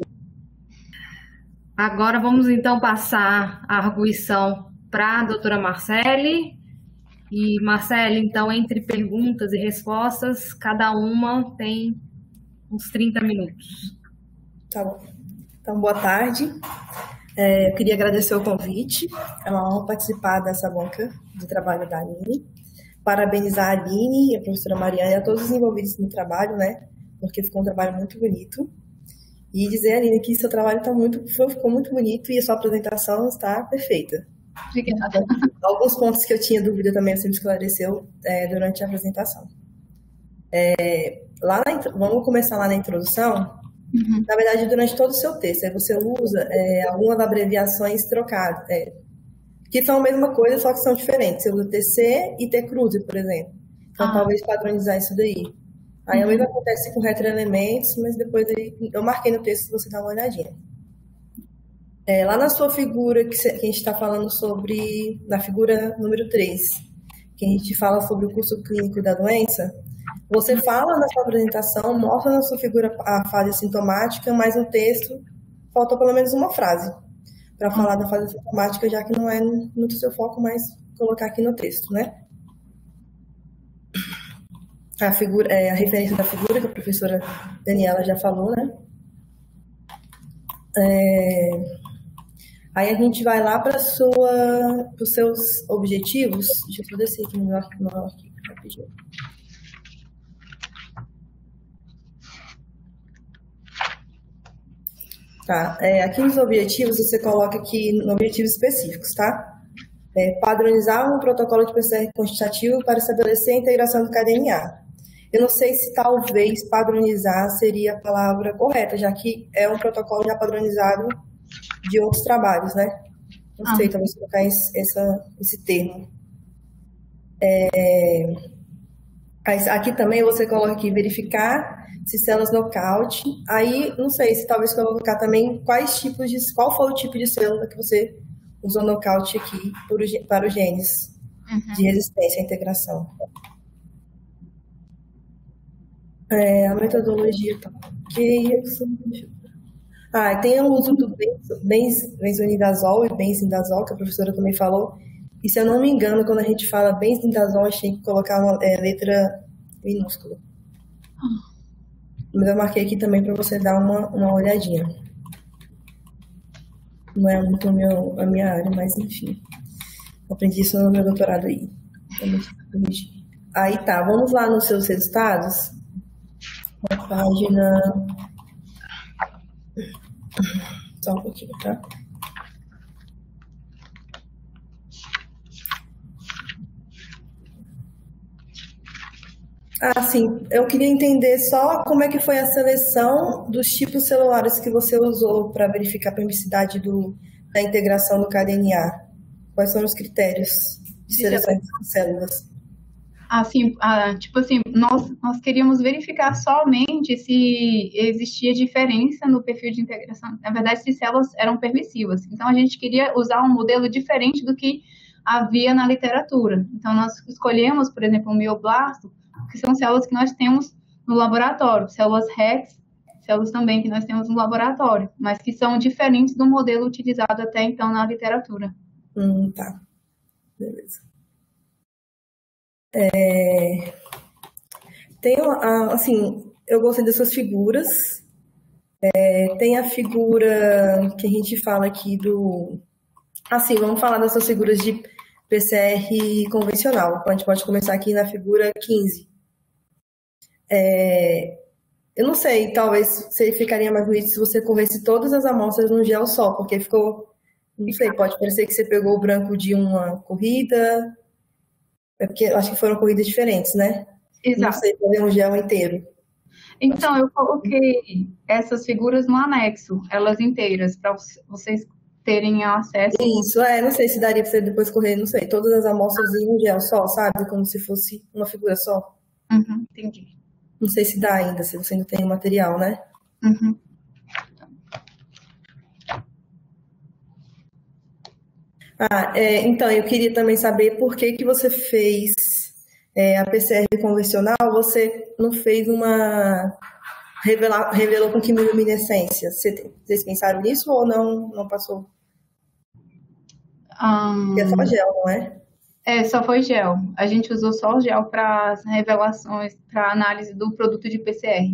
Agora vamos então passar a arguição para a doutora Marcele. E, Marcele, então, entre perguntas e respostas, cada uma tem uns 30 minutos. Tá bom. Então, boa tarde. Eu queria agradecer o convite. É uma honra participar dessa banca de trabalho da Aline. Parabenizar a Aline, a professora Mariana e a todos os envolvidos no trabalho, né? Porque ficou um trabalho muito bonito. E dizer, Aline, que seu trabalho ficou muito bonito e a sua apresentação está perfeita. Obrigada. Alguns pontos que eu tinha dúvida também você me esclareceu durante a apresentação. Vamos começar lá na introdução. Uhum. Na verdade, durante todo o seu texto, você usa algumas abreviações trocadas, que são a mesma coisa, só que são diferentes. Você usa TC e T-Cruze, por exemplo. Então, talvez padronizar isso daí. Aí, o mesmo acontece com retroelementos, mas depois eu marquei no texto, você dá uma olhadinha. Lá na sua figura, que a gente está falando sobre, na figura número 3, que a gente fala sobre o curso clínico da doença, você fala na sua apresentação, mostra na sua figura a fase sintomática, mas no texto faltou pelo menos uma frase para falar da fase sintomática, já que não é muito seu foco, mas colocar aqui no texto, né? A referência da figura que a professora Daniela já falou, né? Aí a gente vai lá para os seus objetivos. Deixa eu só descer aqui no meu arquivo rapidinho. Tá, aqui nos objetivos, você coloca aqui objetivos específicos, tá? Padronizar um protocolo de PCR quantitativo para estabelecer a integração do KDNA. Eu não sei se talvez padronizar seria a palavra correta, já que é um protocolo já padronizado de outros trabalhos, né? Não sei, talvez colocar esse termo. Aqui também você coloca aqui verificar se células knockout. Aí, não sei se talvez colocar também qual foi o tipo de célula que você usou knockout aqui para os genes de resistência à integração. A metodologia tá ok. Tem o uso do benzonidazol e benzindazol, que a professora também falou. E se eu não me engano, quando a gente fala benzindazol, a gente tem que colocar uma letra minúscula. Mas eu marquei aqui também para você dar uma olhadinha. Não é muito a minha área, mas enfim. Eu aprendi isso no meu doutorado aí. Aí tá, vamos lá nos seus resultados. Na página... Só um pouquinho, tá? Ah, sim. Eu queria entender só como é que foi a seleção dos tipos celulares que você usou para verificar a permissividade da integração do KDNA. Quais são os critérios de seleção de células? Assim, tipo assim, nós queríamos verificar somente se existia diferença no perfil de integração. Na verdade, se células eram permissivas. Então, a gente queria usar um modelo diferente do que havia na literatura. Então, nós escolhemos, por exemplo, o mioblasto, que são células que nós temos no laboratório, células REX, células também que nós temos no laboratório, mas que são diferentes do modelo utilizado até então na literatura. Tá. Beleza. Tem, assim, eu gostei dessas figuras. Tem a figura que a gente fala aqui do... Assim, vamos falar dessas figuras de PCR convencional. A gente pode começar aqui na figura 15. Eu não sei, talvez você ficaria mais bonito se você corresse todas as amostras num gel só, porque ficou... Não sei, pode parecer que você pegou o branco de uma corrida... É porque eu acho que foram corridas diferentes, né? Exato. Não sei fazer um gel inteiro. Então, eu coloquei essas figuras no anexo, elas inteiras, para vocês terem acesso. Isso, não sei se daria para você depois correr, não sei, todas as amostras em um gel só, sabe? Como se fosse uma figura só. Entendi. Não sei se dá ainda, se você ainda tem o material, né? Então, eu queria também saber por que você fez a PCR convencional, você não fez revelou com quimiluminescência. Vocês pensaram nisso ou não passou? Porque é só gel, não é? Só foi gel. A gente usou só o gel para as revelações, para análise do produto de PCR.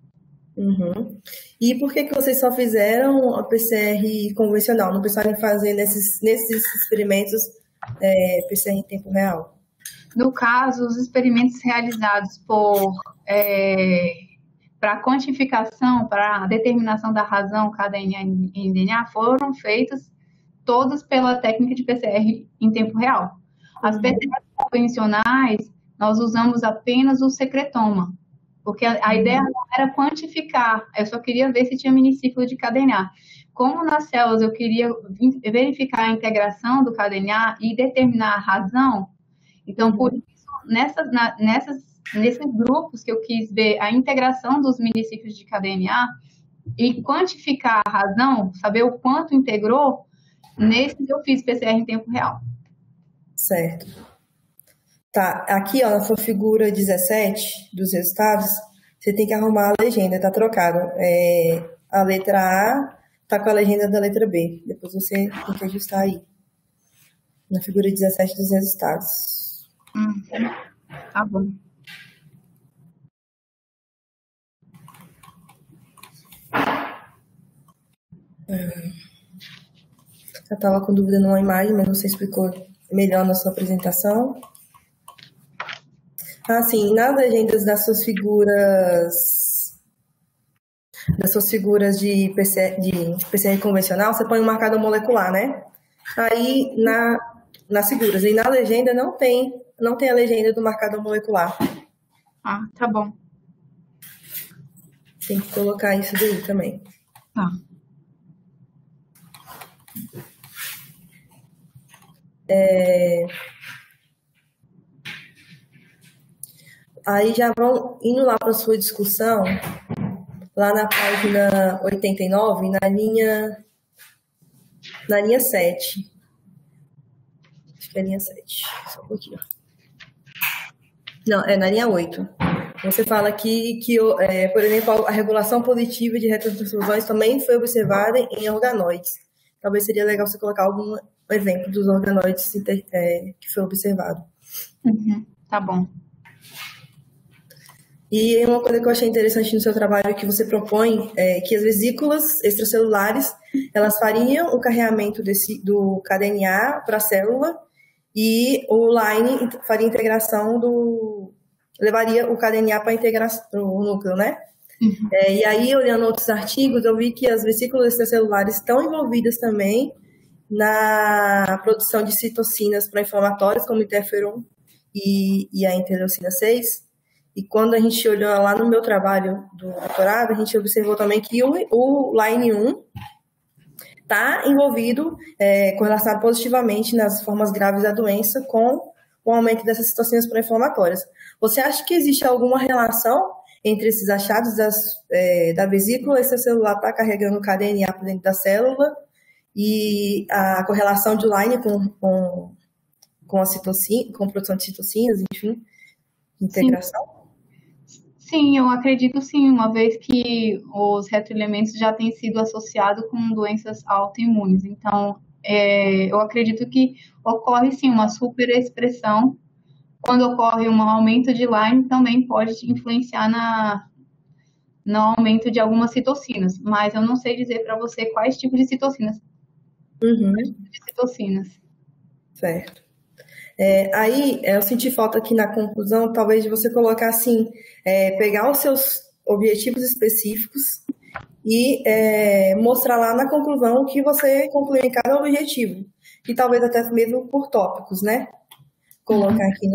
E por que vocês só fizeram a PCR convencional? Não pensaram em fazer nesses experimentos PCR em tempo real? No caso, os experimentos realizados para quantificação, para a determinação da razão KDNA em DNA, foram feitos todos pela técnica de PCR em tempo real. As PCR convencionais, nós usamos apenas o secretoma, porque a ideia não era quantificar, eu só queria ver se tinha miniciclo de KDNA. Como nas células eu queria verificar a integração do KDNA e determinar a razão, então, por isso, nesses grupos que eu quis ver a integração dos miniciclos de KDNA e quantificar a razão, saber o quanto integrou, nesses eu fiz PCR em tempo real. Certo. Tá, aqui, ó, na sua figura 17 dos resultados, você tem que arrumar a legenda, tá trocado. A letra A tá com a legenda da letra B. Depois você tem que ajustar aí. Na figura 17 dos resultados. Tá bom. Eu tava com dúvida numa imagem, mas você explicou melhor na sua apresentação. Sim, nas legendas das suas figuras de PCR convencional, você põe um marcador molecular, né? Aí, nas figuras, e na legenda não tem a legenda do marcador molecular. Tá bom. Tem que colocar isso daí também. Tá. Aí já vão indo lá para a sua discussão, lá na página 89, na linha 7. Acho que é a linha 7. Só um pouquinho. Não, é na linha 8. Você fala aqui que, por exemplo, a regulação positiva de retrotransfusões também foi observada em organoides. Talvez seria legal você colocar algum exemplo dos organoides que foi observado. Tá bom. E uma coisa que eu achei interessante no seu trabalho é que você propõe que as vesículas extracelulares, elas fariam o carreamento do KDNA para a célula e o line faria a integração levaria o KDNA para integrar o núcleo, né? E aí, olhando outros artigos, eu vi que as vesículas extracelulares estão envolvidas também na produção de citocinas pró-inflamatórias, como o interferon e a interleucina 6. E quando a gente olhou lá no meu trabalho do doutorado, a gente observou também que o Line 1 está envolvido, correlacionado positivamente nas formas graves da doença com o aumento dessas citocinas pró-inflamatórias. Você acha que existe alguma relação entre esses achados da vesícula extracelular estar carregando o KDNA para dentro da célula e a correlação de Line com a citocina, com a produção de citocinas, enfim, integração? Sim, eu acredito sim, uma vez que os retroelementos já têm sido associados com doenças autoimunes. Então, eu acredito que ocorre sim uma superexpressão. Quando ocorre um aumento de Lyme, também pode influenciar no aumento de algumas citocinas, mas eu não sei dizer para você quais tipos de citocinas. Certo. Aí, eu senti falta aqui na conclusão, talvez de você colocar assim, pegar os seus objetivos específicos e mostrar lá na conclusão o que você concluiu em cada objetivo. E talvez até mesmo por tópicos, né? Colocar aqui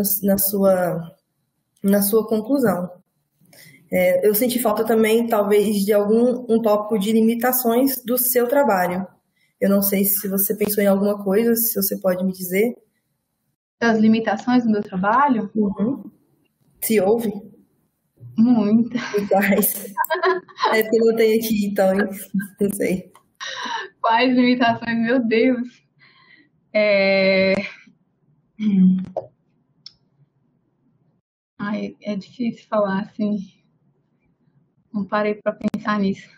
na sua conclusão. Eu senti falta também, talvez, de um tópico de limitações do seu trabalho. Eu não sei se você pensou em alguma coisa, se você pode me dizer. As limitações do meu trabalho? Se houve? Muitas. Quais? É porque eu não tenho aqui, então, não sei. Quais limitações? Meu Deus. É difícil falar assim. Não parei para pensar nisso.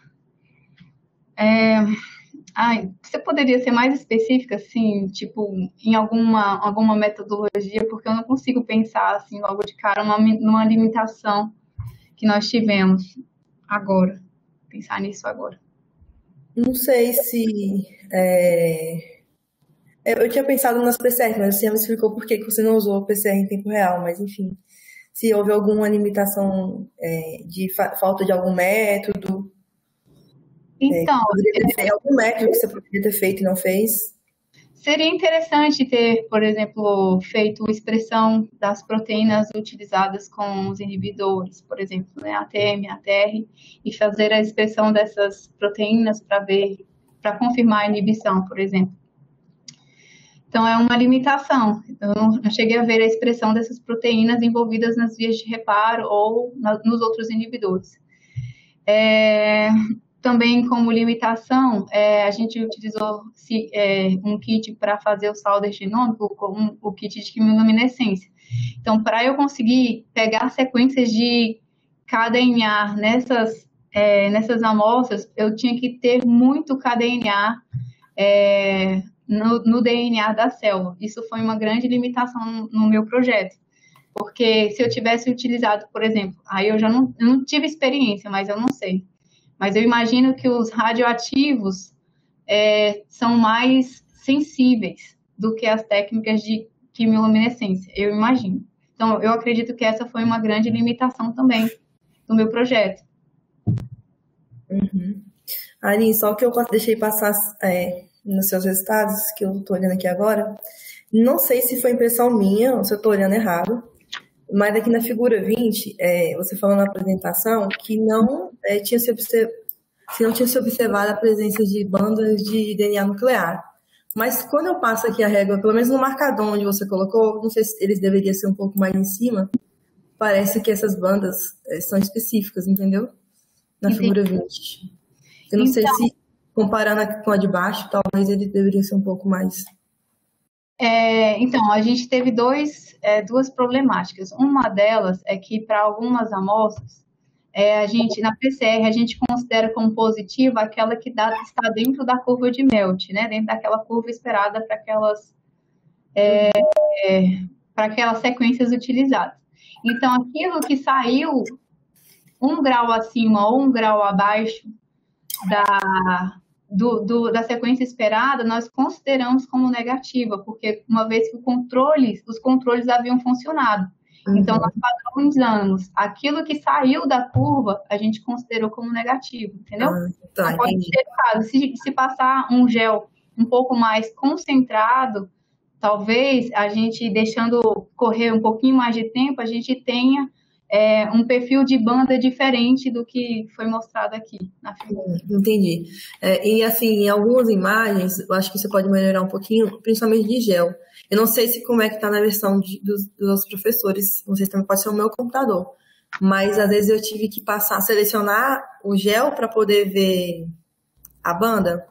Você poderia ser mais específica, assim, tipo, em alguma metodologia, porque eu não consigo pensar, assim, logo de cara, numa limitação que nós tivemos agora. Pensar nisso agora. Não sei se... Eu tinha pensado nas PCR, mas você já me explicou por que você não usou o PCR em tempo real, mas enfim, se houve alguma limitação de falta de algum método. Então, algum método que você poderia ter feito e não fez? Seria interessante ter, por exemplo, feito expressão das proteínas utilizadas com os inibidores, por exemplo, né, ATM, ATR, e fazer a expressão dessas proteínas para confirmar a inibição, por exemplo. Então, é uma limitação. Eu não cheguei a ver a expressão dessas proteínas envolvidas nas vias de reparo ou nos outros inibidores. Também, como limitação, a gente utilizou um kit para fazer o saldo genômico, com o kit de quimiluminescência. Então, para eu conseguir pegar sequências de KDNA nessas amostras, eu tinha que ter muito KDNA no DNA da célula. Isso foi uma grande limitação no meu projeto. Porque se eu tivesse utilizado, por exemplo, aí eu já não tive experiência, mas eu não sei. Mas eu imagino que os radioativos são mais sensíveis do que as técnicas de quimiluminescência, eu imagino. Então, eu acredito que essa foi uma grande limitação também do meu projeto. Aline, só que eu deixei passar nos seus resultados, que eu estou olhando aqui agora, não sei se foi impressão minha ou se eu estou olhando errado, mas aqui na figura 20, você falou na apresentação que não tinha se observado a presença de bandas de DNA nuclear. Mas quando eu passo aqui a régua, pelo menos no marcador onde você colocou, não sei se eles deveriam ser um pouco mais em cima, parece que essas bandas são específicas, entendeu? Na figura 20. Eu não sei se, comparando com a de baixo, talvez eles deveriam ser um pouco mais... Então, a gente teve duas problemáticas. Uma delas é que, para algumas amostras, na PCR, a gente considera como positiva aquela que está dentro da curva de Melt, né? Dentro daquela curva esperada para aquelas sequências utilizadas. Então, aquilo que saiu 1 grau acima ou 1 grau abaixo da sequência esperada, nós consideramos como negativa, porque uma vez que os controles haviam funcionado. Então, nós padronizamos. Aquilo que saiu da curva, a gente considerou como negativo, entendeu? Tá, pode ser caso. Se passar um gel um pouco mais concentrado, talvez a gente, deixando correr um pouquinho mais de tempo, a gente tenha um perfil de banda diferente do que foi mostrado aqui na figura. Entendi. E assim, em algumas imagens, eu acho que você pode melhorar um pouquinho, principalmente de gel. Eu não sei se como é que está na versão dos professores, não sei se também pode ser o meu computador, mas às vezes eu tive que selecionar o gel para poder ver a banda.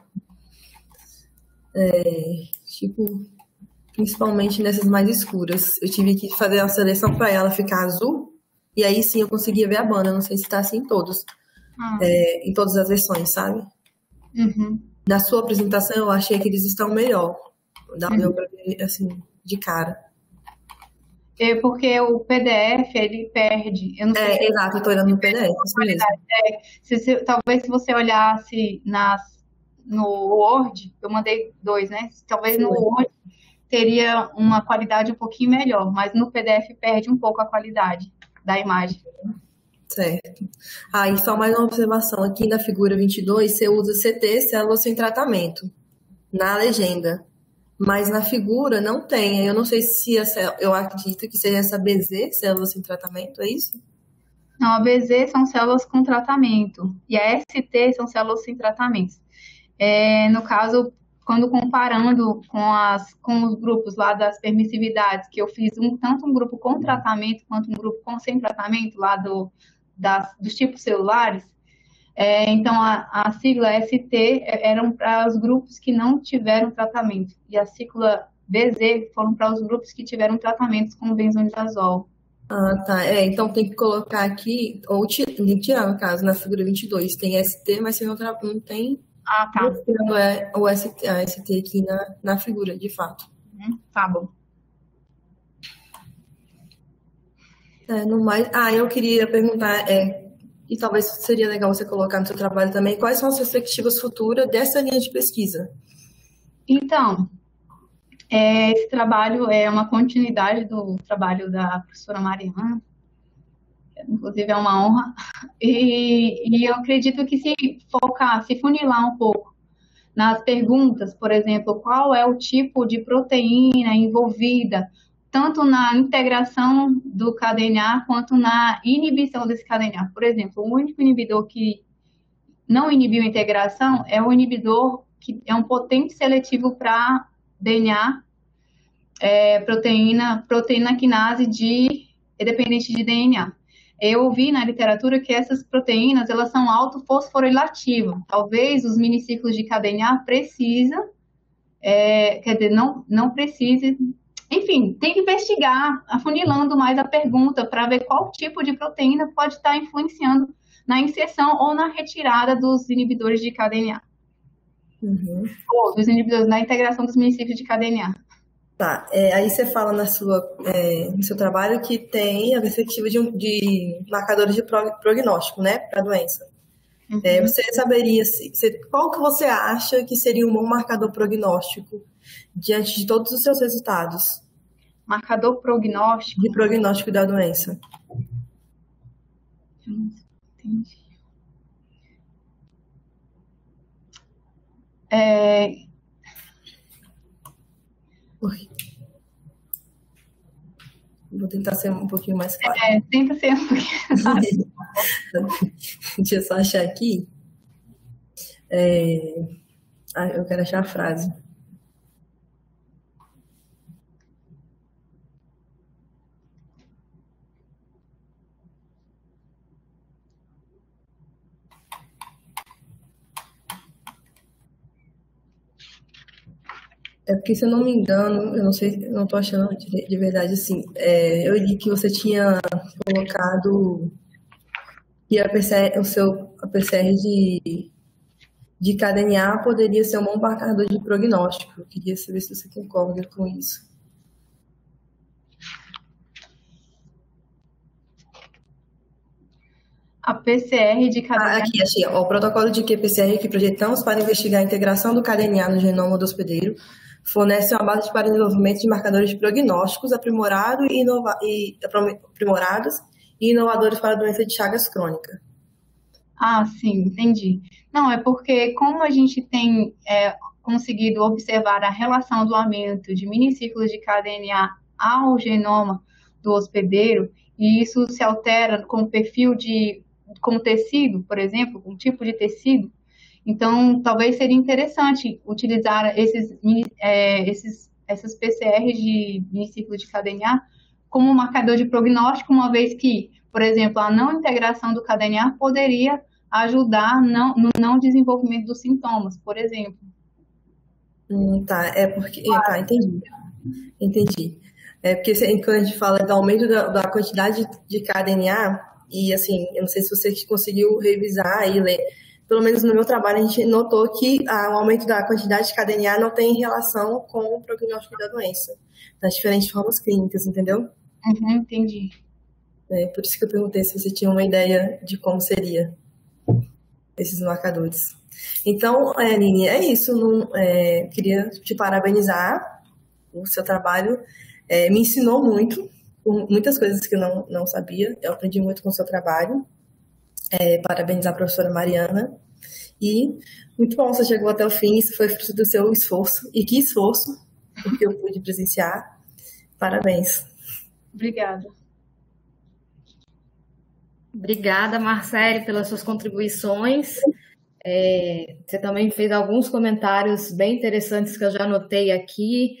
Tipo, principalmente nessas mais escuras. Eu tive que fazer uma seleção para ela ficar azul, e aí sim eu conseguia ver a banda. Não sei se está assim em todas as versões, sabe? Uhum. Na sua apresentação eu achei que eles estão melhor. Deu para ver assim, de cara. Porque o PDF, ele perde. Eu não sei exato, eu estou olhando no PDF, isso mesmo. Talvez se você olhasse no Word, eu mandei 2, né? Talvez no Word teria uma qualidade um pouquinho melhor, mas no PDF perde um pouco a qualidade da imagem. Certo. E só mais uma observação. Aqui na figura 22, você usa CT, célula sem tratamento, na legenda. Mas na figura não tem. Eu não sei se eu acredito que seja essa BZ, célula sem tratamento, é isso? Não, a BZ são células com tratamento e a ST são células sem tratamento. No caso, quando comparando com os grupos lá das permissividades, que eu fiz tanto um grupo com tratamento quanto um grupo sem tratamento lá dos tipos celulares, então a sigla ST eram para os grupos que não tiveram tratamento e a sigla BZ foram para os grupos que tiveram tratamentos com benzonidazol. Tá. Então tem que colocar aqui, ou tem que tirar, no caso, na figura 22. Tem ST, mas você não tem tá. a ST aqui na figura, de fato. Tá bom. No mais, eu queria perguntar, e talvez seria legal você colocar no seu trabalho também, quais são as perspectivas futuras dessa linha de pesquisa? Então, esse trabalho é uma continuidade do trabalho da professora Mariana, inclusive é uma honra, e eu acredito que se funilar um pouco nas perguntas, por exemplo, qual é o tipo de proteína envolvida, tanto na integração do KDNA quanto na inibição desse KDNA. Por exemplo, o único inibidor que não inibiu a integração é o inibidor que é um potente seletivo para DNA, proteína quinase dependente de DNA. Eu vi na literatura que essas proteínas, elas são autofosforilativas. Talvez os miniciclos de KDNA precisam, quer dizer, não precise. Enfim, tem que investigar, afunilando mais a pergunta para ver qual tipo de proteína pode estar influenciando na inserção ou na retirada dos inibidores de KDNA. Ou dos inibidores na integração dos miniciclos de KDNA. Tá, aí você fala no seu trabalho que tem a perspectiva de marcadores de prognóstico, né, para a doença. Você saberia, qual que você acha que seria um bom marcador prognóstico diante de todos os seus resultados? Marcador prognóstico? De prognóstico da doença. Entendi. Vou tentar ser um pouquinho mais claro. Tenta ser um pouquinho. Deixa eu só achar aqui. Eu quero achar a frase. Porque, se eu não me engano, eu não sei, não estou achando de verdade assim. Eu li que você tinha colocado que a PCR de KDNA poderia ser um bom marcador de prognóstico. Eu queria saber se você concorda com isso. A PCR de KDNA. Aqui, achei. O protocolo de qPCR que projetamos para investigar a integração do KDNA no genoma do hospedeiro fornece uma base para o desenvolvimento de marcadores de prognósticos aprimorados e inovadores para a doença de Chagas crônica. Sim, entendi. Não, é porque como a gente tem conseguido observar a relação do aumento de miniciclos de KDNA ao genoma do hospedeiro, e isso se altera com o perfil com o tecido, por exemplo, com o tipo de tecido. Então, talvez seria interessante utilizar essas PCRs de miniciclo de KDNA como marcador de prognóstico, uma vez que, por exemplo, a não integração do KDNA poderia ajudar no não desenvolvimento dos sintomas, por exemplo. Tá, entendi. É porque quando a gente fala do aumento da quantidade de KDNA, e assim, eu não sei se você conseguiu revisar e ler, pelo menos no meu trabalho a gente notou que o aumento da quantidade de KDNA não tem relação com o prognóstico da doença, das diferentes formas clínicas, entendeu? Entendi. Por isso que eu perguntei se você tinha uma ideia de como seria esses marcadores. Então, Aline, é isso. Queria te parabenizar. O seu trabalho me ensinou muito, muitas coisas que eu não sabia. Eu aprendi muito com o seu trabalho. Parabenizar a professora Mariana. E muito bom, você chegou até o fim. Isso foi fruto do seu esforço. E que esforço, porque eu pude presenciar. Parabéns. Obrigada. Obrigada, Marcele, pelas suas contribuições. Você também fez alguns comentários bem interessantes que eu já anotei aqui.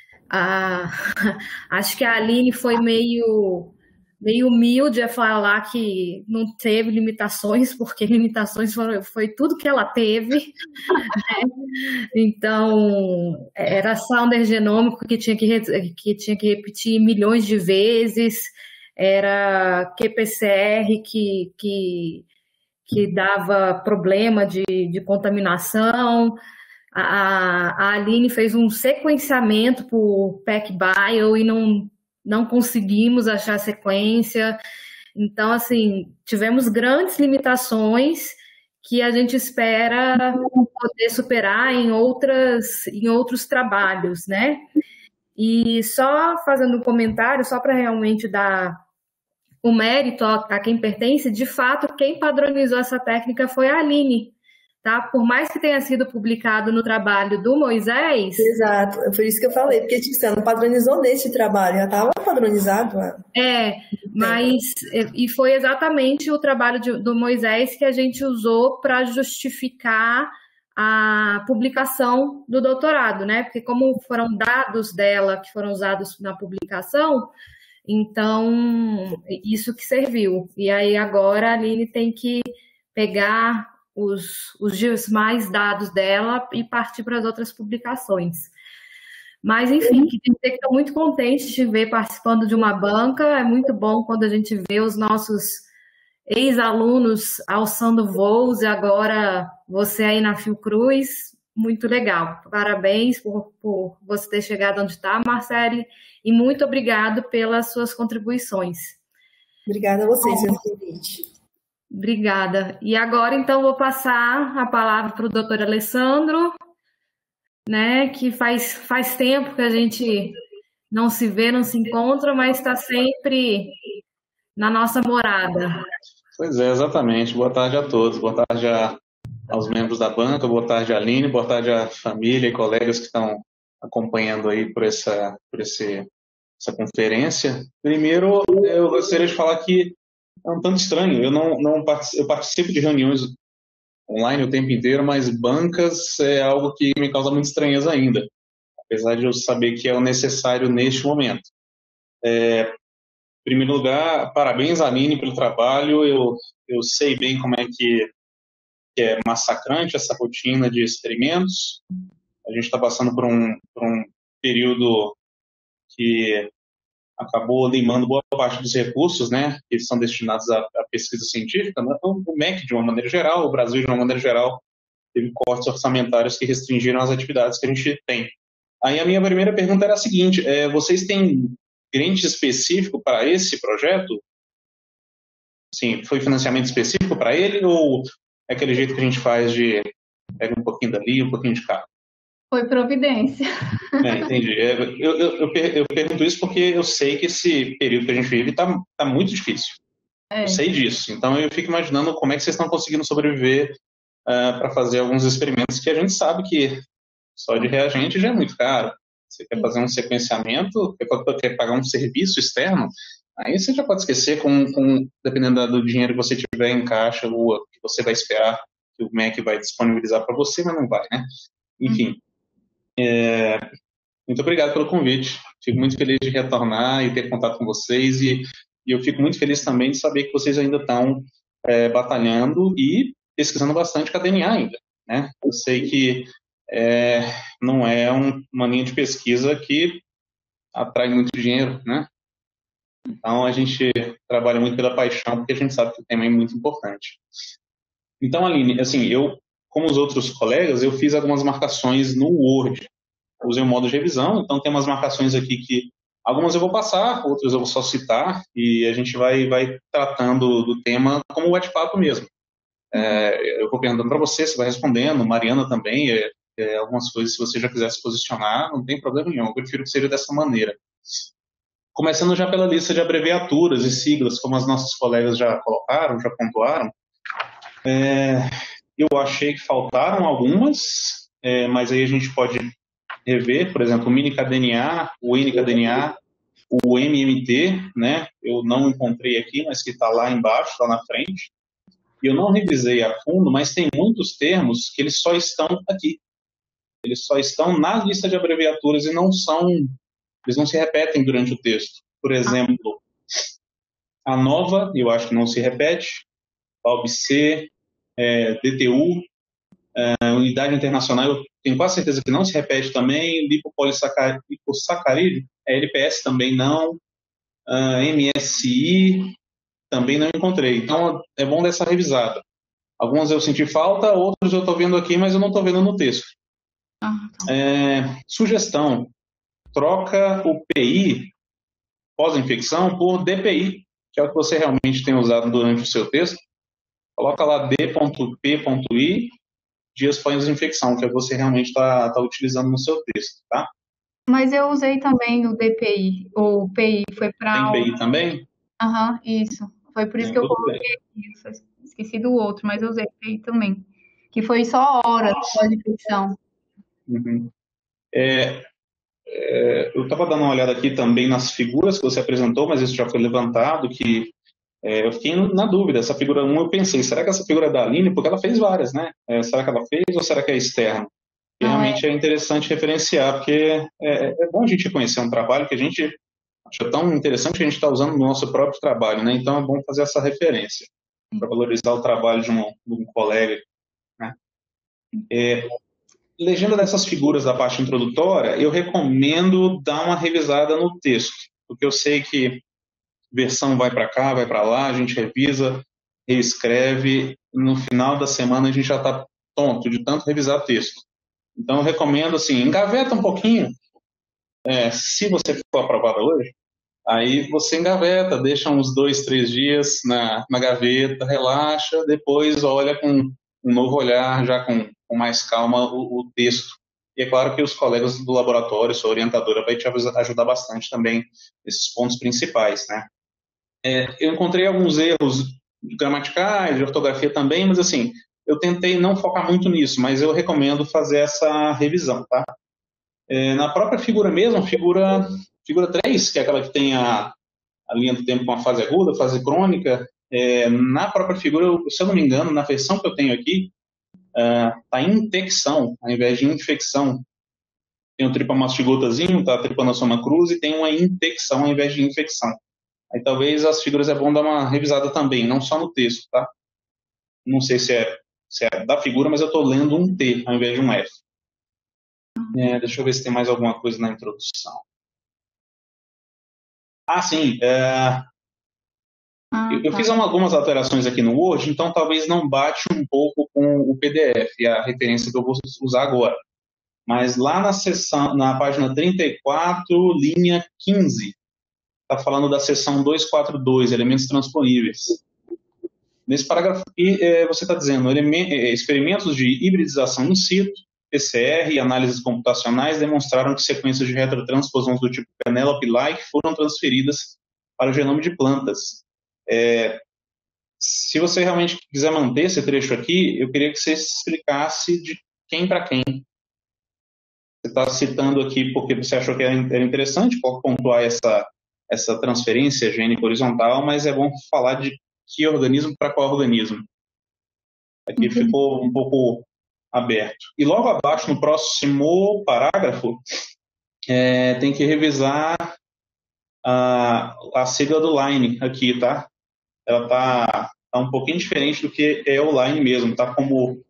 Acho que a Aline foi meio humilde a falar que não teve limitações, porque limitações foi tudo que ela teve. Né? Então, era sounder genômico que tinha que repetir milhões de vezes, era QPCR que dava problema de contaminação. A Aline fez um sequenciamento por PacBio e não conseguimos achar sequência. Então, assim, tivemos grandes limitações que a gente espera poder superar em outros trabalhos, né? E só fazendo um comentário, só para realmente dar o mérito a quem pertence, de fato, quem padronizou essa técnica foi a Aline, tá? Por mais que tenha sido publicado no trabalho do Moisés... Exato, é por isso que eu falei, porque você não padronizou nesse trabalho, já estava padronizado. E foi exatamente o trabalho do Moisés que a gente usou para justificar a publicação do doutorado, né? Porque como foram dados dela que foram usados na publicação... Então, isso que serviu. E aí agora a Aline tem que pegar os demais dados dela e partir para as outras publicações. Mas, enfim, queria dizer que estou muito contente de te ver participando de uma banca. É muito bom quando a gente vê os nossos ex-alunos alçando voos e agora você aí na Fiocruz. Muito legal. Parabéns por você ter chegado onde está, Marcele, e muito obrigado pelas suas contribuições. Obrigada a vocês pelo convite. Obrigada. E agora, então, vou passar a palavra para o doutor Alessandro, né, que faz tempo que a gente não se vê, não se encontra, mas está sempre na nossa morada. Pois é, exatamente. Boa tarde a todos. Boa tarde aos membros da banca, boa tarde, Aline, boa tarde à família e colegas que estão acompanhando aí por essa conferência. Primeiro, eu gostaria de falar que é um tanto estranho, eu participo de reuniões online o tempo inteiro, mas bancas é algo que me causa muita estranheza ainda, apesar de eu saber que é o necessário neste momento. Em primeiro lugar, parabéns, Aline, pelo trabalho. Eu sei bem como é que é massacrante essa rotina de experimentos. A gente está passando por um período que acabou limando boa parte dos recursos, né, que são destinados à pesquisa científica. Né? Então, o MEC, de uma maneira geral, o Brasil, de uma maneira geral, teve cortes orçamentários que restringiram as atividades que a gente tem. Aí a minha primeira pergunta era a seguinte: vocês têm grant específico para esse projeto? Sim, foi financiamento específico para ele ou é aquele jeito que a gente faz de pega um pouquinho dali, um pouquinho de cá? Foi providência. Entendi. Eu pergunto isso porque eu sei que esse período que a gente vive está muito difícil. Eu sei disso. Então eu fico imaginando como é que vocês estão conseguindo sobreviver para fazer alguns experimentos que a gente sabe que só de reagente já é muito caro. Você quer fazer um sequenciamento, quer pagar um serviço externo, Aí você já pode esquecer, dependendo do dinheiro que você tiver em caixa, ou que você vai esperar que o MEC vai disponibilizar para você, mas não vai, né? Enfim, muito obrigado pelo convite. Fico muito feliz de retornar e ter contato com vocês, e eu fico muito feliz também de saber que vocês ainda estão batalhando e pesquisando bastante com a DNA ainda, né? Eu sei que não é uma linha de pesquisa que atrai muito dinheiro, né? Então, a gente trabalha muito pela paixão, porque a gente sabe que o tema é muito importante. Então, Aline, assim, como os outros colegas, eu fiz algumas marcações no Word. Usei o modo de revisão, então tem umas marcações aqui que algumas eu vou passar, outras eu vou só citar, e a gente vai tratando do tema como um bate-papo mesmo. Eu vou perguntando para você vai respondendo, Mariana também, algumas coisas, se você já quiser se posicionar, não tem problema nenhum, eu prefiro que seja dessa maneira. Começando já pela lista de abreviaturas e siglas, como as nossas colegas já colocaram, já pontuaram, eu achei que faltaram algumas, mas aí a gente pode rever, por exemplo, o MiniKDNA, o NKDNA, o MMT, né? Eu não encontrei aqui, mas que está lá embaixo, lá na frente. E eu não revisei a fundo, mas tem muitos termos que eles só estão aqui. Eles só estão na lista de abreviaturas e eles não se repetem durante o texto. Por exemplo, a nova, eu acho que não se repete, a OBC, DTU, unidade internacional, eu tenho quase certeza que não se repete também, liposacarídeo, LPS também não, MSI também não encontrei. Então, é bom dessa revisada. Algumas eu senti falta, outros eu estou vendo aqui, mas eu não estou vendo no texto. Sugestão, troca o PI, pós-infecção, por DPI, que é o que você realmente tem usado durante o seu texto. Coloca lá D.P.I, dias pós-infecção, que é o que você realmente está utilizando no seu texto, tá? Mas eu usei também o DPI, o PI foi para... Tem PI também? Aham, isso. Foi por isso que eu coloquei aqui. Esqueci do outro, mas eu usei PI também. Que foi só horas pós-infecção. Uhum. Eu estava dando uma olhada aqui também nas figuras que você apresentou, mas isso já foi levantado, que eu fiquei na dúvida. Essa figura 1, eu pensei, será que essa figura é da Aline? Porque ela fez várias, né? Será que ela fez ou será que é externa? E realmente é interessante referenciar, porque é bom a gente conhecer um trabalho que a gente acha tão interessante que a gente está usando no nosso próprio trabalho, né? Então é bom fazer essa referência para valorizar o trabalho de um colega, né? Legenda dessas figuras da parte introdutória, eu recomendo dar uma revisada no texto, porque eu sei que versão vai para cá, vai para lá, a gente revisa, reescreve, no final da semana a gente já está tonto de tanto revisar texto. Então eu recomendo, assim, engaveta um pouquinho, se você for aprovado hoje, aí você engaveta, deixa uns 2, 3 dias na gaveta, relaxa, depois olha com um novo olhar, já com mais calma o texto. E é claro que os colegas do laboratório, sua orientadora, vai te ajudar bastante também nesses pontos principais, né? Eu encontrei alguns erros gramaticais, de ortografia também, mas assim, eu tentei não focar muito nisso, mas eu recomendo fazer essa revisão, tá? Na própria figura mesmo, figura 3, que é aquela que tem a linha do tempo com a fase aguda, fase crônica, na própria figura, se eu não me engano, na versão que eu tenho aqui, está infecção, ao invés de infecção. Tem o tripamastigotazinho, tá? Trypanosoma cruzi, tem uma infecção ao invés de infecção. Aí talvez as figuras é bom dar uma revisada também, não só no texto, tá? Não sei se é da figura, mas eu estou lendo um T ao invés de um F. Deixa eu ver se tem mais alguma coisa na introdução. Sim. Eu fiz algumas alterações aqui no Word, então talvez não bate um pouco com o PDF, a referência que eu vou usar agora. Mas lá na página 34, linha 15, está falando da seção 242, elementos transponíveis. Nesse parágrafo aqui, você está dizendo experimentos de hibridização in situ, PCR e análises computacionais demonstraram que sequências de retrotransposões do tipo Penelope-like foram transferidas para o genoma de plantas. Se você realmente quiser manter esse trecho aqui, eu queria que você explicasse de quem para quem. Você está citando aqui porque você achou que era interessante pontuar essa transferência gênica horizontal, mas é bom falar de que organismo para qual organismo. Aqui ficou um pouco aberto. E logo abaixo, no próximo parágrafo, tem que revisar a sigla do Line aqui, tá? Ela tá um pouquinho diferente do que é o Line mesmo, tá? Como...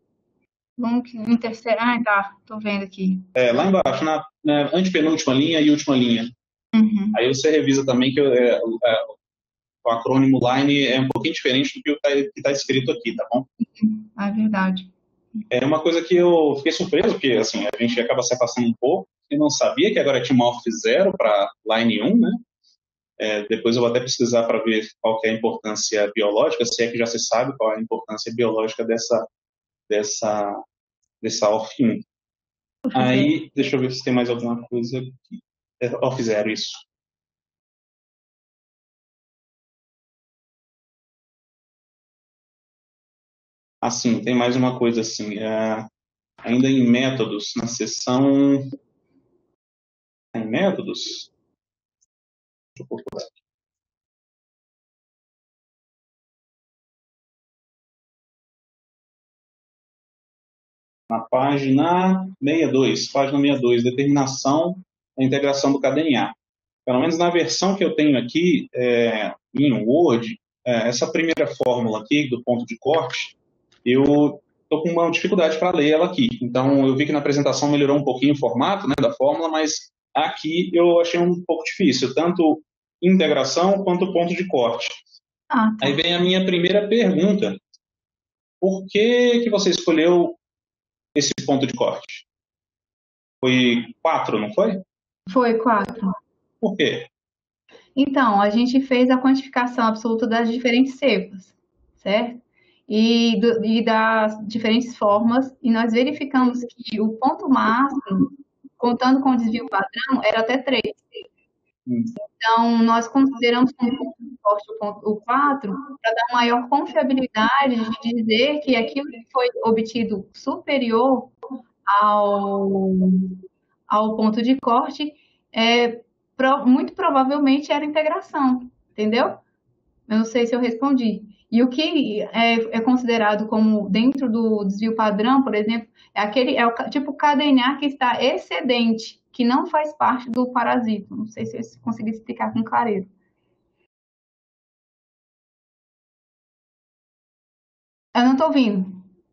tá, tô vendo aqui. Lá embaixo, na antepenúltima linha e última linha. Uhum. Aí você revisa também que o acrônimo Line é um pouquinho diferente do que está escrito aqui, tá bom? É verdade. É uma coisa que eu fiquei surpreso, porque assim, a gente acaba se afastando um pouco, e não sabia que agora tinha Morph 0 para Line 1, né? Depois eu vou até pesquisar para ver qual que é a importância biológica, se é que já se sabe qual é a importância biológica dessa Orf 1. Aí, deixa eu ver se tem mais alguma coisa aqui. Orf 0, isso. Assim, tem mais uma coisa assim, ainda em métodos, na seção... Em métodos? Deixa eu procurar aqui. Na página 62, determinação da integração do KDNA. Pelo menos na versão que eu tenho aqui, em Word, essa primeira fórmula aqui, do ponto de corte, eu estou com uma dificuldade para ler ela aqui. Então, eu vi que na apresentação melhorou um pouquinho o formato, né, da fórmula, mas aqui eu achei um pouco difícil, tanto integração quanto ponto de corte. Tá. Aí vem a minha primeira pergunta. Por que você escolheu esse ponto de corte? Foi 4, não foi? Foi 4. Por quê? Então, a gente fez a quantificação absoluta das diferentes cepas, certo? E das diferentes formas, e nós verificamos que o ponto máximo, contando com o desvio padrão, era até 3. Então, nós consideramos como ponto de corte o 4 para dar maior confiabilidade de dizer que aquilo que foi obtido superior ao ponto de corte muito provavelmente era integração, entendeu? Eu não sei se eu respondi. E o que é considerado como dentro do desvio padrão, por exemplo, é o tipo KDNA que está excedente, que não faz parte do parasito. Não sei se eu consegui explicar com clareza. Eu não estou ouvindo.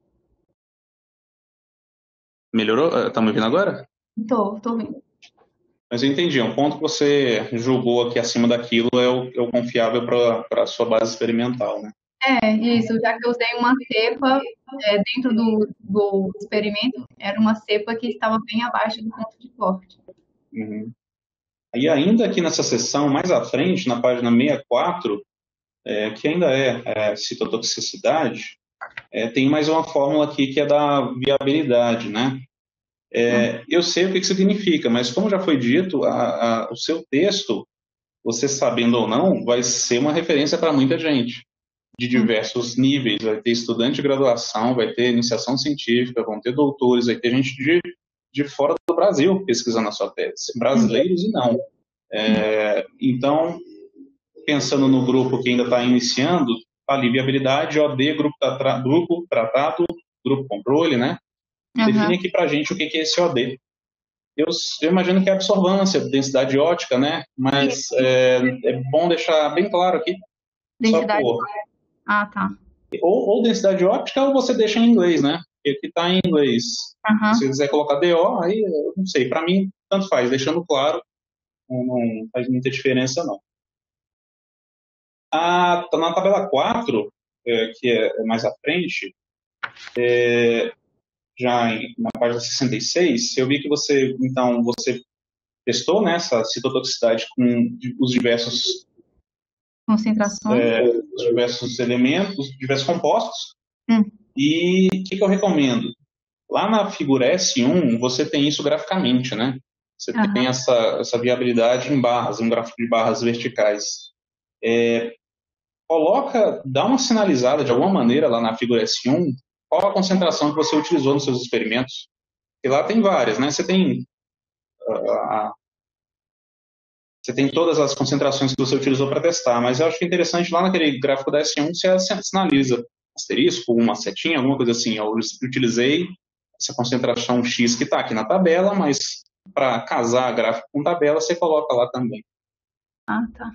Melhorou? Está me ouvindo agora? Estou ouvindo. Mas eu entendi, um ponto que você julgou aqui acima daquilo é o confiável para a sua base experimental, né? Isso, já que eu usei uma cepa dentro do experimento, era uma cepa que estava bem abaixo do ponto de corte. Uhum. E ainda aqui nessa seção, mais à frente, na página 64, que ainda é citotoxicidade, tem mais uma fórmula aqui que é da viabilidade, né? Eu sei o que significa, mas como já foi dito, o seu texto, você sabendo ou não, vai ser uma referência para muita gente, de diversos níveis. Vai ter estudante de graduação, vai ter iniciação científica, vão ter doutores, vai ter gente de fora do Brasil pesquisando a sua tese, brasileiros e não. Então, pensando no grupo que ainda está iniciando, ali, viabilidade, OD, grupo tratado, grupo controle, né? Define aqui para a gente o que é esse OD. Eu imagino que é absorvância, densidade ótica, né? Mas é bom deixar bem claro aqui. Densidade ótica. Tá. Ou densidade ótica, ou você deixa em inglês, né? Porque aqui está em inglês. Se você quiser colocar DO, aí eu não sei. Para mim, tanto faz. Deixando claro, não faz muita diferença, não. Na tabela 4, que é mais à frente, já na página 66, eu vi que você testou, né, essa citotoxicidade com os diversos concentrações, os diversos elementos, diversos compostos. E o que eu recomendo? Lá na figura S1, você tem isso graficamente, né? Você tem essa viabilidade em barras, um gráfico de barras verticais. Dá uma sinalizada de alguma maneira lá na figura S1, qual a concentração que você utilizou nos seus experimentos. E lá tem várias, né? Você tem você tem todas as concentrações que você utilizou para testar, mas eu acho que é interessante lá naquele gráfico da S1 você sinaliza asterisco, uma setinha, alguma coisa assim. Eu utilizei essa concentração X que está aqui na tabela, mas para casar gráfico com tabela, você coloca lá também. Ah, tá.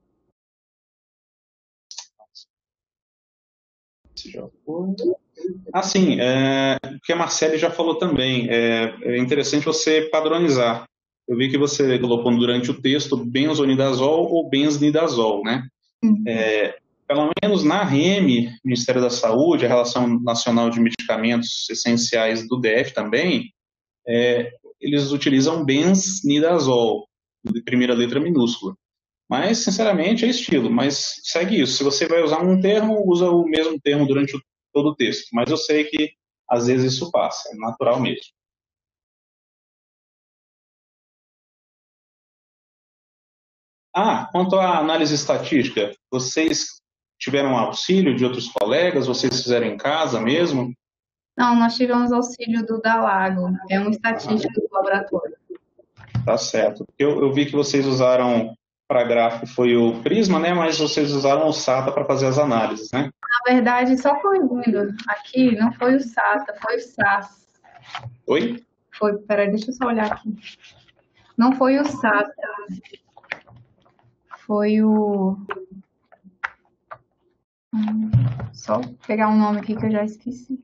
Assim, o que a Marcele já falou também, é interessante você padronizar. Eu vi que você colocou durante o texto benzonidazol ou benznidazol, né? Pelo menos na REME, Ministério da Saúde, a Relação Nacional de Medicamentos Essenciais do DF também, eles utilizam benznidazol, de primeira letra minúscula. Mas, sinceramente, é estilo, mas segue isso. Se você vai usar um termo, usa o mesmo termo durante todo o texto. Mas eu sei que, às vezes, isso passa, é natural mesmo. Quanto à análise estatística, vocês tiveram auxílio de outros colegas? Vocês fizeram em casa mesmo? Não, nós tivemos auxílio do Dalago, é um estatístico do laboratório. Tá certo. Eu vi que vocês usaram, para gráfico, foi o Prisma, né? Mas vocês usaram o SATA para fazer as análises, né? Na verdade, só corrigindo, aqui não foi o SATA, foi o SAS. Oi? Peraí, deixa eu só olhar aqui. Não foi o SATA. Foi o... Só pegar um nome aqui que eu já esqueci.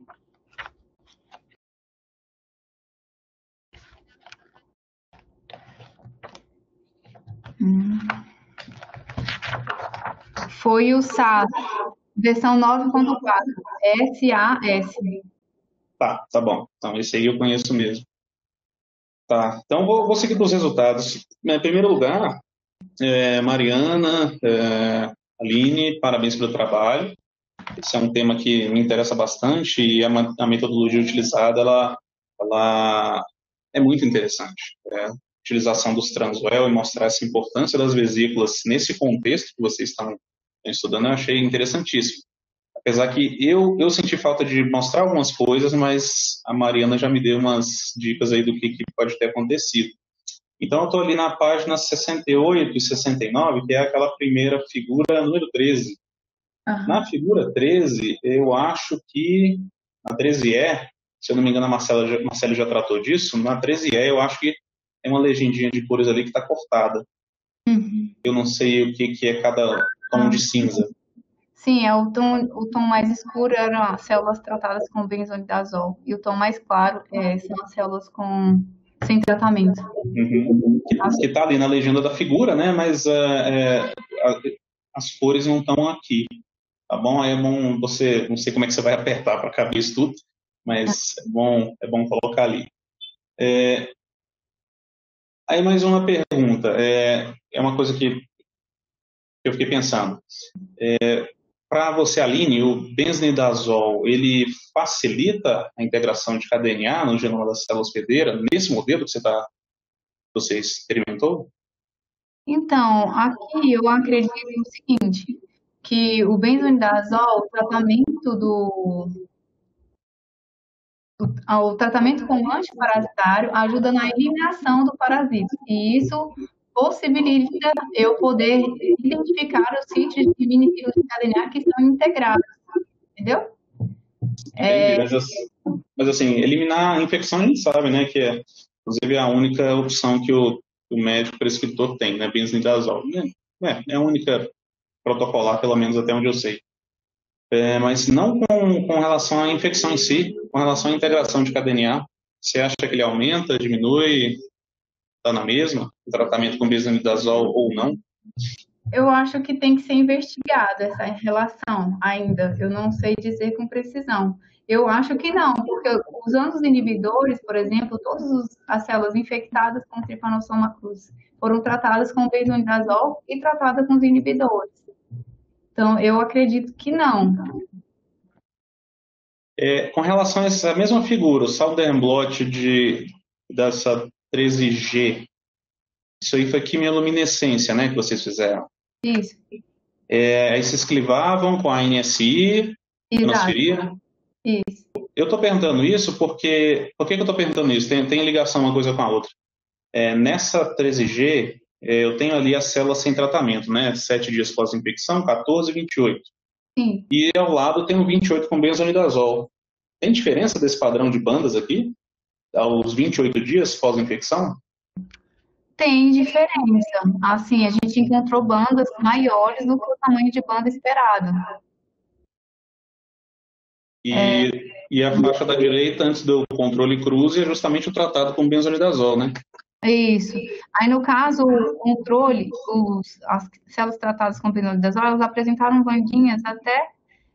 Foi o SAS, versão 9.4, SAS. Tá bom. Então, esse aí eu conheço mesmo. Tá, então vou seguir para os resultados. Em primeiro lugar, Mariana, Aline, parabéns pelo trabalho. Esse é um tema que me interessa bastante e a metodologia utilizada, ela é muito interessante. A utilização dos transwell e mostrar essa importância das vesículas nesse contexto que vocês estão estudando, eu achei interessantíssimo. Apesar que eu senti falta de mostrar algumas coisas, mas a Mariana já me deu umas dicas aí do que pode ter acontecido. Então, eu estou ali na página 68 e 69, que é aquela primeira figura, número 13. Uhum. Na figura 13, eu acho que na 13E, se eu não me engano, a Marcela já tratou disso, na 13E eu acho que tem uma legendinha de cores ali que está cortada. Uhum. Eu não sei o que é cada tom de cinza. Sim, o tom mais escuro eram as células tratadas com benzonidazol e o tom mais claro são as células sem tratamento. Uhum. Que está ali na legenda da figura, né? Mas as cores não estão aqui, tá bom? Aí é bom você, não sei como é que você vai apertar para caber isso tudo, mas é bom colocar ali. Aí mais uma pergunta, é uma coisa que eu fiquei pensando. Para você, Aline, o benznidazol, ele facilita a integração de cadeia no genoma da célula hospedeira, nesse modelo que você experimentou? Então, aqui eu acredito no seguinte, que o benzonidazol, o tratamento com antiparasitário ajuda na eliminação do parasito, e isso possibilita eu poder identificar os sítios de minifilos de cadeia que estão integrados, entendeu? Mas assim, eliminar a infecção a gente sabe, né, que é, inclusive, a única opção que o médico prescritor tem, né, benznidazol. É a única protocolar, pelo menos até onde eu sei. Mas não com relação à infecção em si, com relação à integração de cadeia. Você acha que ele aumenta, diminui, está na mesma, o tratamento com benznidazol ou não? Eu acho que tem que ser investigado essa relação ainda. Eu não sei dizer com precisão. Eu acho que não, porque usando os inibidores, por exemplo, todas as células infectadas com Trypanosoma cruzi foram tratadas com benzonidazol e tratadas com os inibidores. Então, eu acredito que não. Com relação a essa mesma figura, o Southern blot dessa 13G, isso aí foi quimioluminescência, né, que vocês fizeram? Isso. Aí vocês clivavam com a NSI, transferia? Isso. Eu estou perguntando isso porque... Por que eu estou perguntando isso? Tem ligação uma coisa com a outra. Nessa 13G, eu tenho ali a célula sem tratamento, né? 7 dias pós-infecção, 14 e 28. Sim. E ao lado tem o 28 com benzonidazol. Tem diferença desse padrão de bandas aqui, aos 28 dias pós-infecção? Tem diferença. Assim, a gente encontrou bandas maiores do que o tamanho de banda esperado. E a faixa da direita, antes do controle cruze, é justamente o tratado com benzonidazol, né? Isso. Aí, no caso, o controle, as células tratadas com benzodiazol, elas apresentaram bandinhas até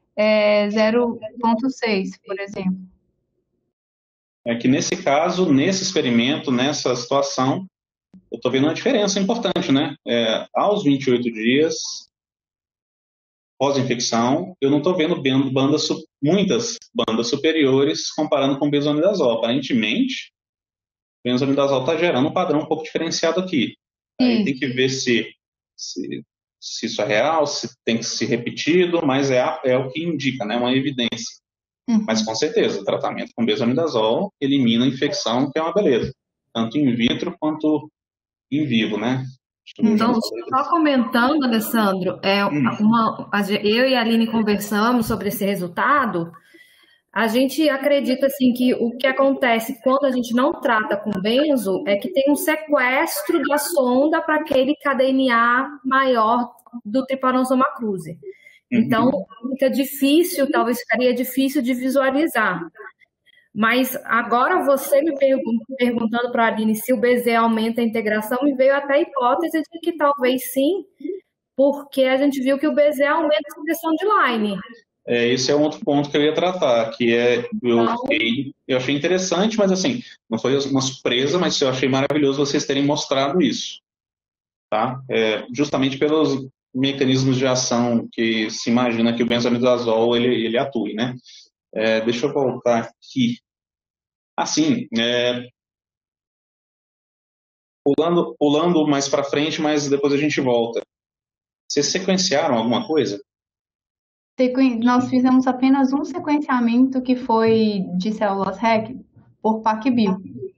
0,6, por exemplo. É que nesse caso, nesse experimento, nessa situação, eu estou vendo uma diferença importante, né? Aos 28 dias pós-infecção, eu não estou vendo muitas bandas superiores comparando com benzonidazol. Aparentemente, o benzonidazol está gerando um padrão um pouco diferenciado aqui. Aí tem que ver se isso é real, se tem que ser repetido, mas é o que indica, né? Uma evidência. Mas com certeza, o tratamento com benzonidazol elimina a infecção, que é uma beleza, tanto in vitro quanto in vivo, né? Então, só comentando, Alessandro, eu e a Aline conversamos sobre esse resultado. A gente acredita assim que o que acontece quando a gente não trata com benzo é que tem um sequestro da sonda para aquele KDNA maior do Trypanosoma cruzi. Então, fica difícil, talvez ficaria difícil de visualizar. Mas agora você me perguntando para a Aline se o BZ aumenta a integração, me veio até a hipótese de que talvez sim, porque a gente viu que o BZ aumenta a supressão de line. Esse é um outro ponto que eu ia tratar, que eu achei interessante, mas assim, não foi uma surpresa, mas eu achei maravilhoso vocês terem mostrado isso, tá? Justamente pelos mecanismos de ação que se imagina que o benzonidazol ele atue, né? Deixa eu voltar aqui. Assim, pulando mais para frente, mas depois a gente volta. Vocês sequenciaram alguma coisa? Nós fizemos apenas um sequenciamento que foi de células REC por PacBio.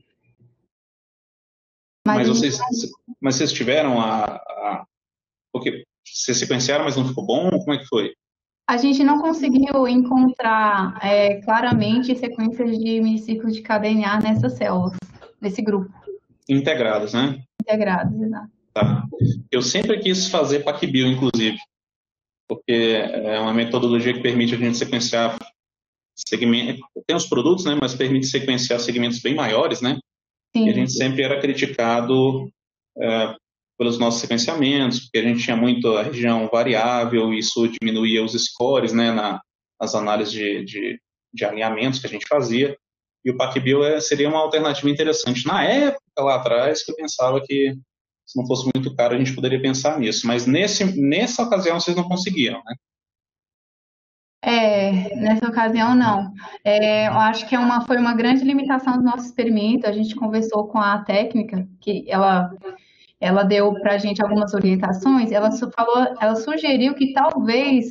Mas vocês tiveram porque vocês sequenciaram, mas não ficou bom? Como é que foi? A gente não conseguiu encontrar claramente sequências de miniciclos de KDNA nessas células, nesse grupo. Integrados, né? Integrados, exato. Tá. Eu sempre quis fazer PacBio, inclusive, porque é uma metodologia que permite a gente sequenciar segmentos. Tem os produtos, né? Mas permite sequenciar segmentos bem maiores, né? Sim. E a gente sempre era criticado pelos nossos sequenciamentos, porque a gente tinha muito a região variável, e isso diminuía os scores, né, nas análises de alinhamentos que a gente fazia, e o PacBio seria uma alternativa interessante. Na época, lá atrás, que eu pensava que, se não fosse muito caro, a gente poderia pensar nisso, mas nessa ocasião vocês não conseguiram, né? Nessa ocasião não. Eu acho que foi uma grande limitação do nosso experimento. A gente conversou com a técnica, que ela deu para a gente algumas orientações. Ela sugeriu que talvez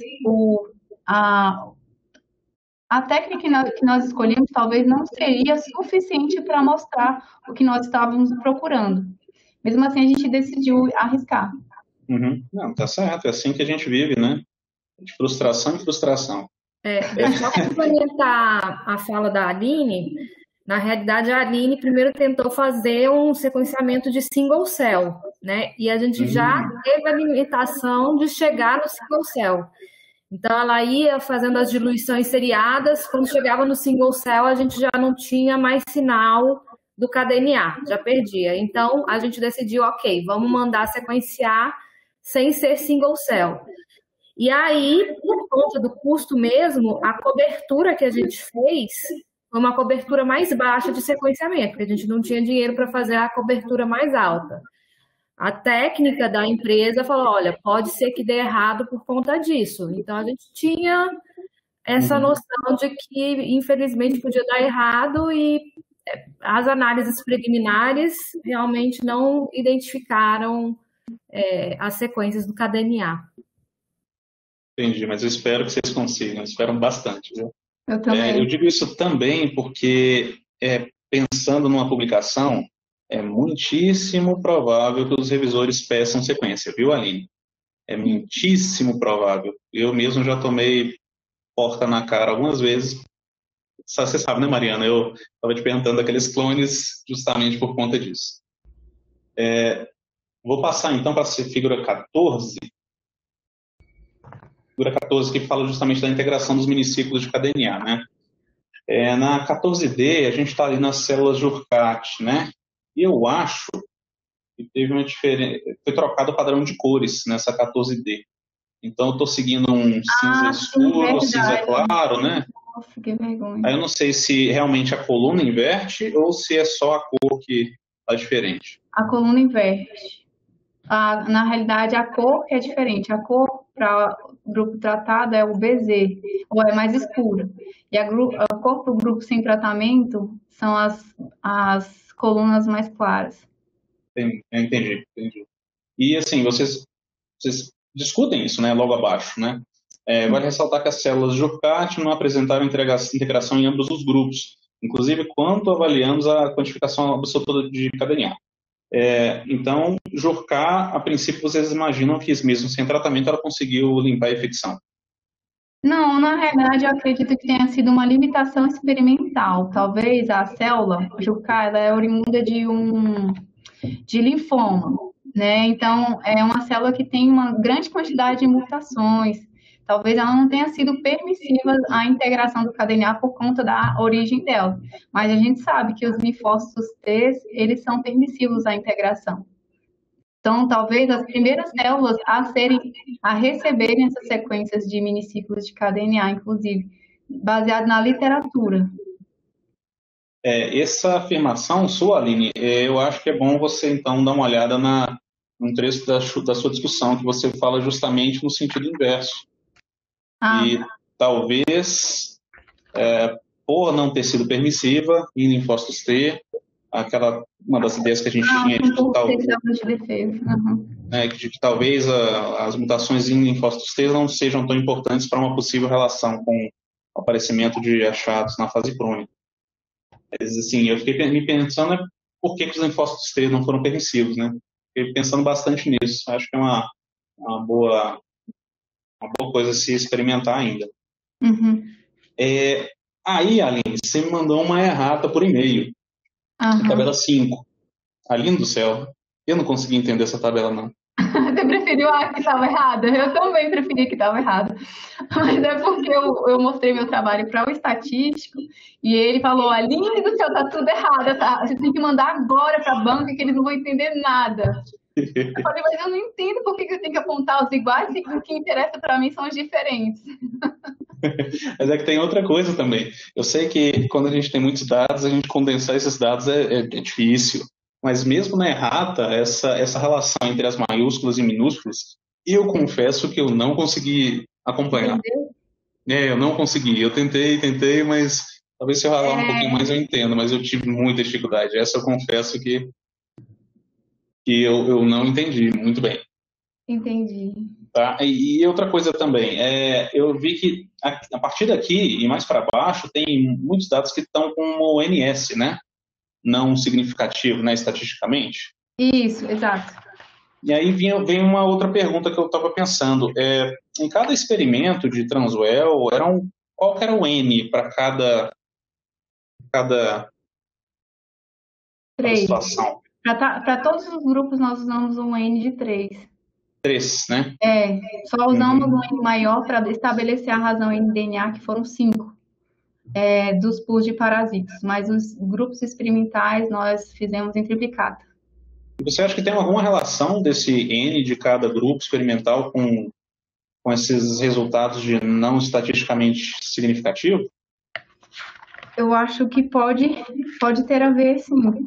a técnica que nós escolhemos talvez não seria suficiente para mostrar o que nós estávamos procurando. Mesmo assim, a gente decidiu arriscar. Não, tá certo. É assim que a gente vive, né? De frustração em frustração. Só complementar a fala da Aline, na realidade a Aline primeiro tentou fazer um sequenciamento de single cell, né? E a gente já teve a limitação de chegar no single cell. Então ela ia fazendo as diluições seriadas, quando chegava no single cell a gente já não tinha mais sinal do KDNA, já perdia. Então a gente decidiu, ok, vamos mandar sequenciar sem ser single cell. E aí, por conta do custo mesmo, a cobertura que a gente fez foi uma cobertura mais baixa de sequenciamento, porque a gente não tinha dinheiro para fazer a cobertura mais alta. A técnica da empresa falou, olha, pode ser que dê errado por conta disso. Então, a gente tinha essa noção de que, infelizmente, podia dar errado e as análises preliminares realmente não identificaram as sequências do KDNA. Entendi, mas eu espero que vocês consigam, espero bastante, viu? Eu também. Eu digo isso também porque, pensando numa publicação, é muitíssimo provável que os revisores peçam sequência, viu, Aline? É muitíssimo provável. Eu mesmo já tomei porta na cara algumas vezes. Você sabe, né, Mariana? Eu estava te perguntando daqueles clones justamente por conta disso. Vou passar então para a figura 14. Figura 14 que fala justamente da integração dos miniciclos de KDNA, né? Na 14D, a gente está ali nas células de Urcat, né? E eu acho que teve uma diferença, foi trocado o padrão de cores nessa 14D. Então, eu estou seguindo um cinza escuro, cinza claro, né? Nossa, que vergonha. Aí eu não sei se realmente a coluna inverte ou se é só a cor que está diferente. A coluna inverte. Na realidade, a cor que é diferente. A cor para o grupo tratado é o BZ, ou é mais escura. E a cor para o grupo sem tratamento são as colunas mais claras. Entendi. E assim, vocês discutem isso, né, logo abaixo, né? Vale ressaltar que as células de Urcat não apresentaram integração em ambos os grupos, inclusive quando avaliamos a quantificação absoluta de KDNA. Então, Jurcar, a princípio, vocês imaginam que mesmo sem tratamento ela conseguiu limpar a infecção? Não, na realidade, eu acredito que tenha sido uma limitação experimental. Talvez a célula, Jurcar, ela é oriunda de linfoma, né? Então, é uma célula que tem uma grande quantidade de mutações. Talvez ela não tenha sido permissiva à integração do KDNA por conta da origem dela. Mas a gente sabe que os linfócitos T, eles são permissivos à integração. Então, talvez as primeiras células a receberem essas sequências de miniciclos de KDNA, inclusive, baseado na literatura. Essa afirmação sua, Aline, eu acho que é bom você, então, dar uma olhada num trecho da sua discussão, que você fala justamente no sentido inverso. E talvez, por não ter sido permissiva em linfócitos T, uma das ideias que a gente tinha de que talvez as mutações em linfócitos T não sejam tão importantes para uma possível relação com o aparecimento de achados na fase crônica. Mas, assim, eu fiquei me pensando por que os linfócitos T não foram permissivos, né? Fiquei pensando bastante nisso. Acho que é uma boa coisa a se experimentar ainda. Uhum. Aí, Aline, você me mandou uma errata por e-mail. Tabela 5. Aline do céu, eu não consegui entender essa tabela, não. Você preferiu a que estava errada? Eu também preferi que estava errada. Mas é porque eu mostrei meu trabalho para o estatístico e ele falou, Aline do céu, tá tudo errado, tá? Você tem que mandar agora para a banca que eles não vão entender nada. Eu falei, mas eu não entendo por que eu tenho que apontar os iguais e o que interessa para mim são os diferentes. Mas é que tem outra coisa também. Eu sei que quando a gente tem muitos dados, a gente condensar esses dados é difícil. Mas mesmo na errata, essa relação entre as maiúsculas e minúsculas, eu confesso que eu não consegui acompanhar. Entendeu? Eu não consegui. Eu tentei, mas talvez se eu ralar um pouquinho mais eu entendo, mas eu tive muita dificuldade. Essa eu confesso que eu não entendi muito bem. Entendi. Tá? E outra coisa também, eu vi que a partir daqui e mais para baixo tem muitos dados que estão como NS, né? Não significativo, né, estatisticamente. Isso, exato. E aí vem uma outra pergunta que eu estava pensando. Em cada experimento de Transwell, qual que era o N para cada 3. situação? Para todos os grupos, nós usamos um N de 3. 3, né? Só usamos um N maior para estabelecer a razão NDNA, que foram 5. Dos pools de parasitas, mas os grupos experimentais nós fizemos em triplicata. Você acha que tem alguma relação desse N de cada grupo experimental com esses resultados de não estatisticamente significativo? Eu acho que pode ter a ver, sim.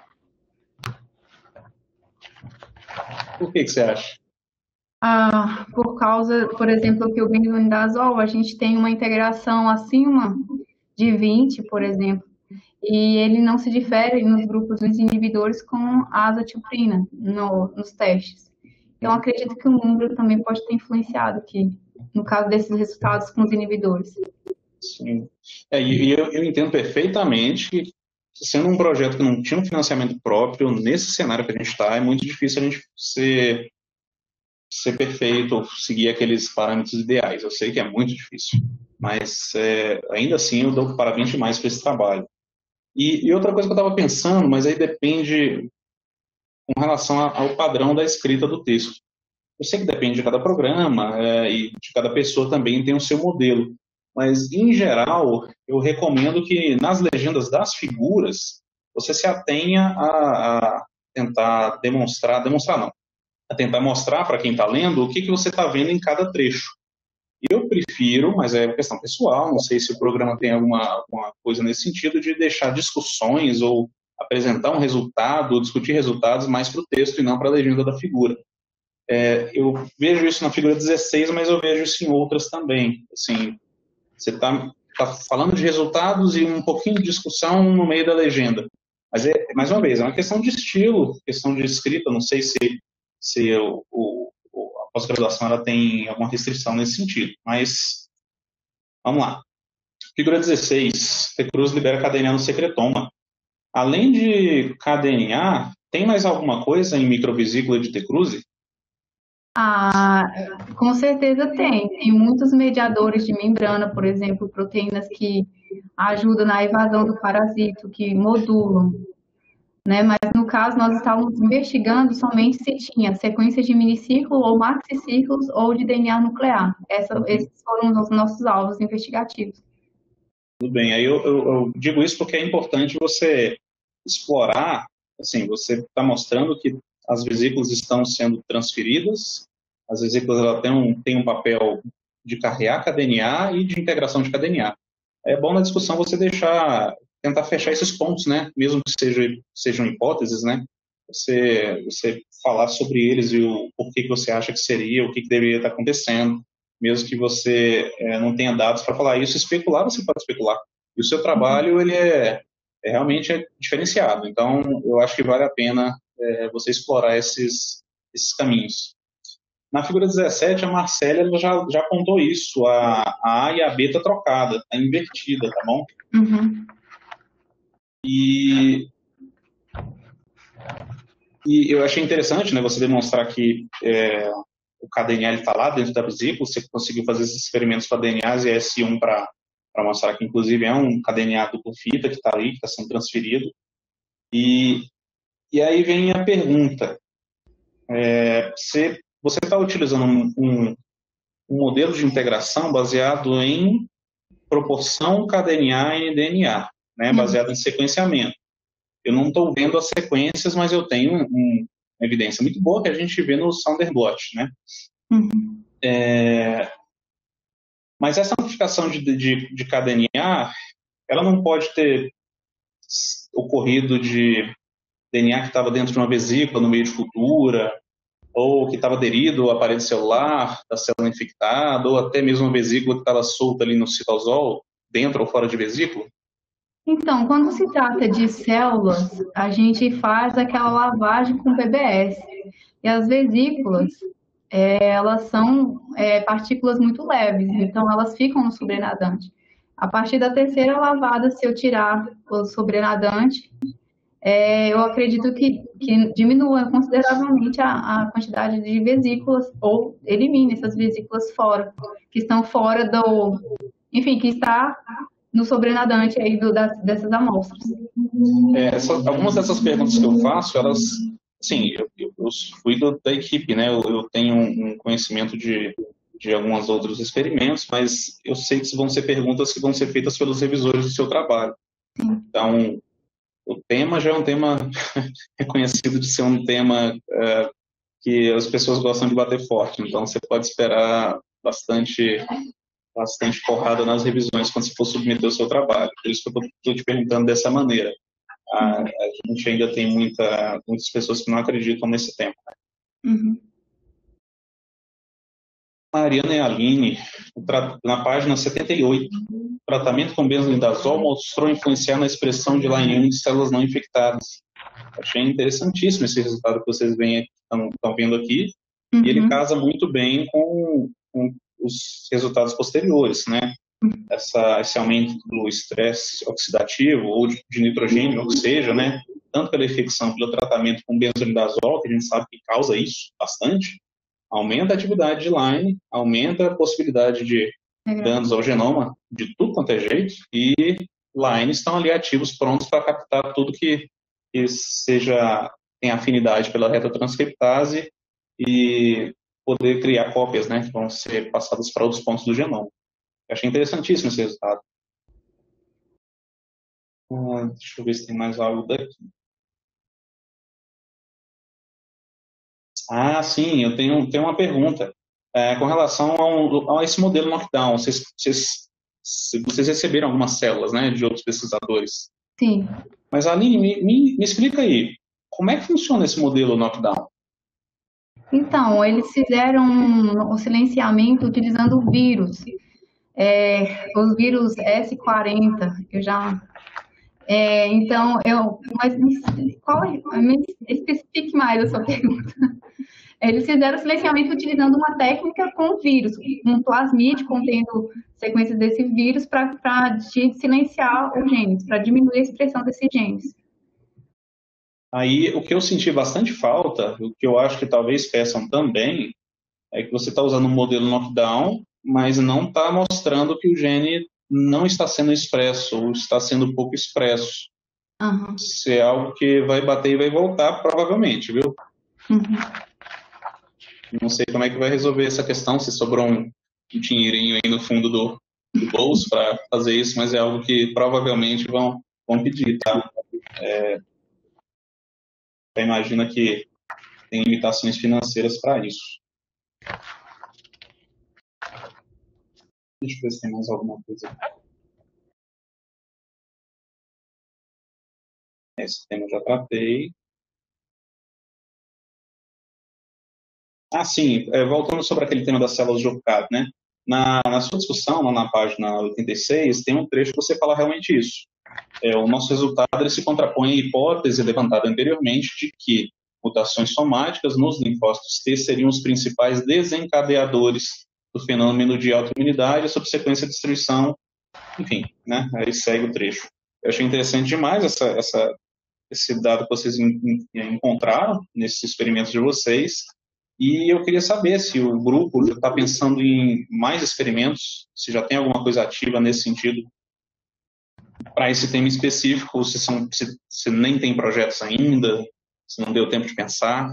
Por que você acha? Por causa, por exemplo, que o benzonidazol, a gente tem uma integração acima de 20, por exemplo, e ele não se difere nos grupos dos inibidores com a azatilprina nos testes. Então, acredito que o número também pode ter influenciado aqui, no caso desses resultados com os inibidores. Sim. E eu entendo perfeitamente sendo um projeto que não tinha um financiamento próprio, nesse cenário que a gente está, é muito difícil a gente ser perfeito ou seguir aqueles parâmetros ideais. Eu sei que é muito difícil, mas ainda assim eu dou parabéns demais para esse trabalho. E outra coisa que eu estava pensando, mas aí depende com relação ao padrão da escrita do texto. Eu sei que depende de cada programa e de cada pessoa também tem o seu modelo, mas, em geral, eu recomendo que nas legendas das figuras você se atenha a tentar demonstrar não, a tentar mostrar para quem está lendo o que você está vendo em cada trecho. Eu prefiro, mas é questão pessoal, não sei se o programa tem alguma coisa nesse sentido, de deixar discussões ou apresentar um resultado, ou discutir resultados mais para o texto e não para a legenda da figura. Eu vejo isso na figura 16, mas eu vejo isso em outras também. Assim, você está falando de resultados e um pouquinho de discussão no meio da legenda. Mas, mais uma vez, é uma questão de estilo, questão de escrita, não sei se a pós-graduação ela tem alguma restrição nesse sentido, mas vamos lá. Figura 16, T-Cruz libera cadenear no secretoma. Além de cadenear, tem mais alguma coisa em microvesícula de T-Cruz? Com certeza tem. Tem muitos mediadores de membrana, por exemplo, proteínas que ajudam na evasão do parasito, que modulam, né? Mas no caso nós estávamos investigando somente se tinha sequência de miniciclo ou maxiciclos ou de DNA nuclear. Esses foram os nossos alvos investigativos. Tudo bem, aí eu digo isso porque é importante você explorar, assim, você está mostrando que as vesículas estão sendo transferidas, as vesículas ela têm um papel de carrear cadenear e de integração de cadenear. É bom na discussão você tentar fechar esses pontos, né? Mesmo que sejam hipóteses, né? Você falar sobre eles e o porquê que você acha que seria, o que deveria estar acontecendo, mesmo que você não tenha dados para falar isso, especular, você pode especular. E o seu trabalho, ele realmente diferenciado. Então, eu acho que vale a pena você explorar esses caminhos. Na figura 17, a Marcélia ela já apontou isso, a A e a B está trocada, está invertida, tá bom? Uhum. E eu achei interessante, né, você demonstrar que o KDNA está lá dentro da vesícula, você conseguiu fazer esses experimentos com a DNAs e S1 para mostrar que, inclusive, é um KDNA duplo fita que está ali, que está sendo transferido. E aí vem a pergunta. Você está utilizando um modelo de integração baseado em proporção KDNA e DNA, né, baseado em sequenciamento. Eu não estou vendo as sequências, mas eu tenho uma evidência muito boa que a gente vê no Saunders blot, né? Uhum. Mas essa amplificação de KDNA, ela não pode ter ocorrido de DNA que estava dentro de uma vesícula no meio de cultura, ou que estava aderido à parede celular da célula infectada, ou até mesmo uma vesícula que estava solta ali no citosol, dentro ou fora de vesícula? Então, quando se trata de células, a gente faz aquela lavagem com PBS. E as vesículas, elas são partículas muito leves, então elas ficam no sobrenadante. A partir da terceira lavada, se eu tirar o sobrenadante, eu acredito que diminua consideravelmente a quantidade de vesículas, ou elimine essas vesículas fora, que estão fora enfim, que está no sobrenadante aí dessas amostras. Algumas dessas perguntas que eu faço, elas, sim, eu fui da equipe, né? Eu tenho um conhecimento de alguns outros experimentos, mas eu sei que vão ser perguntas que vão ser feitas pelos revisores do seu trabalho. Sim. Então, o tema já é um tema reconhecido de ser um tema que as pessoas gostam de bater forte. Então, você pode esperar bastante porrada nas revisões quando você for submeter o seu trabalho. Por isso que eu estou te perguntando dessa maneira. A gente ainda tem muitas pessoas que não acreditam nesse tema. Uhum. Mariana e Aline, na página 78, o tratamento com benzimidazol mostrou influenciar na expressão de line 1 de células não infectadas. Achei interessantíssimo esse resultado que vocês estão vendo aqui, e ele casa muito bem com os resultados posteriores, né? esse aumento do estresse oxidativo ou de nitrogênio, ou que seja, né, tanto pela infecção, pelo tratamento com benzonidazol, que a gente sabe que causa isso bastante, aumenta a atividade de Lyme, aumenta a possibilidade de danos ao genoma de tudo quanto é jeito, e Lyme estão ali ativos, prontos para captar tudo que tem afinidade pela retotranscriptase e poder criar cópias, né, que vão ser passadas para outros pontos do genoma. Eu achei interessantíssimo esse resultado. Deixa eu ver se tem mais algo daqui. Sim, eu tenho uma pergunta. Com relação a esse modelo knockdown, vocês receberam algumas células, né, de outros pesquisadores? Sim. Mas, Aline, me explica aí, como é que funciona esse modelo knockdown? Então, eles fizeram o silenciamento utilizando o vírus. Os vírus S40, mas me especifique mais a sua pergunta. Eles fizeram o silenciamento utilizando uma técnica com vírus, um plasmide contendo sequências desse vírus para silenciar os genes, para diminuir a expressão desses genes. Aí, o que eu senti bastante falta, o que eu acho que talvez peçam também, é que você está usando um modelo knockdown, mas não está mostrando que o gene não está sendo expresso ou está sendo pouco expresso. Uhum. Isso é algo que vai bater e vai voltar, provavelmente, viu? Uhum. Não sei como é que vai resolver essa questão, se sobrou um dinheirinho aí no fundo do bolso para fazer isso, mas é algo que provavelmente vão pedir, tá? Imagina que tem limitações financeiras para isso. Deixa eu ver se tem mais alguma coisa. Esse tema eu já tratei. Sim, voltando sobre aquele tema das células de Ocado, né? Na sua discussão, lá na página 86, tem um trecho que você fala realmente isso. O nosso resultado ele se contrapõe à hipótese levantada anteriormente de que mutações somáticas nos linfócitos T seriam os principais desencadeadores do fenômeno de autoimunidade, a subsequência destruição, enfim, né? Aí segue o trecho. Eu achei interessante demais esse dado que vocês encontraram nesses experimentos de vocês, e eu queria saber se o grupo já está pensando em mais experimentos, se já tem alguma coisa ativa nesse sentido, para esse tema específico, se nem tem projetos ainda, se não deu tempo de pensar.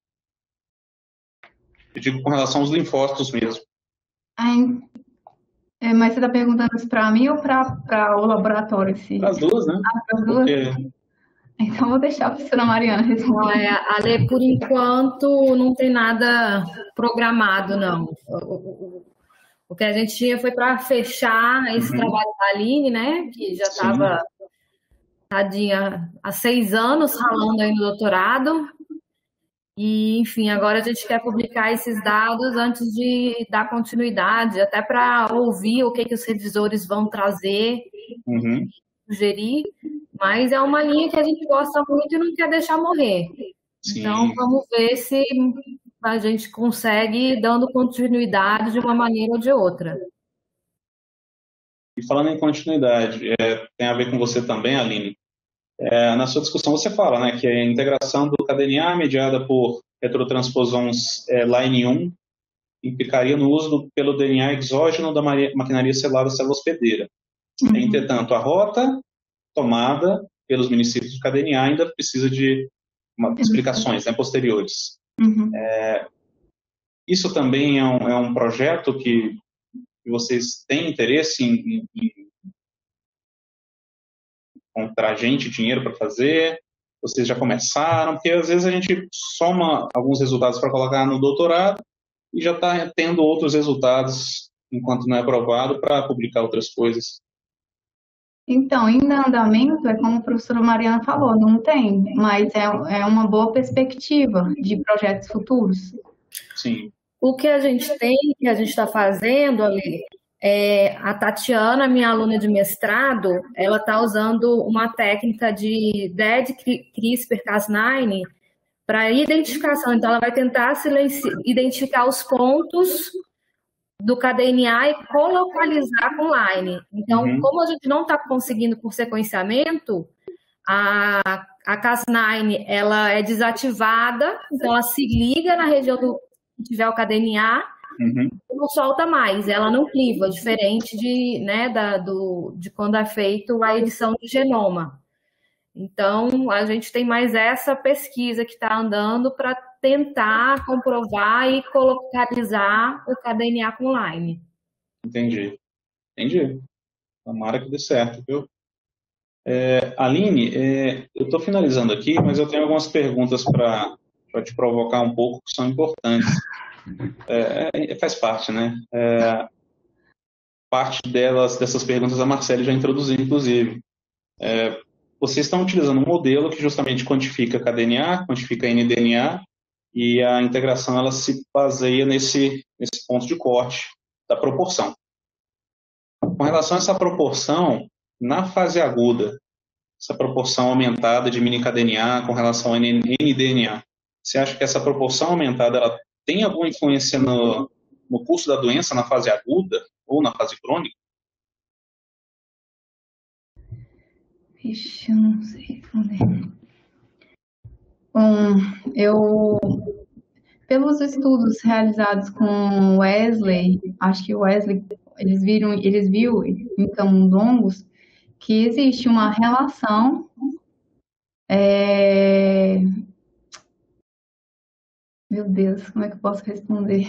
Eu digo com relação aos linfócitos mesmo. Mas você está perguntando isso para mim ou para o laboratório? Para as duas, né? Para as duas? Então, vou deixar a professora Mariana responder. Ale, por enquanto, não tem nada programado, não. O que a gente tinha foi para fechar esse trabalho da Aline, né? Que já estava, tadinha, há 6 anos ralando aí no doutorado. E, enfim, agora a gente quer publicar esses dados antes de dar continuidade, até para ouvir o que os revisores vão trazer, sugerir. Mas é uma linha que a gente gosta muito e não quer deixar morrer. Sim. Então, vamos ver se a gente consegue dando continuidade de uma maneira ou de outra. E falando em continuidade, tem a ver com você também, Aline. Na sua discussão você fala, né, que a integração do caDNA mediada por heterotransposons Line1 implicaria no uso pelo DNA exógeno da maquinaria celular da célula hospedeira. Entretanto, a rota tomada pelos miniciclos do caDNA ainda precisa de explicações, né, posteriores. Isso também é um projeto que vocês têm interesse em encontrar dinheiro para fazer? Vocês já começaram? Porque às vezes a gente soma alguns resultados para colocar no doutorado e já está tendo outros resultados enquanto não é aprovado para publicar outras coisas. Então, em andamento, é como a professora Mariana falou, não tem, mas é uma boa perspectiva de projetos futuros. Sim. O que a gente tem, que a gente está fazendo, Ali, a Tatiana, minha aluna de mestrado, ela está usando uma técnica de dead CRISPR-Cas9 para identificação. Então, ela vai tentar identificar os pontos do KDNA e colocalizar com Line. Então, como a gente não está conseguindo por sequenciamento, a Cas9 ela é desativada, então ela se liga na região que tiver o KDNA e não solta mais, ela não cliva, diferente de quando é feito a edição do genoma. Então, a gente tem mais essa pesquisa que está andando para tentar comprovar e colocalizar o KDNA com Lyme. Entendi. Tomara que dê certo, viu? Aline, eu estou finalizando aqui, mas eu tenho algumas perguntas para te provocar um pouco, que são importantes. Faz parte, né? Parte dessas perguntas a Marcele já introduziu, inclusive. Vocês estão utilizando um modelo que justamente quantifica KDNA, quantifica NDNA, e a integração ela se baseia nesse ponto de corte da proporção. Com relação a essa proporção, na fase aguda, essa proporção aumentada de mini-KDNA com relação ao NDNA, você acha que essa proporção aumentada ela tem alguma influência no curso da doença na fase aguda ou na fase crônica? Ixi, eu não sei responder. Bom, pelos estudos realizados com Wesley, acho que o Wesley, eles viu em camundongos que existe uma relação meu Deus, como é que eu posso responder?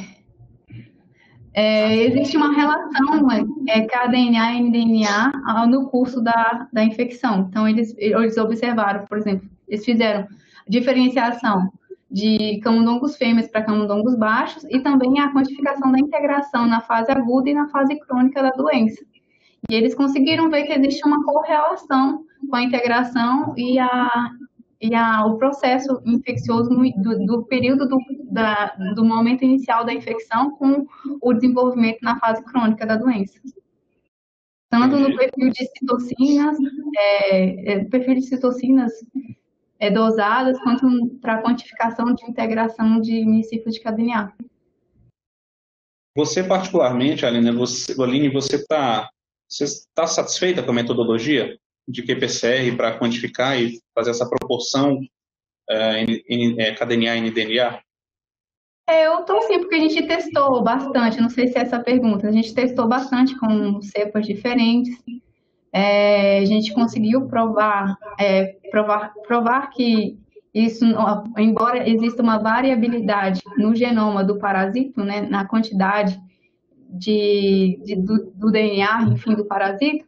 Existe uma relação KDNA e NDNA no curso da infecção. Então, eles observaram, por exemplo, eles fizeram diferenciação de camundongos fêmeas para camundongos baixos e também a quantificação da integração na fase aguda e na fase crônica da doença. E eles conseguiram ver que existe uma correlação com a integração e o processo infeccioso do período do momento inicial da infecção com o desenvolvimento na fase crônica da doença. Tanto no perfil de citocinas, dosadas, quanto para a quantificação de integração de miniciclos de KDNA. Você particularmente, Aline, você está satisfeita com a metodologia de qPCR para quantificar e fazer essa proporção KDNA e NDNA? Eu estou sim, porque a gente testou bastante, não sei se é essa a pergunta, a gente testou bastante com cepas diferentes, a gente conseguiu provar que isso, embora exista uma variabilidade no genoma do parasito, né, na quantidade do DNA, enfim, do parasito,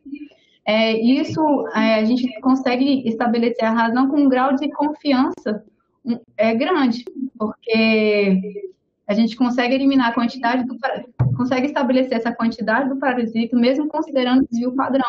a gente consegue estabelecer a razão com um grau de confiança grande, porque a gente consegue eliminar a quantidade consegue estabelecer essa quantidade do parasito, mesmo considerando o desvio padrão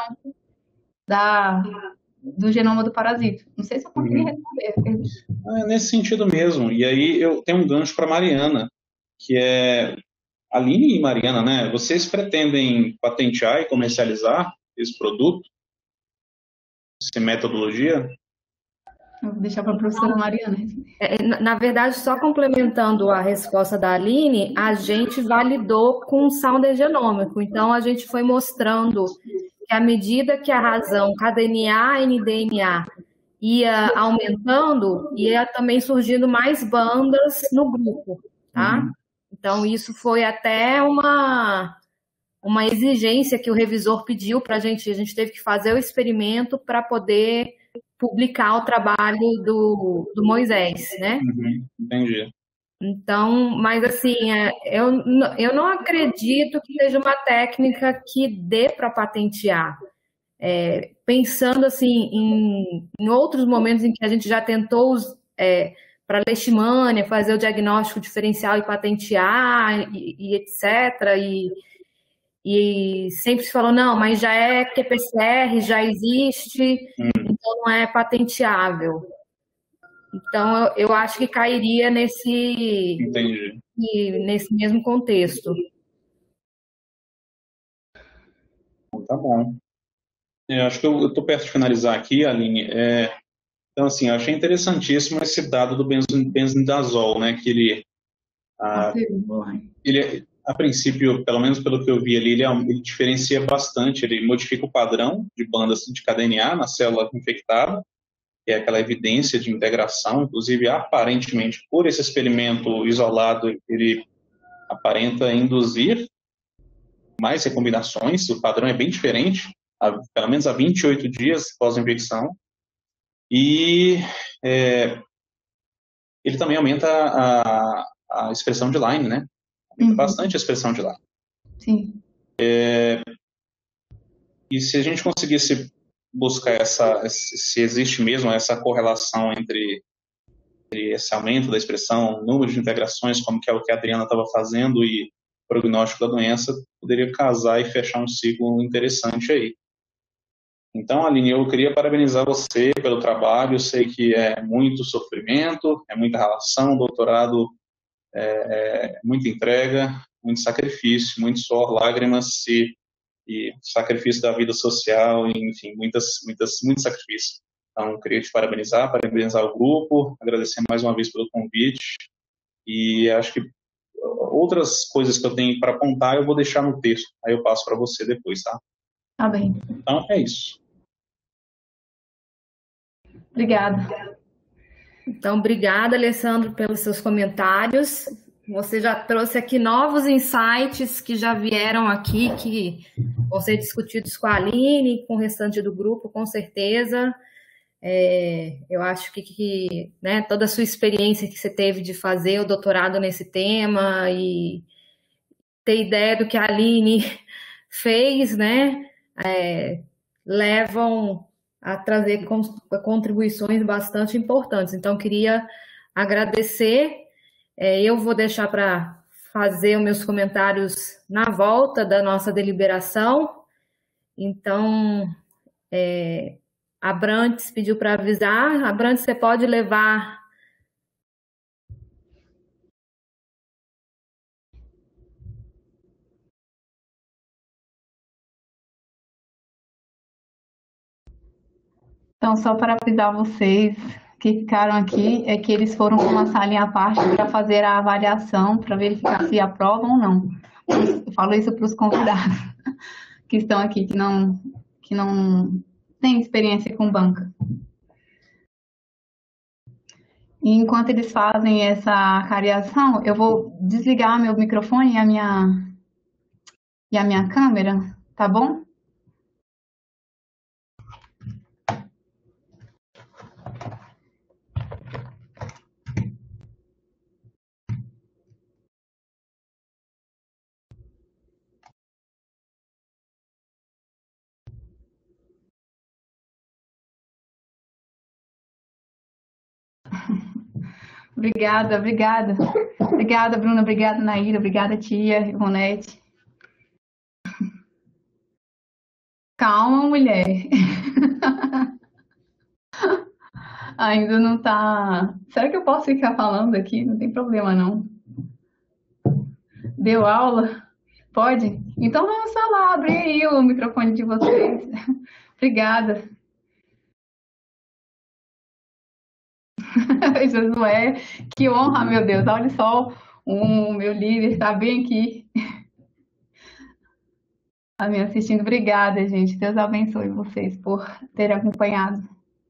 do genoma do parasito. Não sei se eu consegui responder. Nesse sentido mesmo. E aí eu tenho um gancho para Mariana, que é Aline e Mariana, né? Vocês pretendem patentear e comercializar esse produto? Essa metodologia? Eu vou deixar para a professora Mariana. Na verdade, só complementando a resposta da Aline, a gente validou com o sounder genômico. Então, a gente foi mostrando que à medida que a razão KDNA, NDNA ia aumentando, ia também surgindo mais bandas no grupo, tá? Então, isso foi até uma exigência que o revisor pediu para a gente teve que fazer o experimento para poder publicar o trabalho do Moisés, né? Entendi. Então, mas assim, eu não acredito que seja uma técnica que dê para patentear. Pensando assim em outros momentos em que a gente já tentou para leishmania fazer o diagnóstico diferencial e patentear e etc. E sempre se falou, não, mas já é qPCR, já existe, então não é patenteável. Então, eu acho que cairia nesse mesmo contexto. Tá bom. Eu acho que eu estou perto de finalizar aqui, Aline. Então, assim, eu achei interessantíssimo esse dado do benzimidazol, né? Que a princípio, pelo menos pelo que eu vi ali, ele diferencia bastante, ele modifica o padrão de bandas de KDNA na célula infectada, que é aquela evidência de integração, inclusive, aparentemente, por esse experimento isolado, ele aparenta induzir mais recombinações, o padrão é bem diferente, pelo menos há 28 dias pós-infecção, e ele também aumenta a expressão de Lyme, né? Aumenta bastante a expressão de Lyme. Sim. E se a gente conseguisse buscar se existe mesmo essa correlação entre esse aumento da expressão, número de integrações, como que é o que a Adriana estava fazendo, e prognóstico da doença, poderia casar e fechar um ciclo interessante aí. Então, Aline, eu queria parabenizar você pelo trabalho. Eu sei que é muito sofrimento, é muita relação, doutorado muita entrega, muito sacrifício, muito suor, lágrimas e sacrifício da vida social, enfim, muito sacrifício. Então, eu queria te parabenizar o grupo, agradecer mais uma vez pelo convite, e acho que outras coisas que eu tenho para apontar eu vou deixar no texto, aí eu passo para você depois, tá? Tá bem. Então, é isso. Obrigada. Então, obrigada, Alessandro, pelos seus comentários. Você já trouxe aqui novos insights que já vieram aqui, que vão ser discutidos com a Aline, com o restante do grupo, com certeza. Eu acho que né, toda a sua experiência que você teve de fazer o doutorado nesse tema e ter ideia do que a Aline fez, né, levam a trazer contribuições bastante importantes. Então, queria agradecer. Eu vou deixar para fazer os meus comentários na volta da nossa deliberação. Então, a Brantes pediu para avisar. A Brantes, você pode levar... Então, só para avisar vocês que ficaram aqui, é que eles foram com uma salinha à parte para fazer a avaliação, para verificar se aprovam ou não. Eu falo isso para os convidados que estão aqui, que não têm experiência com banca. E enquanto eles fazem essa cariação, eu vou desligar meu microfone e a minha câmera, tá bom? Obrigada, obrigada. Obrigada, Bruna. Obrigada, Naíra. Obrigada, tia, Ivonete. Calma, mulher. Ainda não tá... Será que eu posso ficar falando aqui? Não tem problema, não. Deu aula? Pode? Então vamos falar. Abre aí o microfone de vocês. Obrigada. Josué, que honra, meu Deus. Olha só, o meu líder está bem aqui. A me assistindo. Obrigada, gente. Deus abençoe vocês por terem acompanhado.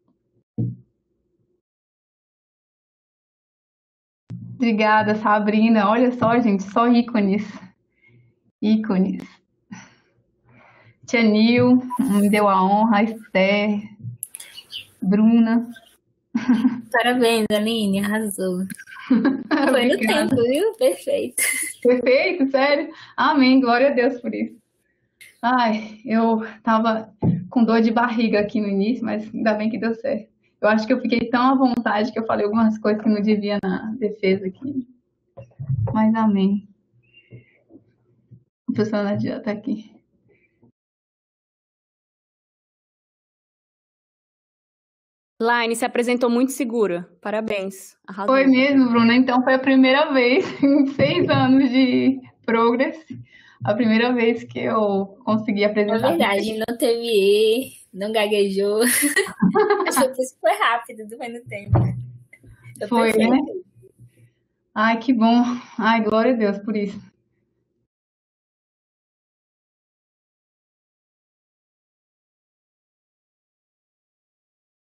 Obrigada, Sabrina. Olha só, gente, só ícones. Ícones. Tia Nil, me deu a honra. Esther, Bruna. Parabéns, Aline, arrasou. Foi no tempo, viu? Perfeito. Perfeito, sério? Amém, glória a Deus por isso. Ai, eu tava com dor de barriga aqui no início, mas ainda bem que deu certo. Eu acho que eu fiquei tão à vontade que eu falei algumas coisas que não devia na defesa aqui. Mas amém. A pessoa Nadia tá aqui. Laine se apresentou muito segura. Parabéns. Arrasou. Foi mesmo, Bruna. Então foi a primeira vez em 6 anos de Progress, a primeira vez que eu consegui apresentar. É verdade, não teve erro, não gaguejou. Acho que isso foi rápido, foi no tempo. Foi, né? Ai, que bom. Ai, glória a Deus por isso.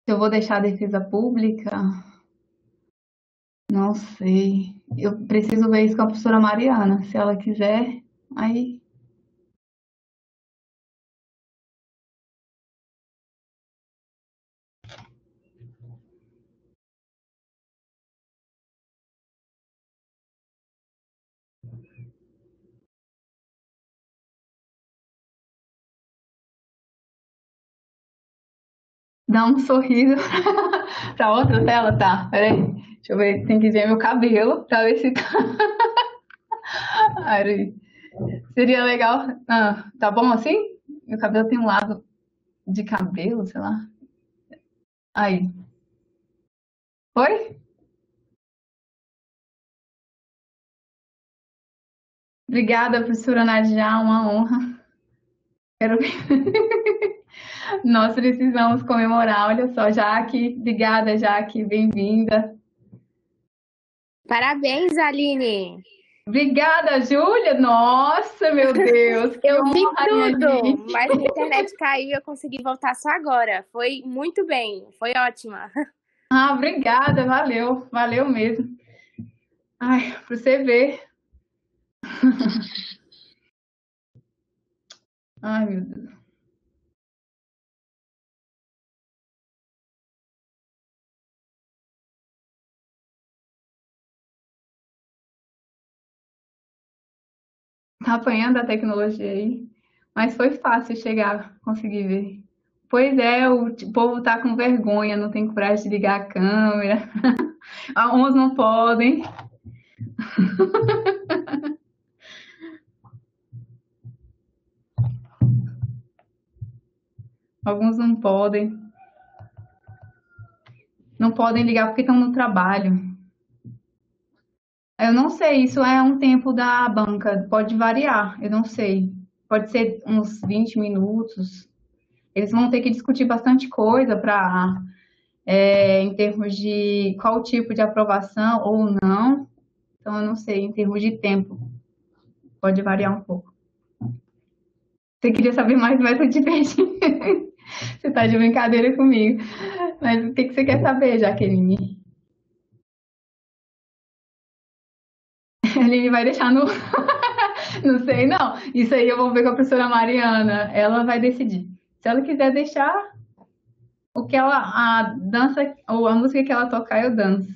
Se eu vou deixar a defesa pública, não sei. Eu preciso ver isso com a professora Mariana. Se ela quiser, aí. Dá um sorriso pra outra tela, tá? Peraí. Deixa eu ver, tem que ver meu cabelo pra ver se tá. Aí. Seria legal. Ah, tá bom assim? Meu cabelo tem um lado de cabelo, sei lá. Aí. Foi? Obrigada, professora Nadia, uma honra. Quero ver. Nós precisamos comemorar, olha só, Jaque. Obrigada, Jaque, bem-vinda. Parabéns, Aline! Obrigada, Júlia. Nossa, meu Deus. Que Eu vi honra, minha tudo, gente. mas a internet caiu e eu consegui voltar só agora. Foi muito bem, foi ótima. Ah, obrigada, valeu, valeu mesmo. Ai, pra você ver. Ai, meu Deus. Tá apanhando a tecnologia aí, mas foi fácil chegar, conseguir ver. Pois é, o povo tá com vergonha, não tem coragem de ligar a câmera. Uns não podem. Alguns não podem. Não podem ligar porque estão no trabalho. Eu não sei, isso é um tempo da banca, pode variar, eu não sei. Pode ser uns 20 minutos. Eles vão ter que discutir bastante coisa para, em termos de qual tipo de aprovação ou não. Então, eu não sei, em termos de tempo, pode variar um pouco. Você queria saber mais, mas eu te perdi. Você está de brincadeira comigo. Mas o que você quer saber, Jaqueline? A Aline vai deixar no... Não sei, não. Isso aí eu vou ver com a professora Mariana. Ela vai decidir. Se ela quiser deixar o que ela, a dança ou a música que ela tocar, eu danço.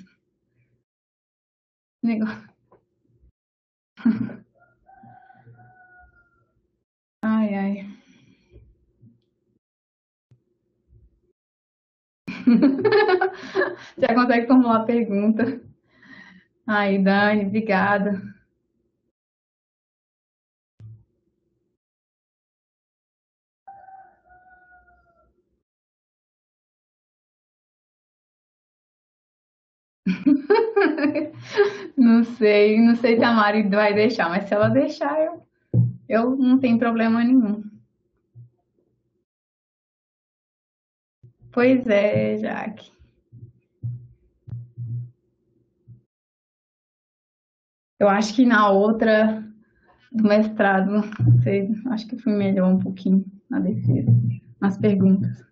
Negócio. Ai, ai. Já consegue formular a pergunta. Ai, Dani, obrigada. Não sei, não sei se a Mari vai deixar, mas se ela deixar, eu não tenho problema nenhum. Pois é, Jaque. Eu acho que na outra do mestrado, não sei, acho que fui melhor um pouquinho na defesa, nas perguntas.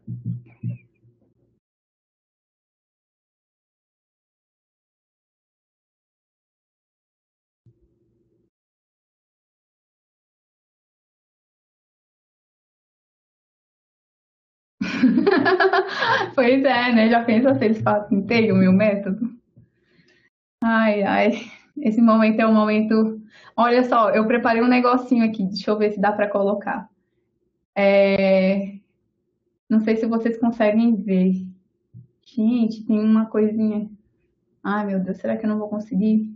Pois é, né? Já pensa se eles patenteiam o meu método? Ai, ai, esse momento é um momento. Olha só, eu preparei um negocinho aqui, deixa eu ver se dá para colocar. Não sei se vocês conseguem ver. Gente, tem uma coisinha. Ai, meu Deus, será que eu não vou conseguir?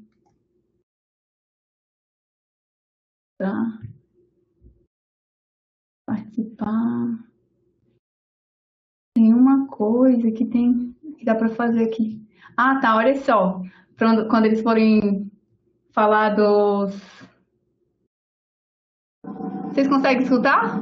Tá. Participar. Tem uma coisa que dá para fazer aqui. Ah, tá, olha só. Quando eles forem falar dos. Vocês conseguem escutar?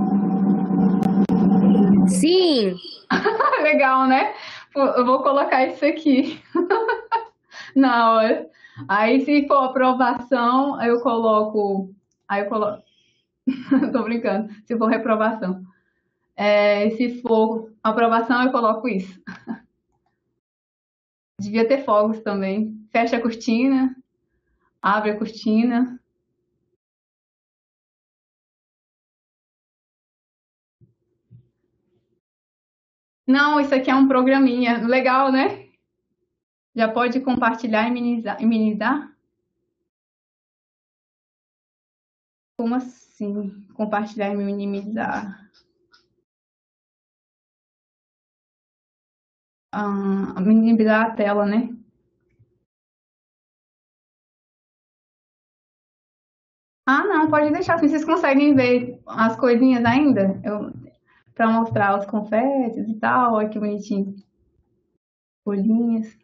Sim! Legal, né? Eu vou colocar isso aqui na hora. Aí, se for aprovação, eu coloco. Aí eu coloco. Tô brincando. Se for reprovação. Se for Aprovação, eu coloco isso. Devia ter fogos também. Fecha a cortina, abre a cortina. Não, isso aqui é um programinha. Legal, né? Já pode compartilhar e minimizar? Como assim? Compartilhar e minimizar. Minimizar a tela, né? Ah, não, pode deixar assim. Vocês conseguem ver as coisinhas ainda? Para mostrar os confetes e tal. Olha que bonitinho. Folhinhas.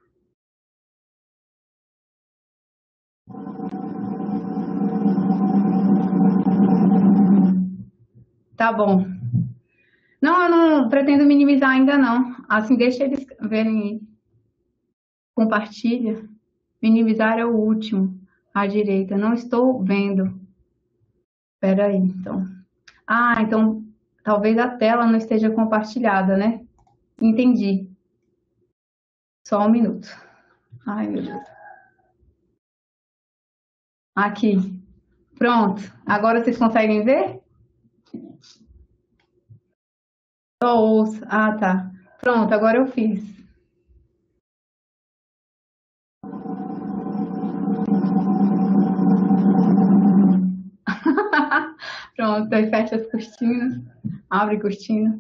Tá bom. Não, eu não pretendo minimizar ainda não. Assim, deixa eles verem. Compartilha. Minimizar é o último. À direita. Não estou vendo. Espera aí, então. Ah, então talvez a tela não esteja compartilhada, né? Entendi. Só um minuto. Ai, meu Deus. Aqui. Pronto. Agora vocês conseguem ver? Só ouço. Ah, tá. Pronto, agora eu fiz. Pronto, aí fecha as cortinas. Abre a cortina.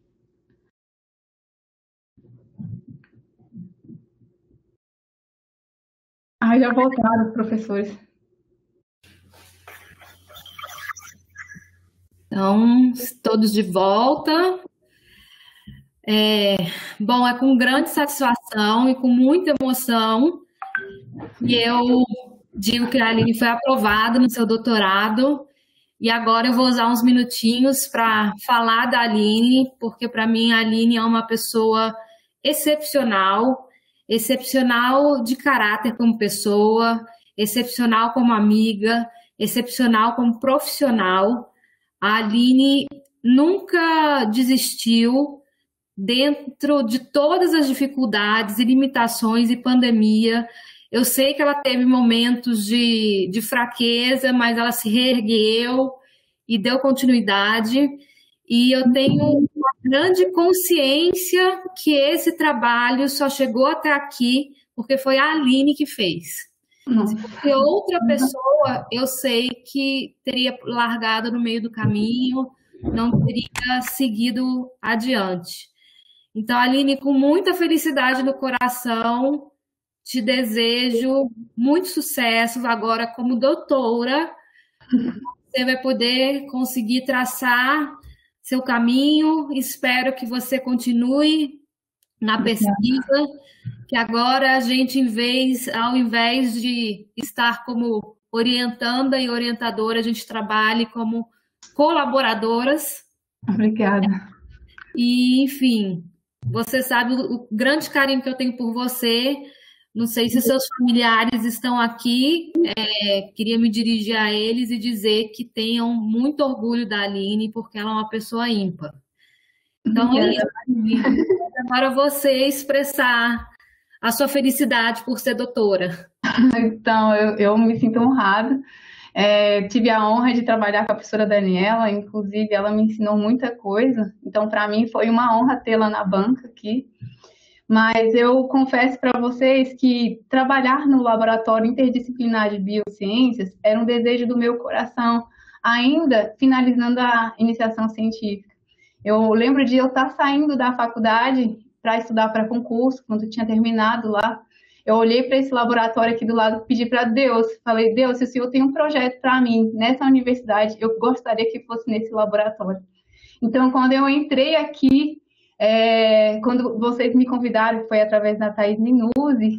Ai, já voltaram os professores. Então, todos de volta. Bom, é com grande satisfação e com muita emoção que eu digo que a Aline foi aprovada no seu doutorado. E agora eu vou usar uns minutinhos para falar da Aline, porque para mim a Aline é uma pessoa excepcional, excepcional de caráter como pessoa, excepcional como amiga, excepcional como profissional. A Aline nunca desistiu dentro de todas as dificuldades e limitações e pandemia. Eu sei que ela teve momentos de fraqueza, mas ela se reergueu e deu continuidade. E eu tenho uma grande consciência que esse trabalho só chegou até aqui porque foi a Aline que fez. Se fosse outra pessoa, eu sei que teria largado no meio do caminho, não teria seguido adiante. Então, Aline, com muita felicidade no coração, te desejo muito sucesso agora como doutora. Você vai poder conseguir traçar seu caminho. Espero que você continue na pesquisa, que agora a gente, ao invés de estar como orientanda e orientadora, a gente trabalhe como colaboradoras. Obrigada. E, enfim, você sabe o grande carinho que eu tenho por você. Não sei se seus familiares estão aqui, queria me dirigir a eles e dizer que tenham muito orgulho da Aline, porque ela é uma pessoa ímpar. Então, é isso. Agora você expressar a sua felicidade por ser doutora. Então, eu me sinto honrada. Tive a honra de trabalhar com a professora Daniela, inclusive ela me ensinou muita coisa. Então, para mim, foi uma honra tê-la na banca aqui. Mas eu confesso para vocês que trabalhar no laboratório interdisciplinar de biociências era um desejo do meu coração, ainda finalizando a iniciação científica. Eu lembro de eu estar saindo da faculdade para estudar para concurso, quando eu tinha terminado lá. Eu olhei para esse laboratório aqui do lado e pedi para Deus, falei, Deus, se o Senhor tem um projeto para mim nessa universidade, eu gostaria que fosse nesse laboratório. Então, quando eu entrei aqui, quando vocês me convidaram, foi através da Thaís Minuzzi,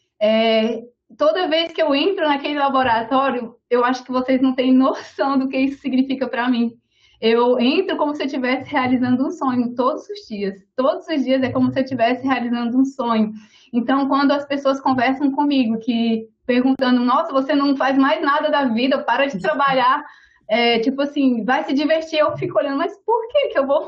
toda vez que eu entro naquele laboratório, eu acho que vocês não têm noção do que isso significa para mim. Eu entro como se eu estivesse realizando um sonho todos os dias. Todos os dias é como se eu estivesse realizando um sonho. Então, quando as pessoas conversam comigo, perguntando, nossa, você não faz mais nada da vida, para de trabalhar, tipo assim, vai se divertir, eu fico olhando, mas por que eu vou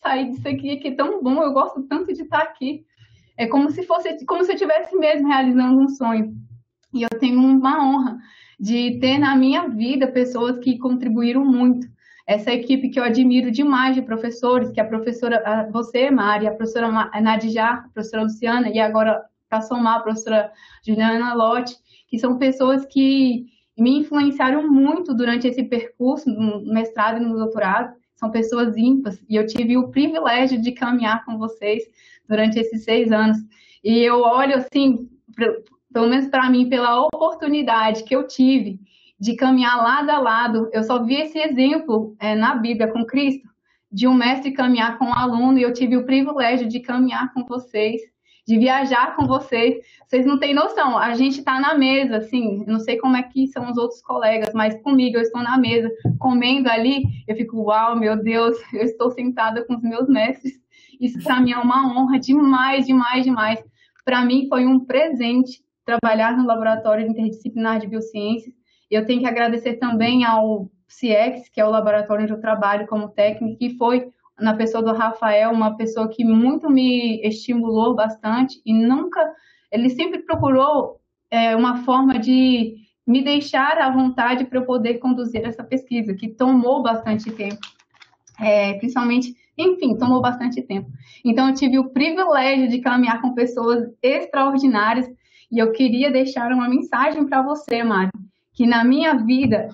sair disso aqui, que é tão bom, eu gosto tanto de estar aqui. É como se eu estivesse mesmo realizando um sonho. E eu tenho uma honra de ter na minha vida pessoas que contribuíram muito. Essa equipe que eu admiro demais de professores, que a professora, você, Mari, a professora Nadijá, a professora Luciana, e agora, para somar, a professora Juliana Lotti, que são pessoas que me influenciaram muito durante esse percurso, no mestrado e no doutorado. São pessoas ímpares, e eu tive o privilégio de caminhar com vocês durante esses 6 anos. E eu olho, assim, pelo menos para mim, pela oportunidade que eu tive de caminhar lado a lado. Eu só vi esse exemplo na Bíblia com Cristo, de um mestre caminhar com um aluno, e eu tive o privilégio de caminhar com vocês, de viajar com vocês. Vocês não têm noção, a gente está na mesa, assim, não sei como é que são os outros colegas, mas comigo, eu estou na mesa, comendo ali, eu fico, uau, meu Deus, eu estou sentada com os meus mestres. Isso para mim é uma honra demais, demais, demais. Para mim foi um presente trabalhar no Laboratório Interdisciplinar de Biociências. Eu tenho que agradecer também ao CIEX, que é o laboratório onde eu trabalho como técnico, que foi, na pessoa do Rafael, uma pessoa que muito me estimulou bastante e ele sempre procurou uma forma de me deixar à vontade para eu poder conduzir essa pesquisa, que tomou bastante tempo, principalmente, enfim, tomou bastante tempo. Então, eu tive o privilégio de caminhar com pessoas extraordinárias e eu queria deixar uma mensagem para você, Mari, que na minha vida,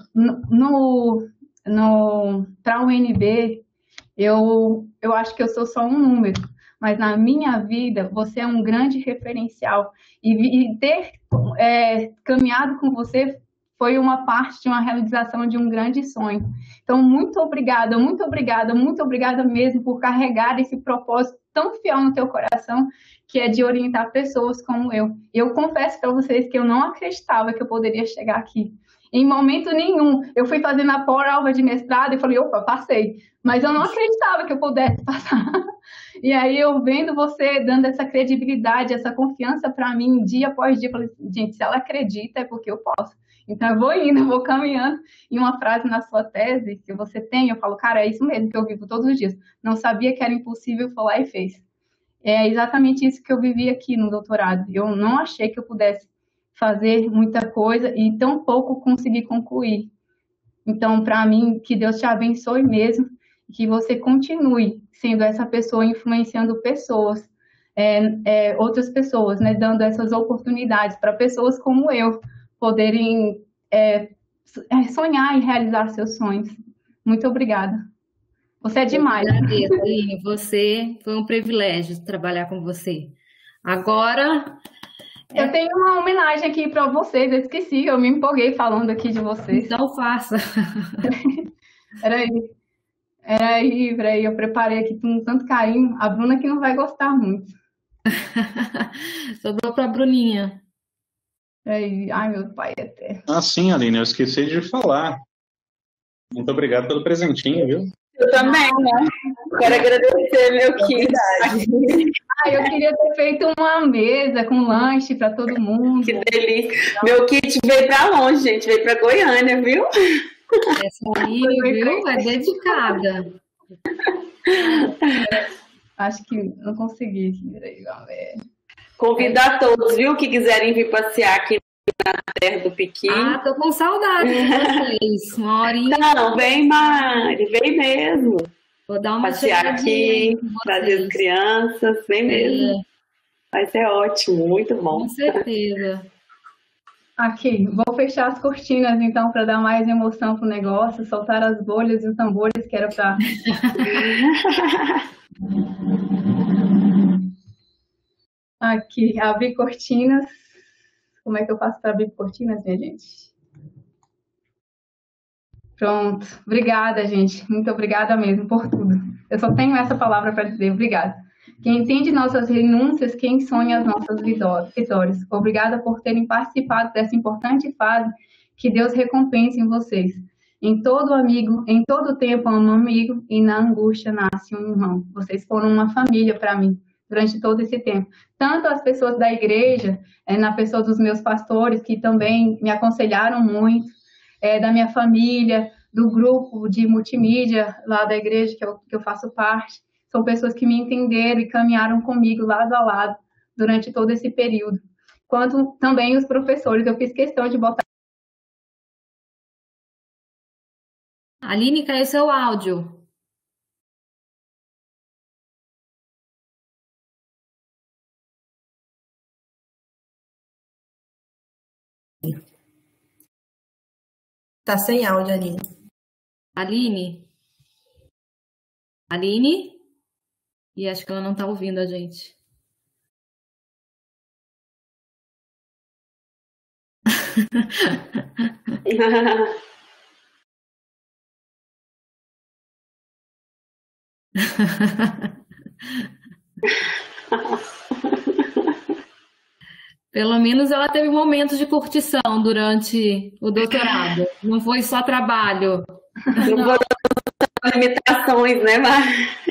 para a UNB, eu acho que eu sou só um número, mas na minha vida você é um grande referencial. E ter caminhado com você foi uma parte de uma realização de um grande sonho. Então, muito obrigada, muito obrigada, muito obrigada mesmo por carregar esse propósito tão fiel no teu coração, que é de orientar pessoas como eu. Eu confesso para vocês que eu não acreditava que eu poderia chegar aqui. Em momento nenhum. Eu fui fazendo a prova de mestrado e falei, opa, passei. Mas eu não acreditava que eu pudesse passar. E aí eu vendo você dando essa credibilidade, essa confiança para mim, dia após dia, eu falei, gente, se ela acredita é porque eu posso. Então eu vou indo, eu vou caminhando. E uma frase na sua tese que você tem, eu falo, cara, é isso mesmo que eu vivo todos os dias. Não sabia que era impossível, foi lá e fez. É exatamente isso que eu vivi aqui no doutorado. Eu não achei que eu pudesse fazer muita coisa e tão pouco consegui concluir. Então, para mim, que Deus te abençoe mesmo, que você continue sendo essa pessoa, influenciando pessoas, outras pessoas, né, dando essas oportunidades para pessoas como eu poderem sonhar e realizar seus sonhos. Muito obrigada. Você é demais. Eu agradeço, Aline. Você foi um privilégio trabalhar com você. Agora... Eu tenho uma homenagem aqui para vocês, eu esqueci, eu me empolguei falando aqui de vocês. Então faça. Peraí, eu preparei aqui com tanto carinho. A Bruna que não vai gostar muito. Sobrou para a Bruninha. Ai, meu pai eterno. Ah, sim, Aline, eu esqueci de falar. Muito obrigado pelo presentinho, viu? Eu também, né? Quero agradecer, meu kit. Eu queria ter feito uma mesa com lanche para todo mundo. Que delícia. Meu kit veio para longe, gente. Veio para Goiânia, viu? Essa aí, viu? É dedicada. Acho que não consegui. Convidar todos, viu? Que quiserem vir passear aqui na terra do Piqui. Tô com saudade de vocês. Uma horinha. Não, vem, Mari. Vem mesmo. Vou dar uma passear aqui, trazer as crianças, vem mesmo. Vai ser ótimo, muito bom. Com certeza. Aqui, vou fechar as cortinas então para dar mais emoção pro negócio, soltar as bolhas e os tambores que era para. Aqui, abrir cortinas. Como é que eu faço para abrir cortinas, minha gente? Pronto. Obrigada, gente. Muito obrigada mesmo por tudo. Eu só tenho essa palavra para dizer. Obrigada. Quem entende nossas renúncias, quem sonha as nossas vitórias. Obrigada por terem participado dessa importante fase. Que Deus recompense em vocês. Em todo amigo, em todo tempo há um amigo e na angústia nasce um irmão. Vocês foram uma família para mim durante todo esse tempo. Tanto as pessoas da igreja, na pessoa dos meus pastores, que também me aconselharam muito, da minha família, do grupo de multimídia lá da igreja que eu faço parte. São pessoas que me entenderam e caminharam comigo lado a lado durante todo esse período. Quanto também os professores, eu fiz questão de botar. Aline, caiu seu áudio. Tá sem áudio, Aline. Aline? Aline? E acho que ela não tá ouvindo a gente. Pelo menos ela teve momentos de curtição durante o doutorado. Não foi só trabalho. Não foram limitações, né, Mar?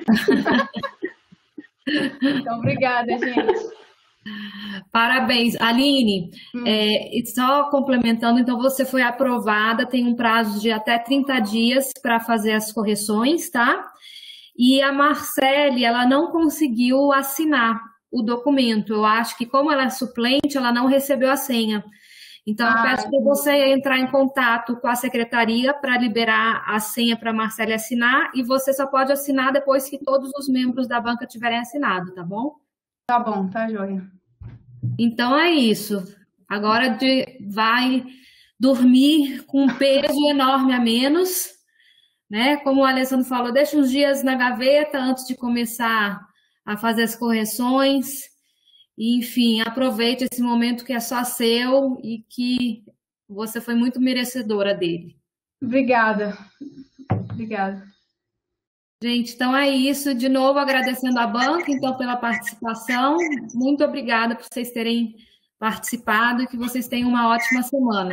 Então, obrigada, gente. Parabéns. Aline, e só complementando, então você foi aprovada, tem um prazo de até 30 dias para fazer as correções, tá? E a Marcele, ela não conseguiu assinar o documento. Eu acho que como ela é suplente, ela não recebeu a senha. Então, eu peço para você entrar em contato com a secretaria para liberar a senha para a Marcele assinar, e você só pode assinar depois que todos os membros da banca tiverem assinado, tá bom? Tá bom, tá joia. Então é isso. Agora vai dormir com um peso enorme a menos, né? Como o Alessandro falou, deixa uns dias na gaveta antes de começar a fazer as correções. E, enfim, aproveite esse momento que é só seu e que você foi muito merecedora dele. Obrigada. Obrigada. Gente, então é isso. De novo, agradecendo a banca, então, pela participação. Muito obrigada por vocês terem participado e que vocês tenham uma ótima semana.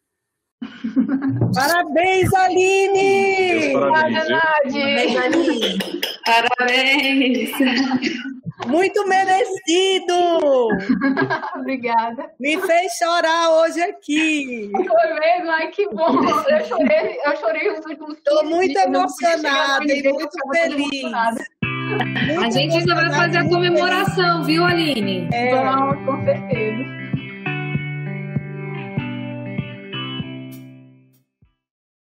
Parabéns, Aline! Parabéns, Parabéns, Aline! Parabéns! Muito merecido! Obrigada. Me fez chorar hoje aqui. Foi mesmo? Ai, que bom. Eu chorei os últimos 15 Estou muito dias, emocionada e muito feliz. A gente ainda vai fazer a comemoração, viu, Aline? Vamos, com certeza.